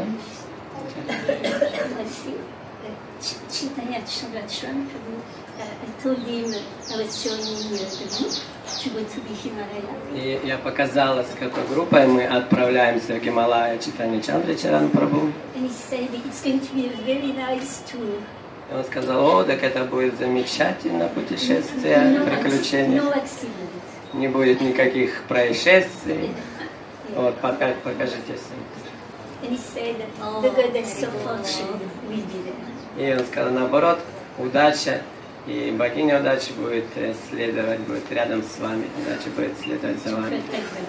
Chaitanya Chandratran Prabhu, I told him I was showing him the book to go to the Himalaya. И я показала, с какой группой мы отправляемся в Гималая Чайтанья Чандрачаран Прабху. And he said it's going to be a very nice tour. И он сказал, о, так это будет замечательное путешествие, приключение. Не будет никаких происшествий. Вот, покажите всем. And he said the goddess of fortune will be there. И он сказал, наоборот, удача и богиня удачи будет следовать, будет рядом с вами, удача будет следовать за вами.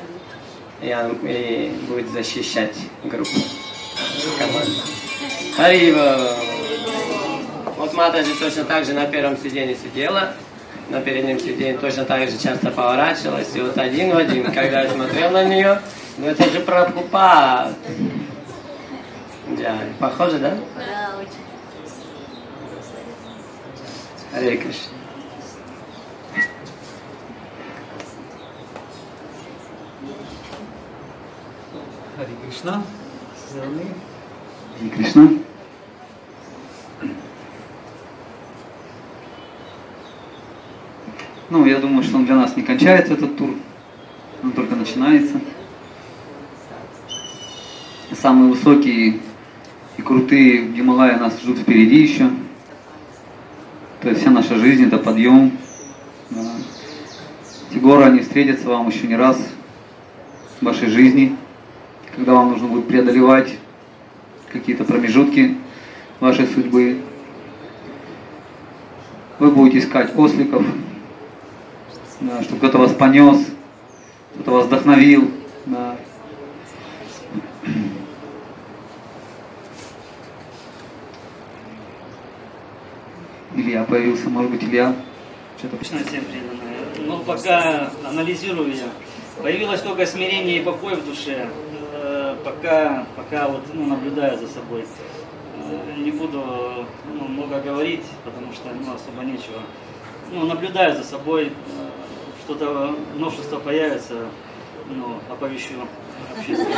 И будет защищать группу, команду. Харива! Вот Матаджи точно так же на первом сиденье сидела, на переднем сиденье точно так же часто поворачивалась. И вот один в один, когда я смотрел на нее, ну это же Прабхупад. Да, похоже, да? Да, очень. Харе Кришна. Харе Кришна. Харе Кришна. Ну, я думаю, что он для нас не кончается, этот тур. Он только начинается. Самые высокие и крутые Гималаи нас ждут впереди еще. То есть вся наша жизнь это подъем. Да. Эти горы, они встретятся вам еще не раз в вашей жизни, когда вам нужно будет преодолевать какие-то промежутки вашей судьбы. Вы будете искать осликов, да, чтобы кто-то вас понес, кто-то вас вдохновил. Да. Илья появился, может быть, Илья что-то... Точно всем преданные. Но пока анализирую я, появилось только смирение и покой в душе. Пока вот, наблюдаю за собой. Не буду много говорить, потому что особо нечего. Наблюдаю за собой, что-то новшество появится, оповещу общественность.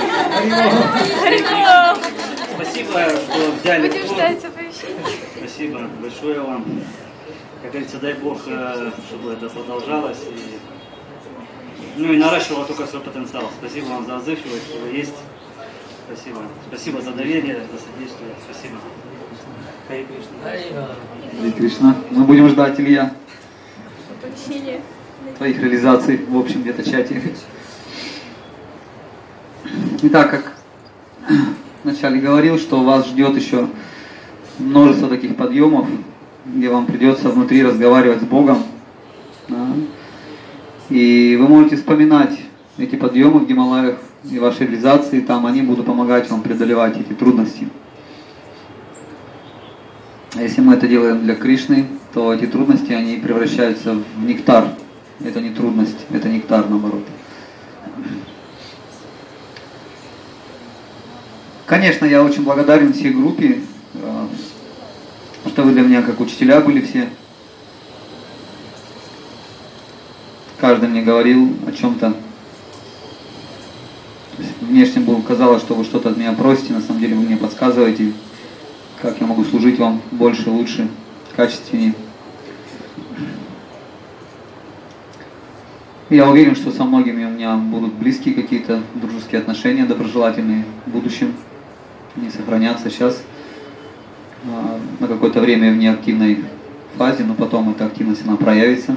Спасибо, что взяли. Будем ждать оповещения. Спасибо большое вам. Как говорится, дай Бог, чтобы это продолжалось и наращивало только свой потенциал. Спасибо вам за отзывчивость, что вы есть. Спасибо. Спасибо за доверие, за содействие. Спасибо. Харе Кришна. Харе Кришна. Мы будем ждать, Илья, твоих реализаций в общем где-то чате. Итак, как вначале говорил, что вас ждет еще множество таких подъемов, где вам придется внутри разговаривать с Богом. Да? И вы можете вспоминать эти подъемы в Гималаях и ваши реализации, там они будут помогать вам преодолевать эти трудности. А если мы это делаем для Кришны, то эти трудности, они превращаются в нектар. Это не трудность, это нектар, наоборот. Конечно, я очень благодарен всей группе, что вы для меня как учителя были все. Каждый мне говорил о чем-то. Внешне было казалось, что вы что-то от меня просите, на самом деле вы мне подсказываете, как я могу служить вам больше, лучше, качественнее. Я уверен, что со многими у меня будут близкие какие-то дружеские отношения, доброжелательные в будущем. Они сохранятся сейчас. На какое-то время в неактивной фазе, но потом эта активность она проявится.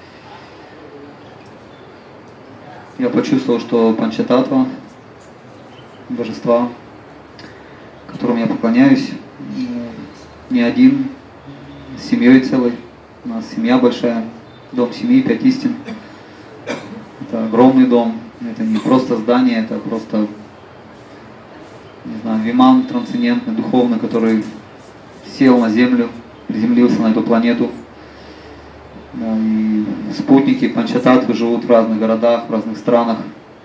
Я почувствовал, что Панчататва, божества, которому я поклоняюсь, не один, с семьей целой. У нас семья большая, дом семьи, 5 истин. Это огромный дом, это не просто здание, это просто, не знаю, виман трансцендентный, духовный, который сел на землю, приземлился на эту планету. Да, и спутники Панчататвы живут в разных городах, в разных странах.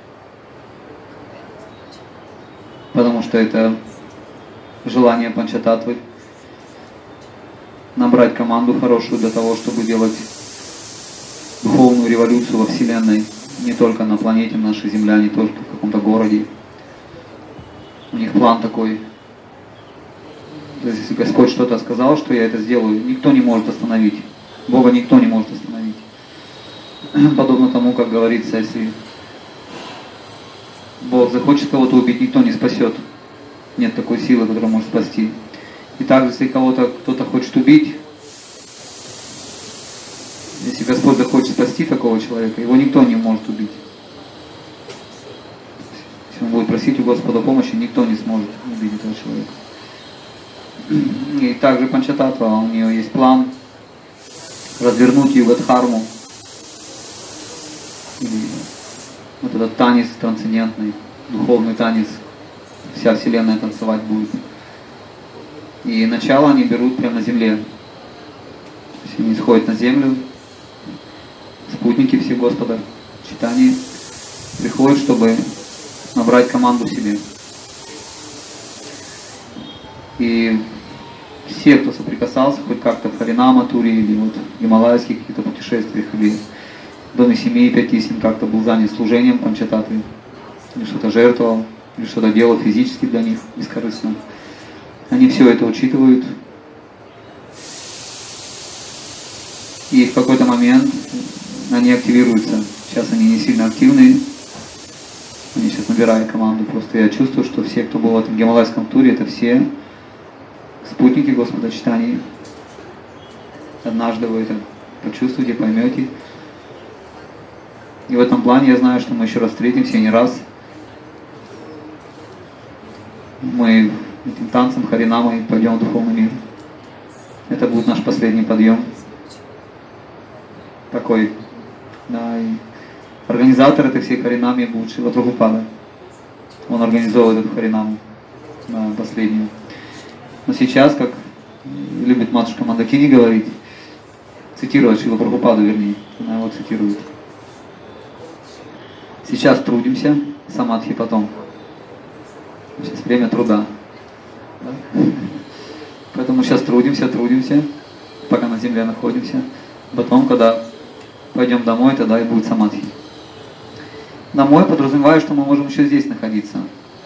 Потому что это желание Панчататвы набрать команду хорошую для того, чтобы делать духовную революцию во Вселенной. Не только на планете нашей Земля, не только в каком-то городе. У них план такой. То есть, если Господь что-то сказал, что я это сделаю, никто не может остановить. Бога никто не может остановить. Подобно тому, как говорится, если Бог захочет кого-то убить, никто не спасет. Нет такой силы, которая может спасти. И также, если кто-то хочет убить, если Господь захочет спасти такого человека, его никто не может убить. Если он будет просить у Господа помощи, никто не сможет убить этого человека. И также Панчататва, у нее есть план развернуть Югадхарму. Вот этот танец трансцендентный, духовный танец, вся Вселенная танцевать будет. И начало они берут прямо на земле. То есть они сходят на землю, спутники все Господа, читание, приходят, чтобы набрать команду себе. И все, кто соприкасался хоть как-то в Харинама-туре или вот в гималайских каких-то путешествиях, или в доме семьи 5 истин как-то был занят служением Панчататвы, или что-то жертвовал, или что-то делал физически для них, бескорыстно. Они все это учитывают. И в какой-то момент они активируются. Сейчас они не сильно активные. Они сейчас набирают команду. Просто я чувствую, что все, кто был в этом гималайском туре, это все спутники Господа читания. Однажды вы это почувствуете, поймете. И в этом плане я знаю, что мы еще раз встретимся, не раз. Мы этим танцем Харинамой пойдем в духовный мир. Это будет наш последний подъем. Такой. Да, и организатор этой всей Харинамы будет Шрила Прабхупада. Он организовывает эту Харинаму, да, последнюю. Но сейчас, как любит матушка Мандакини говорить, цитировать Шрилу Прабхупаду, вернее, она его цитирует. Сейчас трудимся, самадхи потом. Сейчас время труда. Да? Поэтому сейчас трудимся, пока на земле находимся. Потом, когда пойдем домой, тогда и будет самадхи. Домой подразумеваю, что мы можем еще здесь находиться.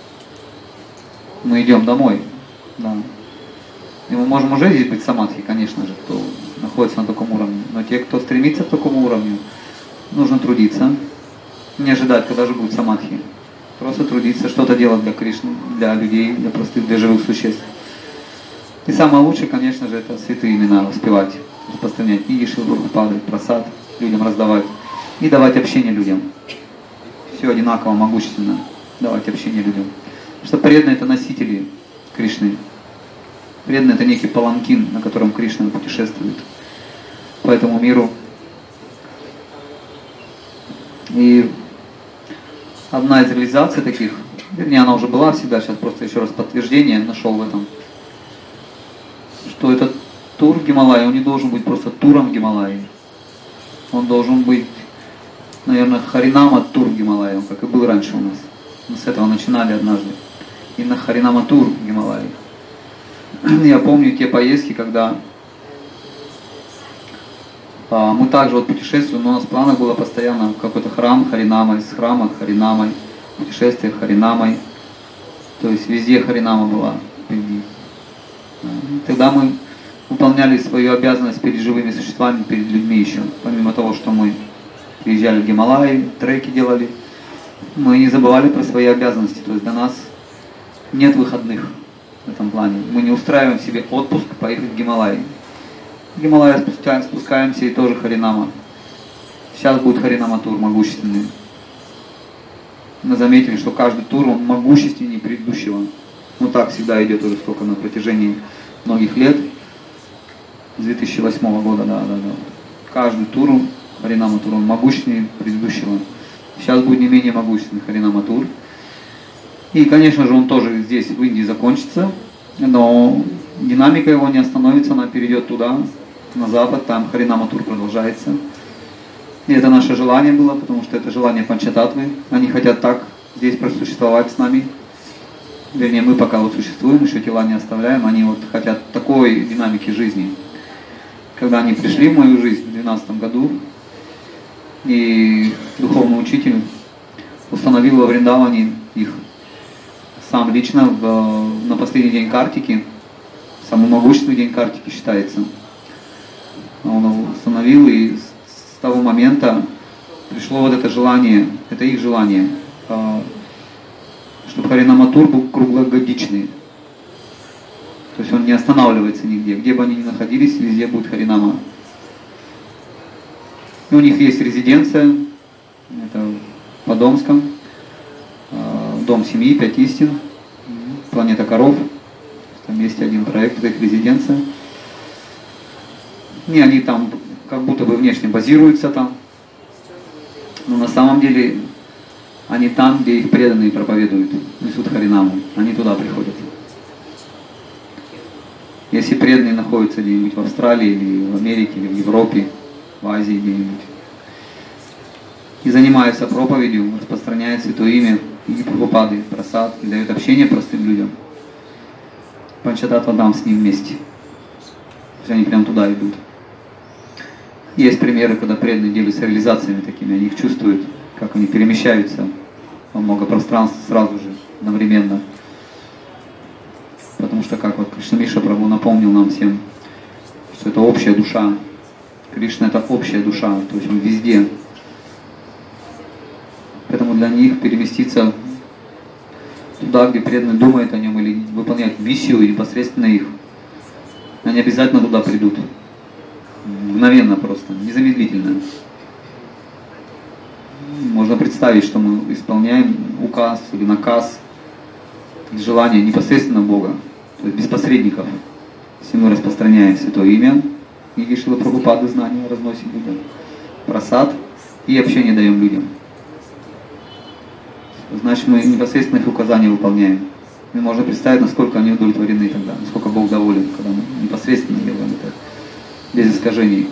Мы идем домой. Да. И мы можем уже здесь быть самадхи, конечно же, кто находится на таком уровне. Но те, кто стремится к такому уровню, нужно трудиться. Не ожидать, когда же будет самадхи. Просто трудиться, что-то делать для Кришны, для людей, для простых, для живых существ. И самое лучшее, конечно же, это святые имена воспевать, распространять книги Шрилы Прабхупады, прасад людям раздавать и давать общение людям. Все одинаково, могущественно давать общение людям. Потому что преданные — это носители Кришны. Преданные — это некий паланкин, на котором Кришна путешествует по этому миру. И одна из реализаций таких, вернее, она уже была всегда, сейчас просто еще раз подтверждение нашел в этом, что этот тур в Гималайи, он не должен быть просто туром в Гималайи. Он должен быть, наверное, Харинама тур в Гималайи, он как и был раньше у нас. Мы с этого начинали однажды. Именно Харинама тур в Гималайи. Я помню те поездки, когда мы также вот путешествовали, но у нас в планах было постоянно какой-то храм Харинамой, с храма Харинамой, путешествие Харинамой. То есть везде Харинама была впереди. Тогда мы выполняли свою обязанность перед живыми существами, перед людьми еще. Помимо того, что мы приезжали в Гималайи, треки делали, мы не забывали про свои обязанности. То есть для нас нет выходных в этом плане. Мы не устраиваем себе отпуск поехать в Гималайи. В Гималайи спускаемся и тоже Харинама. Сейчас будет Харинама тур могущественный. Мы заметили, что каждый тур он могущественнее предыдущего. Ну так всегда идет уже сколько на протяжении многих лет. С 2008 года, да. Каждый тур, Харинама тур, он могущественнее предыдущего. Сейчас будет не менее могущественный Харинама тур. И, конечно же, он тоже здесь, в Индии, закончится. Но динамика его не остановится, она перейдет туда, на запад, там Харинама тур продолжается. И это наше желание было, потому что это желание Панчататвы. Они хотят так здесь просуществовать с нами. Вернее, мы пока вот существуем, еще тела не оставляем. Они вот хотят такой динамики жизни. Когда они пришли в мою жизнь в 2012 году, и духовный учитель установил во Вриндаване их сам лично на последний день Картики, самый могущественный день Картики считается. Он установил, и с того момента пришло вот это желание, это их желание, чтобы Харинама тур был круглогодичный. То есть он не останавливается нигде. Где бы они ни находились, везде будет Харинама. И у них есть резиденция, это в Подомском, Дом семьи, 5 истин, Планета коров. Там есть один проект, это их резиденция. И они там как будто бы внешне базируются там. Но на самом деле они там, где их преданные проповедуют, несут Харинаму. Они туда приходят. Если преданные находятся где-нибудь в Австралии, или в Америке, или в Европе, в Азии где-нибудь, и занимаются проповедью, распространяют Святое Имя, и Прабхупады, прасад, и дают общение простым людям, Панчататва Дам с ним вместе. То есть они прям туда идут. Есть примеры, когда преданные делятся реализациями такими, они их чувствуют, как они перемещаются во много пространств сразу же, одновременно. Потому что, как вот Кришна Миша Прабху напомнил нам всем, что это общая душа. Кришна — это общая душа, то есть он везде. Поэтому для них переместиться туда, где преданные думают о нем, или выполняют миссию, и непосредственно их, они обязательно туда придут. Мгновенно просто, незамедлительно. Можно представить, что мы исполняем указ или наказ, желание непосредственно Бога, то есть без посредников. Если мы распространяем Святое Имя, книги Шрилы Прабхупады, знания разносим людям, прасад и общение даем людям. Значит, мы непосредственно их указания выполняем. И можно представить, насколько они удовлетворены тогда, насколько Бог доволен, когда мы непосредственно делаем это, без искажений.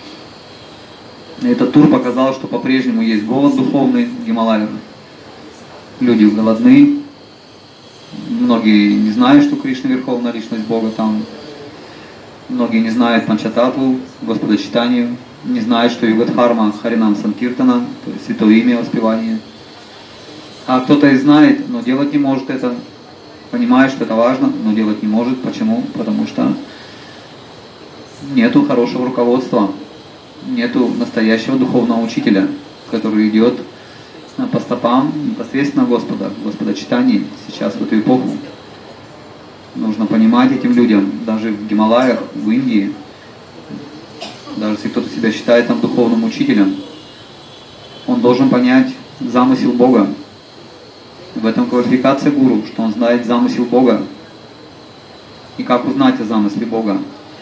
И этот тур показал, что по-прежнему есть голод духовный в Гималаях. Люди голодны. Многие не знают, что Кришна Верховная Личность Бога там. Многие не знают Панчататву, Господочитанию. Не знают, что Югадхарма Харинам Санкиртана, то есть Святое Имя, воспевание. А кто-то и знает, но делать не может это. Понимает, что это важно, но делать не может. Почему? Потому что нету хорошего руководства. Нету настоящего духовного учителя, который идет по стопам непосредственно Господа читаний сейчас в эту эпоху. Нужно понимать этим людям, даже в Гималаях, в Индии, даже если кто-то себя считает там духовным учителем, он должен понять замысел Бога. В этом квалификация гуру, что он знает замысел Бога. И как узнать о замысле Бога?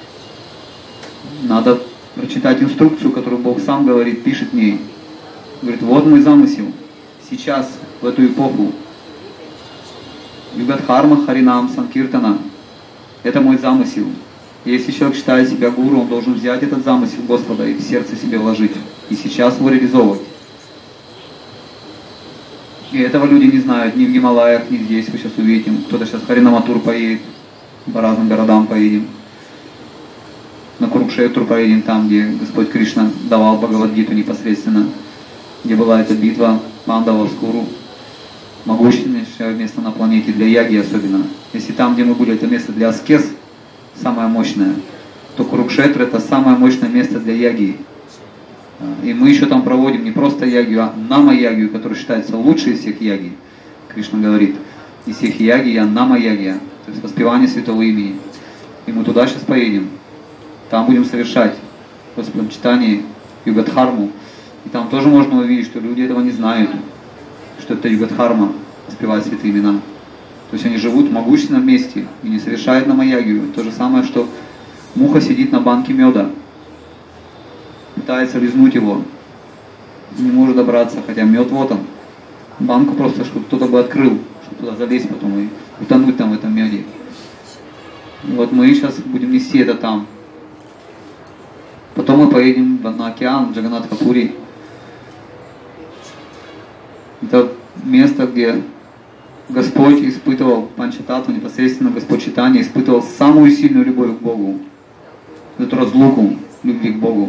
Надо прочитать инструкцию, которую Бог сам говорит, пишет в ней. Говорит, вот мой замысел. Сейчас, в эту эпоху. Югадхарма Харинам Санкиртана. Это мой замысел. Если человек считает себя гуру, он должен взять этот замысел Господа и в сердце себе вложить. И сейчас его реализовывать. И этого люди не знают ни в Гималаях, ни здесь. Вы сейчас увидите. Кто-то сейчас в Харинаматур поедет. По разным городам поедем. На Курукшетур поедем, там, где Господь Кришна давал Бхагавад-гиту непосредственно. Где была эта битва Пандавов с Куру. Могущественнейшее место на планете для яги особенно. Если там, где мы были, это место для аскез, самое мощное, то Курукшетр это самое мощное место для яги. И мы еще там проводим не просто ягию, а нама-ягию, которая считается лучшей из всех яги. Кришна говорит, из всех яги я нама-ягия, то есть воспевание святого имени. И мы туда сейчас поедем. Там будем совершать Господом читание Югадхарму. И там тоже можно увидеть, что люди этого не знают, что это Югадхарма, воспевать святые имена. То есть они живут в могущественном месте и не совершают нама-ягию. То же самое, что муха сидит на банке меда, пытается лизнуть его, не может добраться, хотя мед вот он. Банку просто, чтобы кто-то бы открыл, чтобы туда залезть потом и утонуть там в этом меде. И вот мы сейчас будем нести это там. Потом мы поедем на океан, в Джаганнатха-Пури. Это место, где Господь испытывал Панчататтву, непосредственно Господь Чайтанья испытывал самую сильную любовь к Богу. Эту разлуку любви к Богу.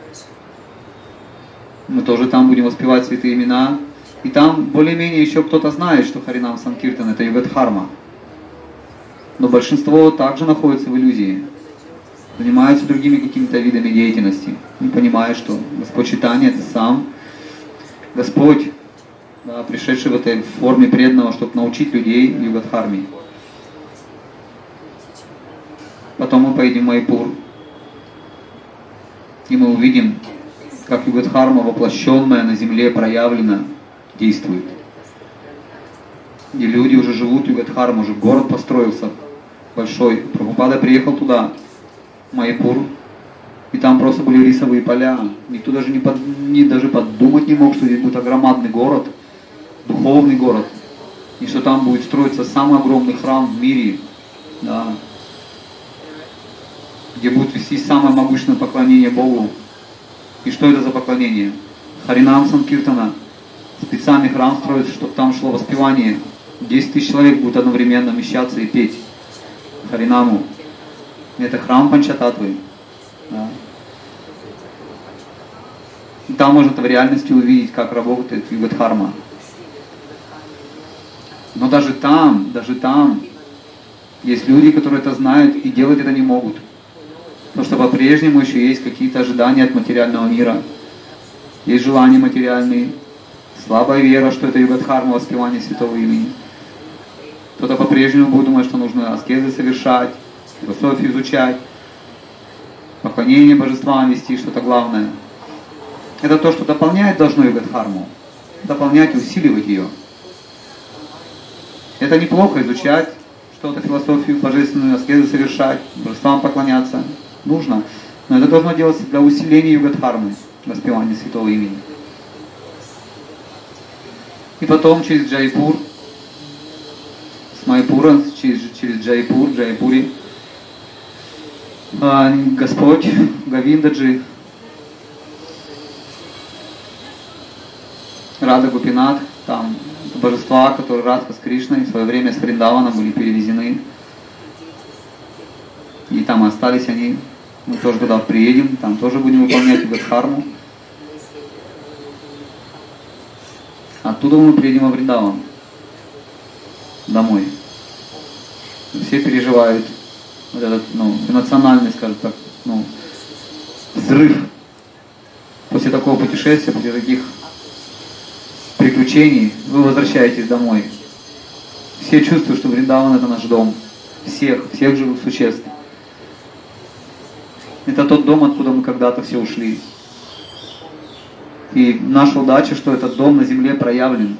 Мы тоже там будем воспевать святые имена. И там более-менее еще кто-то знает, что Харинам Санкиртан это Югадхарма. Но большинство также находится в иллюзии. Занимаются другими какими-то видами деятельности. Не понимая, что Господь Чайтанья это сам Господь, да, пришедший в этой форме преданного, чтобы научить людей Югадхарме. Потом мы поедем в Майяпур. И мы увидим, как Югадхарма, воплощенная на земле, проявлена, действует. Где люди уже живут Югадхарму, уже город построился большой. Прабхупада приехал туда, в Майяпур, и там просто были рисовые поля. Никто даже даже подумать не мог, что здесь будет громадный город, духовный город, и что там будет строиться самый огромный храм в мире, да, где будет вести самое могущественное поклонение Богу. И что это за поклонение? Харинам Санкиртана. Специальный храм строится, чтобы там шло воспевание. 10 тысяч человек будут одновременно вмещаться и петь Харинаму. Это храм Панчататтвы. Да. И там можно в реальности увидеть, как работает Югадхарма. Но даже там есть люди, которые это знают и делать это не могут. Потому что по-прежнему еще есть какие-то ожидания от материального мира. Есть желания материальные, слабая вера, что это Югадхарма, воспевание святого имени. Кто-то по-прежнему будет думать, что нужно аскезы совершать, философию изучать, поклонение божествам вести, что-то главное. Это то, что дополняет должно Югадхарму. Дополнять и усиливать ее. Это неплохо изучать что-то, философию божественную, аскезы совершать, божествам поклоняться. Нужно. Но это должно делаться для усиления Югадхармы, воспевания святого имени. И потом через Джайпур, с Майяпура, через Джайпур, Джайпури, Господь Говиндаджи, Рада Гопинат, там божества, которые Радха с Кришной в свое время с Вриндаваном были перевезены. И там остались они. Мы тоже туда приедем, там тоже будем выполнять Югадхарму. Оттуда мы приедем во Вриндаван. Домой. Все переживают вот этот, эмоциональный, скажем так, взрыв. После такого путешествия, после таких приключений, вы возвращаетесь домой. Все чувствуют, что Вриндаван — это наш дом. Всех живых существ. Это тот дом, откуда мы когда-то все ушли. И наша удача, что этот дом на земле проявлен.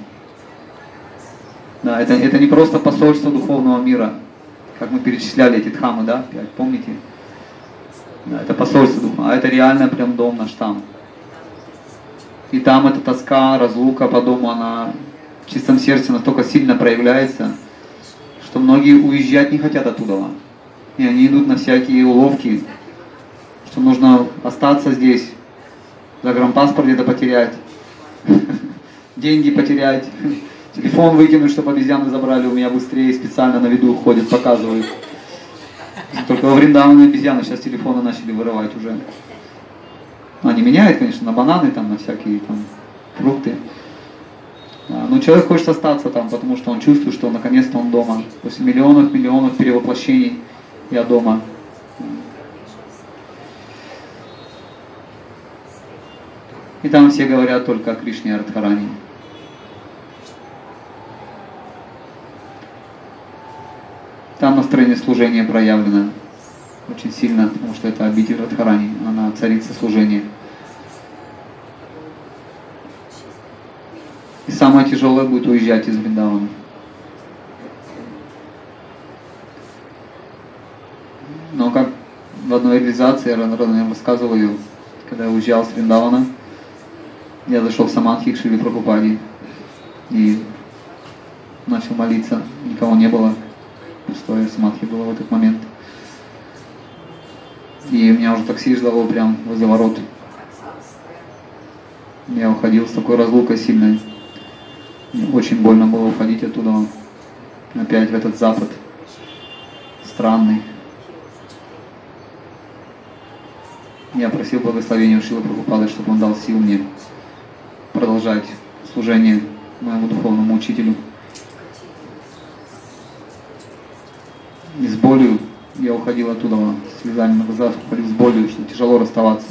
Да, это не просто посольство духовного мира, как мы перечисляли эти дхамы, да, 5, помните? Да, это посольство духа, а это реально прям дом наш там. И там эта тоска, разлука по дому, она в чистом сердце настолько сильно проявляется, что многие уезжать не хотят оттуда. И они идут на всякие уловки, что нужно остаться здесь, загранпаспорт где-то потерять, деньги потерять, телефон выкинуть, чтобы обезьяны забрали у меня быстрее, специально на виду ходят, показывают. Только во Вриндаване обезьяны сейчас телефоны начали вырывать уже. Они меняют, конечно, на бананы, там, на всякие там, фрукты. Но человек хочет остаться там, потому что он чувствует, что наконец-то он дома. После миллионов перевоплощений я дома. И там все говорят только о Кришне и Радхарани. Там настроение служения проявлено очень сильно, потому что это обитель Радхарани, она царица служения. И самое тяжелое будет уезжать из Вриндавана. Но как в одной реализации, я рассказывал ее, когда я уезжал с Вриндавана, я зашел в самадхи к Шриле Прабхупаде и начал молиться. Никого не было, пустое самадхи было в этот момент. И меня уже такси ждало прям возле ворот. Я уходил с такой разлукой сильной. Мне очень больно было уходить оттуда опять в этот запад странный. Я просил благословения у Шрилы Прабхупады, чтобы он дал сил мне продолжать служение моему духовному учителю. И с болью я уходил оттуда, с слезами на глазах, уходил с болью, что тяжело расставаться.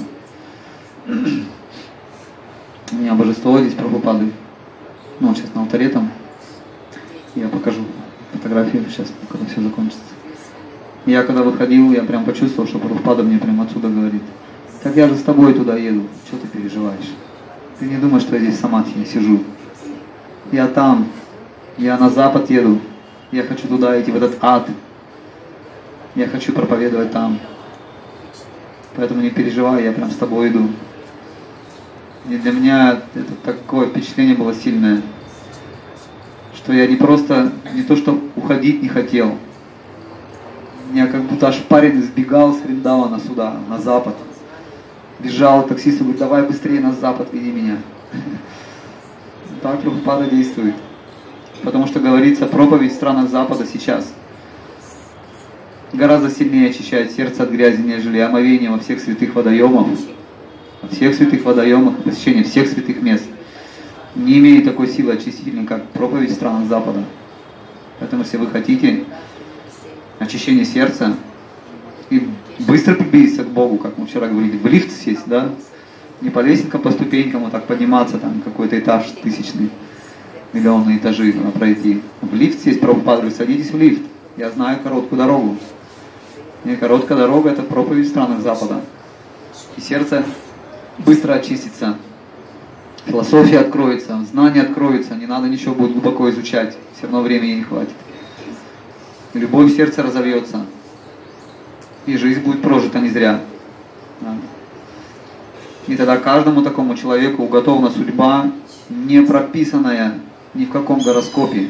У меня божество здесь Прабхупады. Ну, сейчас на алтаре там. Я покажу фотографию сейчас, когда все закончится. Я когда выходил, я прям почувствовал, что Прабхупада мне прям отсюда говорит: так я же с тобой туда еду, что ты переживаешь? Ты не думаешь, что я здесь в самадхи сижу. Я там, я на запад еду, я хочу туда идти, в этот ад. Я хочу проповедовать там. Поэтому не переживай, я прям с тобой иду. И для меня это такое впечатление было сильное, что я не то что уходить не хотел. Я как будто аж парень сбегал с Вриндавана сюда, на запад. Бежал, таксист говорит: давай быстрее на запад, веди меня. Так Прабхупада действует. Потому что говорится, проповедь в странах Запада сейчас гораздо сильнее очищает сердце от грязи, нежели омовение во всех святых водоемах. Во всех святых водоемах, посещение всех святых мест не имеет такой силы очистительной, как проповедь в странах Запада. Поэтому, если вы хотите очищения сердца и быстро приблизиться к Богу, как мы вчера говорили, в лифт сесть, да, не по лестникам, по ступенькам, вот так подниматься, там какой-то этаж тысячный, миллионные этажи пройти. В лифт сесть, Прабхупада говорит: садитесь в лифт, я знаю короткую дорогу. И короткая дорога — это проповедь в странах Запада. И сердце быстро очистится, философия откроется, знания откроются, не надо ничего будет глубоко изучать, все равно времени не хватит. Любовь в сердце разовьется, и жизнь будет прожита не зря. Да. И тогда каждому такому человеку уготована судьба, не прописанная ни в каком гороскопе.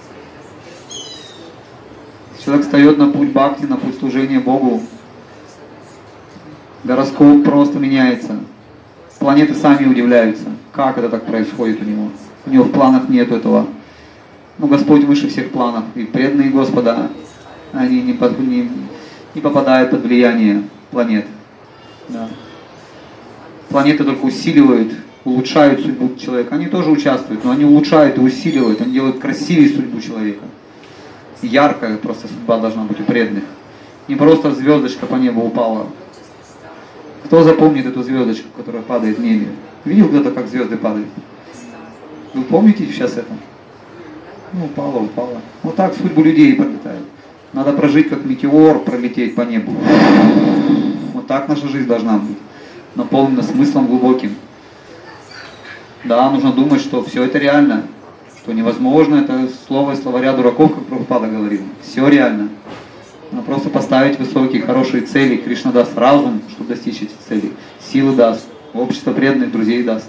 Человек встает на путь бхакти, на путь служения Богу, гороскоп просто меняется. Планеты сами удивляются, как это так происходит у него. У него в планах нет этого. Но Господь выше всех планов. И преданные Господа, они не попадают под влияние планет. Да. Планеты только усиливают, улучшают судьбу человека. Они тоже участвуют, но они улучшают и усиливают. Они делают красивее судьбу человека. Яркая просто судьба должна быть у преданных. Не просто звездочка по небу упала. Кто запомнит эту звездочку, которая падает в небе? Видел кто-то, как звезды падают? Вы помните сейчас это? Ну, упала. Вот так судьбу людей пролетает. Надо прожить как метеор, пролететь по небу. Вот так наша жизнь должна быть. Наполнена смыслом глубоким. Да, нужно думать, что все это реально. Что невозможно, это слово из словаря дураков, как Прабхупада говорил. Все реально. Но просто поставить высокие, хорошие цели. Кришна даст разум, чтобы достичь этих целей. Силы даст. Общество преданных, друзей даст.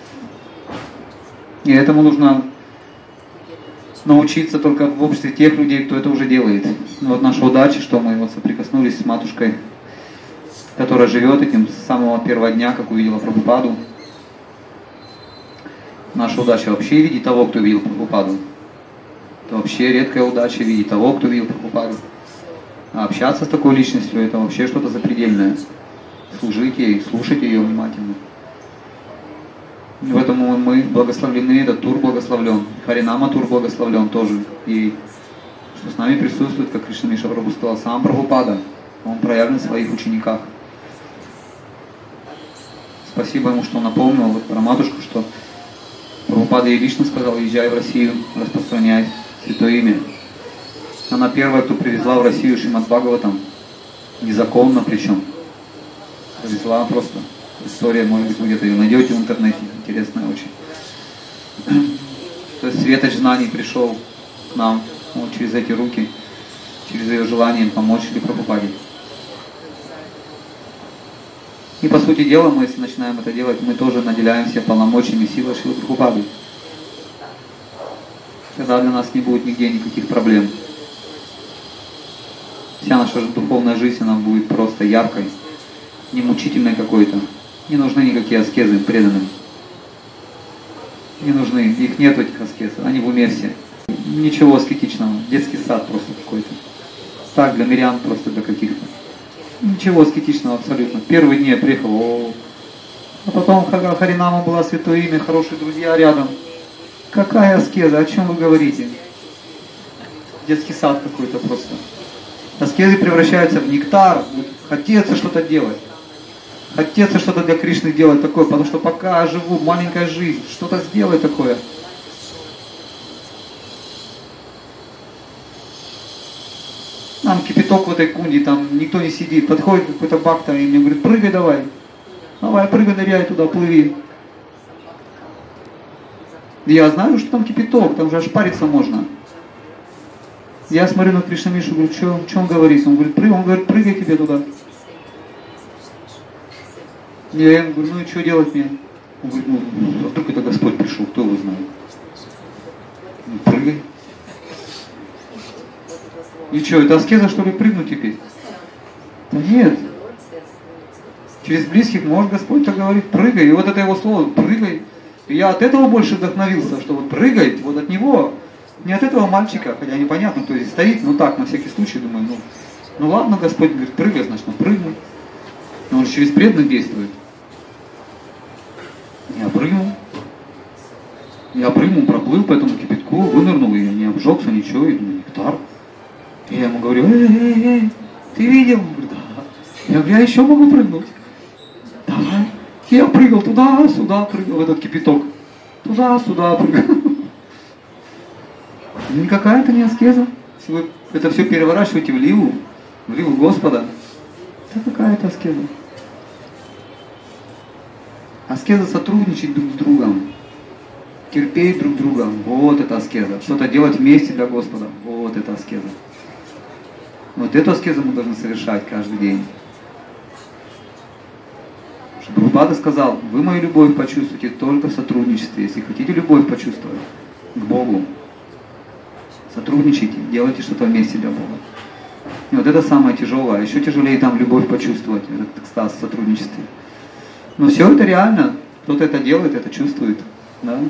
И этому нужно научиться только в обществе тех людей, кто это уже делает. Вот наша удача, что мы вот соприкоснулись с матушкой, которая живет этим с самого первого дня, как увидела Прабхупаду. Наша удача вообще видеть того, кто видел Прабхупаду. Это вообще редкая удача видеть того, кто видел Прабхупаду. А общаться с такой личностью, это вообще что-то запредельное. Служить ей, слушать ее внимательно. Поэтому мы благословлены, этот тур благословлен. Харинама тур благословлен тоже. И что с нами присутствует, как Кришна Миша Прабху сказал, сам Прабхупада. Он проявлен в своих учениках. Спасибо ему, что он напомнил вот про матушку, что Прабхупада ей лично сказал: езжай в Россию, распространяй святое имя. Она первая, кто привезла в Россию Шримад Бхагаватам, незаконно причем. Привезла просто. История, может быть, вы где-то ее найдете в интернете, интересная очень. То есть светоч знаний пришел к нам вот, через эти руки, через ее желание помочь Шри Прабхупаде. И по сути дела, мы, если начинаем это делать, мы тоже наделяемся полномочиями силы Шри Прабхупады. Тогда для нас не будет нигде никаких проблем. Вся наша духовная жизнь, она будет просто яркой, не мучительной какой-то. Не нужны никакие аскезы преданным. Не нужны, их нет этих аскез, они в уме все. Ничего аскетичного, детский сад просто какой-то. Так, для мирян, просто для каких-то. Ничего аскетичного абсолютно. Первые дни я приехал, а потом Харинама была, святое имя, хорошие друзья рядом. Какая аскеза, о чем вы говорите? Детский сад какой-то просто. Аскезы превращаются в нектар, хотеться что-то делать. Хотеться что-то для Кришны делать такое, потому что пока я живу, маленькая жизнь, что-то сделай такое. Там кипяток в этой кунде, там никто не сидит. Подходит какой-то бхакта и мне говорит: прыгай давай. Давай, прыгай, ныряй туда, плыви. Я знаю, что там кипяток, там же аж париться можно. Я смотрю на Кришна Мишу, говорю: что он говорит? Он говорит, прыгай тебе туда. Я ему говорю: ну и что делать мне? Он говорит: ну, а вдруг это Господь пришел, кто его знает? Ну, прыгай. И что, это аскеза, что ли, прыгнуть теперь? Да нет. Через близких может Господь так говорит: прыгай. И вот это его слово «прыгай». И я от этого больше вдохновился, что вот прыгай, вот от него. Не от этого мальчика, хотя непонятно, кто здесь стоит, ну так, на всякий случай, думаю, ну ладно, Господь говорит, прыгай, значит, ну прыгну. Но он же через преданных действует. Я прыгнул, проплыл по этому кипятку, вынырнул, и не обжегся, ничего, и думаю, нектар. И я ему говорю: эй, ты видел? Он говорит: да. Я говорю: я еще могу прыгнуть. Давай. И я прыгал туда-сюда, прыгал в этот кипяток. Туда-сюда прыгал. Никакая это не аскеза. Если вы это все переворачиваете в ливу Господа, это какая-то аскеза. Аскеза сотрудничать друг с другом, терпеть друг друга, вот это аскеза. Что-то делать вместе для Господа, вот это аскеза. Вот эту аскезу мы должны совершать каждый день. Прабхупада сказал: вы мою любовь почувствуете только в сотрудничестве. Если хотите любовь почувствовать к Богу, сотрудничайте, делайте что-то вместе для Бога. И вот это самое тяжелое. Еще тяжелее там любовь почувствовать, этот экстаз в сотрудничестве. Но все это реально. Кто-то это делает, это чувствует. Да?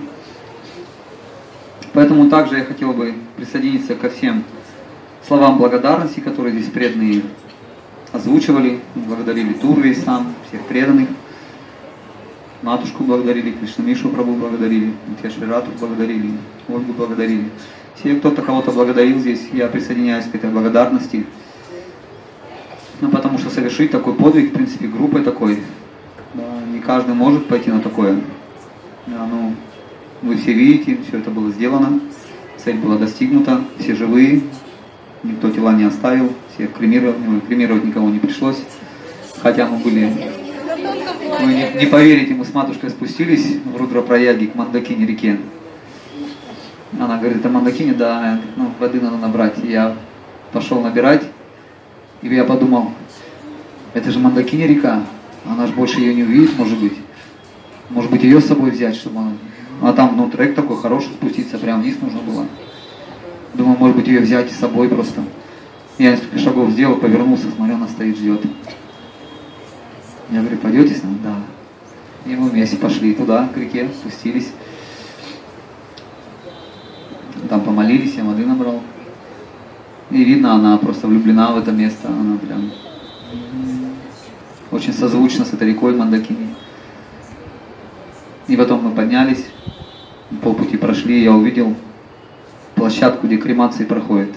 Поэтому также я хотел бы присоединиться ко всем словам благодарности, которые здесь преданные озвучивали. Благодарили тур весь сам, всех преданных. Матушку благодарили, Кришна Мишу Прабху благодарили, Нитья-Шри-Радху благодарили, Ольгу благодарили. Все, кто-то кого-то благодарил здесь, я присоединяюсь к этой благодарности. Ну, потому что совершить такой подвиг, в принципе, группой такой, да, не каждый может пойти на такое. Да, ну, Вы все видите, все это было сделано, цель была достигнута, все живые, никто тела не оставил, всех кремировать никого не пришлось. Хотя мы были, вы не поверите, мы с матушкой спустились в Рудра-Праяги к Мандакини реке. Она говорит, а Мандакини, да, ну, воды надо набрать. И я пошел набирать, и я подумал, это же Мандакини река, она же больше ее не увидит, может быть ее с собой взять, чтобы она... А там, ну, трек такой хороший, спуститься прямо вниз нужно было. Думаю, может быть ее взять с собой просто. Я несколько шагов сделал, повернулся, смотрю, она стоит, ждет. Я говорю, пойдете с нами? Да. И мы вместе пошли туда, к реке, спустились. Там помолились, я воды набрал. И видно, она просто влюблена в это место. Она прям очень созвучна с этой рекой Мандакини. И потом мы поднялись, полпути прошли, и я увидел площадку, где кремации проходит.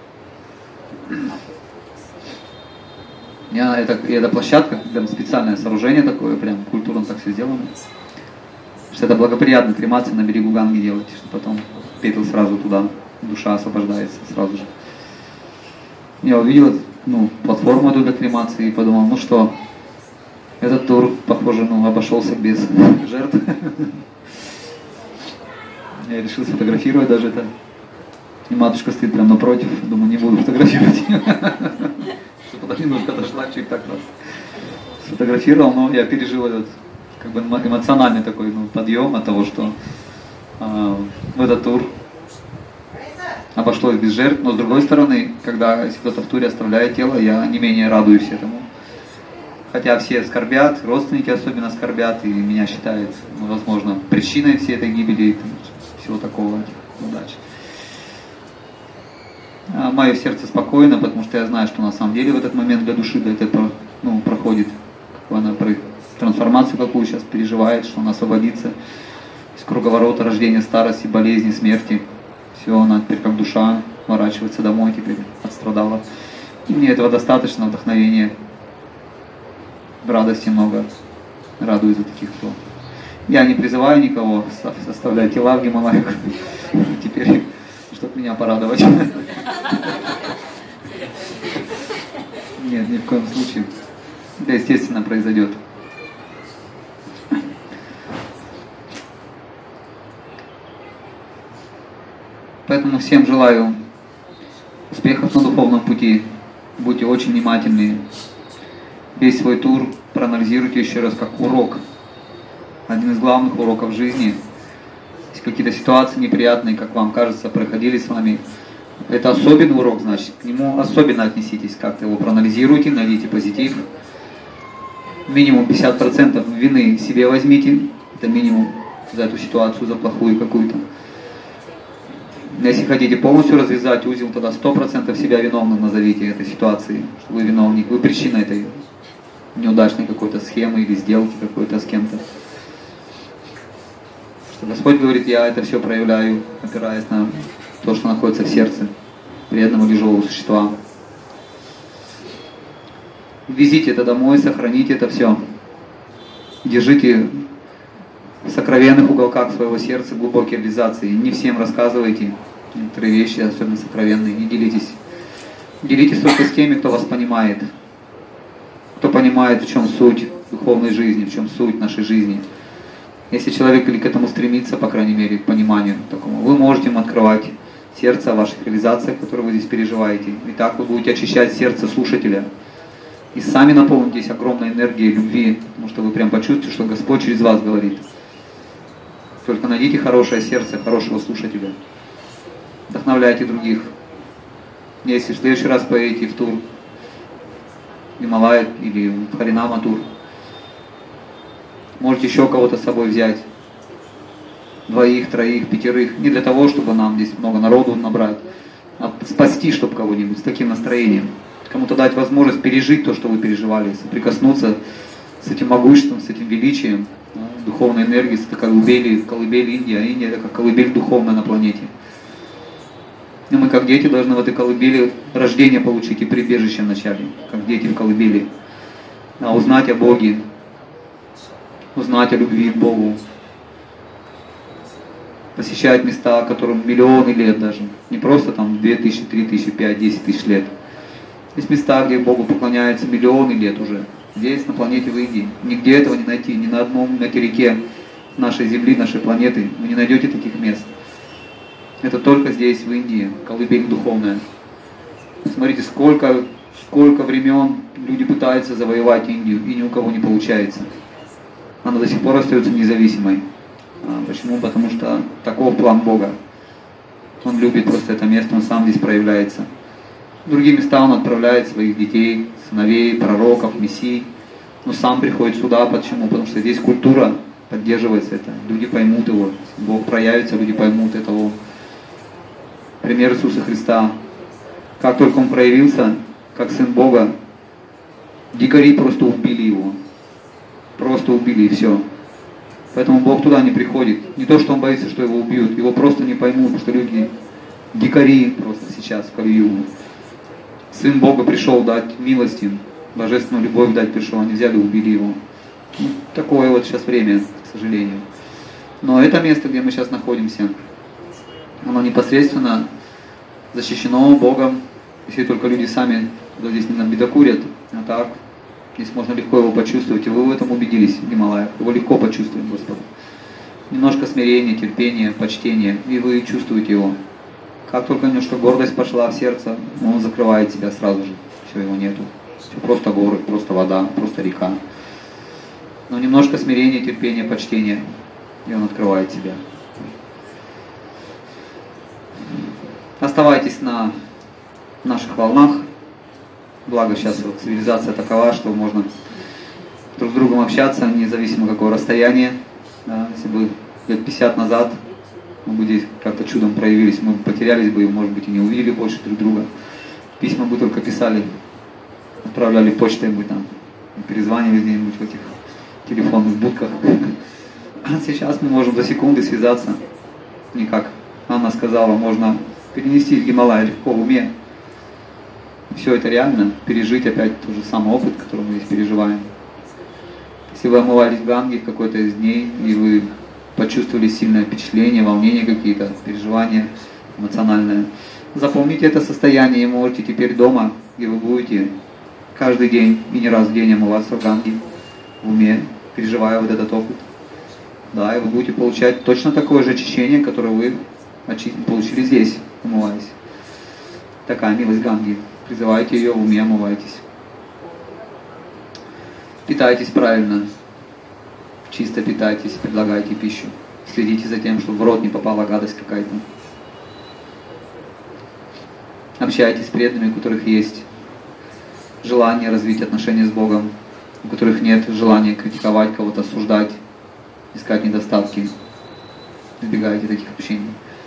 Эта площадка, прям специальное сооружение такое, прям культурно так все сделано. Что это благоприятно кремации на берегу Ганги делать, что потом пепел сразу туда, душа освобождается сразу же. Я увидел платформу эту для кремации и подумал, ну что, этот тур, похоже, обошелся без жертв. Я решил сфотографировать даже это. И матушка стоит прямо напротив, думаю, не буду фотографировать. Чтобы немножко отошла, чуть так раз сфотографировал, но я пережил этот как бы эмоциональный такой подъем от того, что в этот тур обошлось без жертв, но с другой стороны, когда если кто-то в туре оставляет тело, я не менее радуюсь этому. Хотя все скорбят, родственники особенно скорбят, и меня считают, возможно, причиной всей этой гибели, всего такого, неудач. А мое сердце спокойно, потому что я знаю, что на самом деле в этот момент для души это проходит, она трансформацию какую сейчас переживает, что она освободится из круговорота рождения, старости, болезни, смерти. Все, она теперь как душа ворачивается домой, теперь отстрадала. И мне этого достаточно, вдохновения, радости много, радуюсь за таких, кто... Я не призываю никого составлять тела в Гималаях, теперь, чтобы меня порадовать. Нет, ни в коем случае. Это естественно произойдет. Поэтому всем желаю успехов на духовном пути. Будьте очень внимательны. Весь свой тур проанализируйте еще раз как урок. Один из главных уроков жизни. Если какие-то ситуации неприятные, как вам кажется, проходили с вами, это особенный урок, значит, к нему особенно отнеситесь, как-то его проанализируйте, найдите позитив. Минимум 50% вины себе возьмите, это минимум за эту ситуацию, за плохую какую-то. Если хотите полностью развязать узел, тогда 100% себя виновным назовите этой ситуации, что вы виновник, вы причина этой неудачной какой-то схемы или сделки какой-то с кем-то. Что Господь говорит, я это все проявляю, опираясь на то, что находится в сердце вредного или живого существа. Везите это домой, сохраните это все. Держите в сокровенных уголках своего сердца глубокие реализации. Не всем рассказывайте некоторые вещи, особенно сокровенные, не делитесь. Делитесь только с теми, кто вас понимает. Кто понимает, в чем суть духовной жизни, в чем суть нашей жизни. Если человек или к этому стремится, по крайней мере, к пониманию такому, вы можете ему открывать сердце о ваших реализациях, которые вы здесь переживаете. И так вы будете очищать сердце слушателя. И сами наполнитесь огромной энергией любви, потому что вы прям почувствуете, что Господь через вас говорит. Только найдите хорошее сердце, хорошего слушателя. Вдохновляйте других. Если в следующий раз поедете в тур Гималай или в Харинама тур, можете еще кого-то с собой взять. 2, 3, 5. Не для того, чтобы нам здесь много народу набрать, а спасти, чтобы кого-нибудь с таким настроением. Кому-то дать возможность пережить то, что вы переживали, соприкоснуться с этим могуществом, с этим величием, духовной энергией, с этой колыбели Индии, а Индия это как колыбель духовная на планете. И мы как дети должны в этой колыбели рождение получить и прибежище вначале, как дети в колыбели, узнать о Боге, узнать о любви к Богу, посещают места, которым миллионы лет даже. Не просто там 2000, 3000, 5, 10 тысяч лет. Есть места, где Богу поклоняются миллионы лет уже. Здесь, на планете в Индии. Нигде этого не найти, ни на одном материке нашей Земли, нашей планеты. Вы не найдете таких мест. Это только здесь, в Индии, колыбель духовная. Смотрите, сколько времен люди пытаются завоевать Индию, и ни у кого не получается. Она до сих пор остается независимой. Почему? Потому что таков план Бога. Он любит просто это место, он сам здесь проявляется. В другие места он отправляет своих детей, сыновей, пророков, мессий. Но сам приходит сюда. Почему? Потому что здесь культура поддерживается это. Люди поймут его. Бог проявится, люди поймут этого. Пример Иисуса Христа. Как только он проявился, как Сын Бога, дикари просто убили его. Просто убили, и все. Поэтому Бог туда не приходит. Не то, что он боится, что его убьют. Его просто не поймут, потому что люди дикари просто сейчас в Кали-югу. Сын Бога пришел дать милость им, божественную любовь дать пришел. Они взяли и убили его. Такое вот сейчас время, к сожалению. Но это место, где мы сейчас находимся, оно непосредственно защищено Богом, если только люди сами здесь не набедокурят. А так, здесь можно легко его почувствовать, и вы в этом убедились в Гималаях. Его легко почувствовать, Господа. Немножко смирения, терпения, почтения, и вы чувствуете его. Как только немножко гордость пошла в сердце, он закрывает себя сразу же. Все, его нету. Все просто горы, просто вода, просто река. Но немножко смирения, терпения, почтения, и он открывает себя. Оставайтесь на наших волнах. Благо сейчас вот цивилизация такова, что можно друг с другом общаться, независимо какого расстояния. Да, если бы лет 50 назад мы бы здесь как-то чудом проявились, мы бы потерялись бы и, может быть, и не увидели больше друг друга. Письма бы только писали, отправляли почтой бы там, перезванивали где-нибудь в этих телефонных будках. А сейчас мы можем за секунды связаться. Никак. Анна сказала, можно перенести в Гималай легко в уме. Все это реально, пережить опять тот же самый опыт, который мы здесь переживаем. Если вы омывались в Ганге в какой-то из дней, и вы почувствовали сильное впечатление, волнение какие-то, переживания эмоциональные, запомните это состояние и можете теперь дома, где вы будете каждый день и не раз в день омываться в Ганге, в уме, переживая вот этот опыт. Да, и вы будете получать точно такое же очищение, которое вы получили здесь, омываясь. Такая милость Ганги. Призывайте ее, в уме омывайтесь. Питайтесь правильно. Чисто питайтесь, предлагайте пищу. Следите за тем, чтобы в рот не попала гадость какая-то. Общайтесь с преданными, у которых есть желание развить отношения с Богом, у которых нет желания критиковать кого-то, осуждать, искать недостатки. Избегайте таких общений.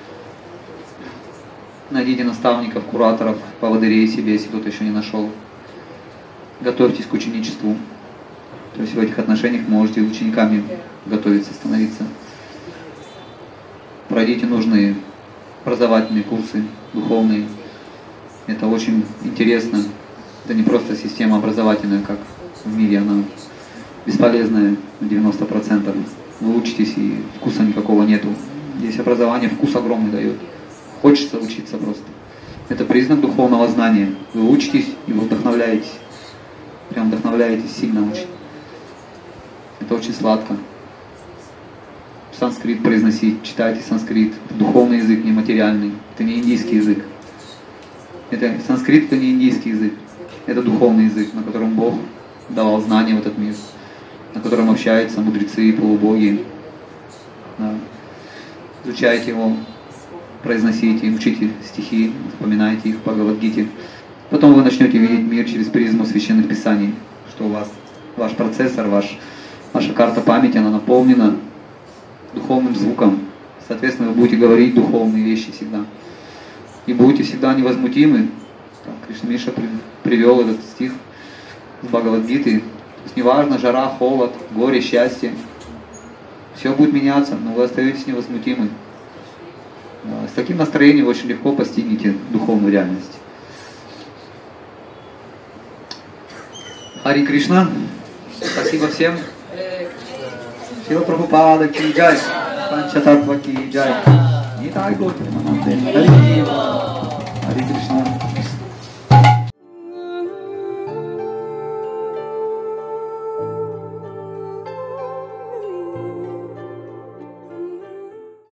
Найдите наставников, кураторов, поводырей себе, если кто-то еще не нашел. Готовьтесь к ученичеству. То есть в этих отношениях можете учениками готовиться, становиться. Пройдите нужные образовательные курсы, духовные. Это очень интересно. Это не просто система образовательная, как в мире, она бесполезная на 90%. Вы учитесь, и вкуса никакого нету. Здесь образование вкус огромный дает. Хочется учиться просто. Это признак духовного знания. Вы учитесь и вы вдохновляетесь. Прям вдохновляетесь сильно очень. Это очень сладко. Санскрит произносить, читайте санскрит. Духовный язык, не материальный. Это не индийский язык. Санскрит это не индийский язык. Это духовный язык, на котором Бог давал знания в этот мир. На котором общаются мудрецы и полубоги. Да. Изучайте его. Произносите, учите стихи, запоминайте их по Бхагавад-гите. Потом вы начнете видеть мир через призму священных писаний, что у вас, ваш процессор, ваша карта памяти, она наполнена духовным звуком. Соответственно, вы будете говорить духовные вещи всегда. И будете всегда невозмутимы. Кришна Миша привел этот стих с Бхагавад-гиты. То есть неважно, жара, холод, горе, счастье. Все будет меняться, но вы остаетесь невозмутимы. С таким настроением вы очень легко постигнете духовную реальность. Хари Кришна. Спасибо всем. Шрила Прабхупада ки джай. Pancha Tattva ki jai. Nitai Gaur Premanande. Hari Krishna.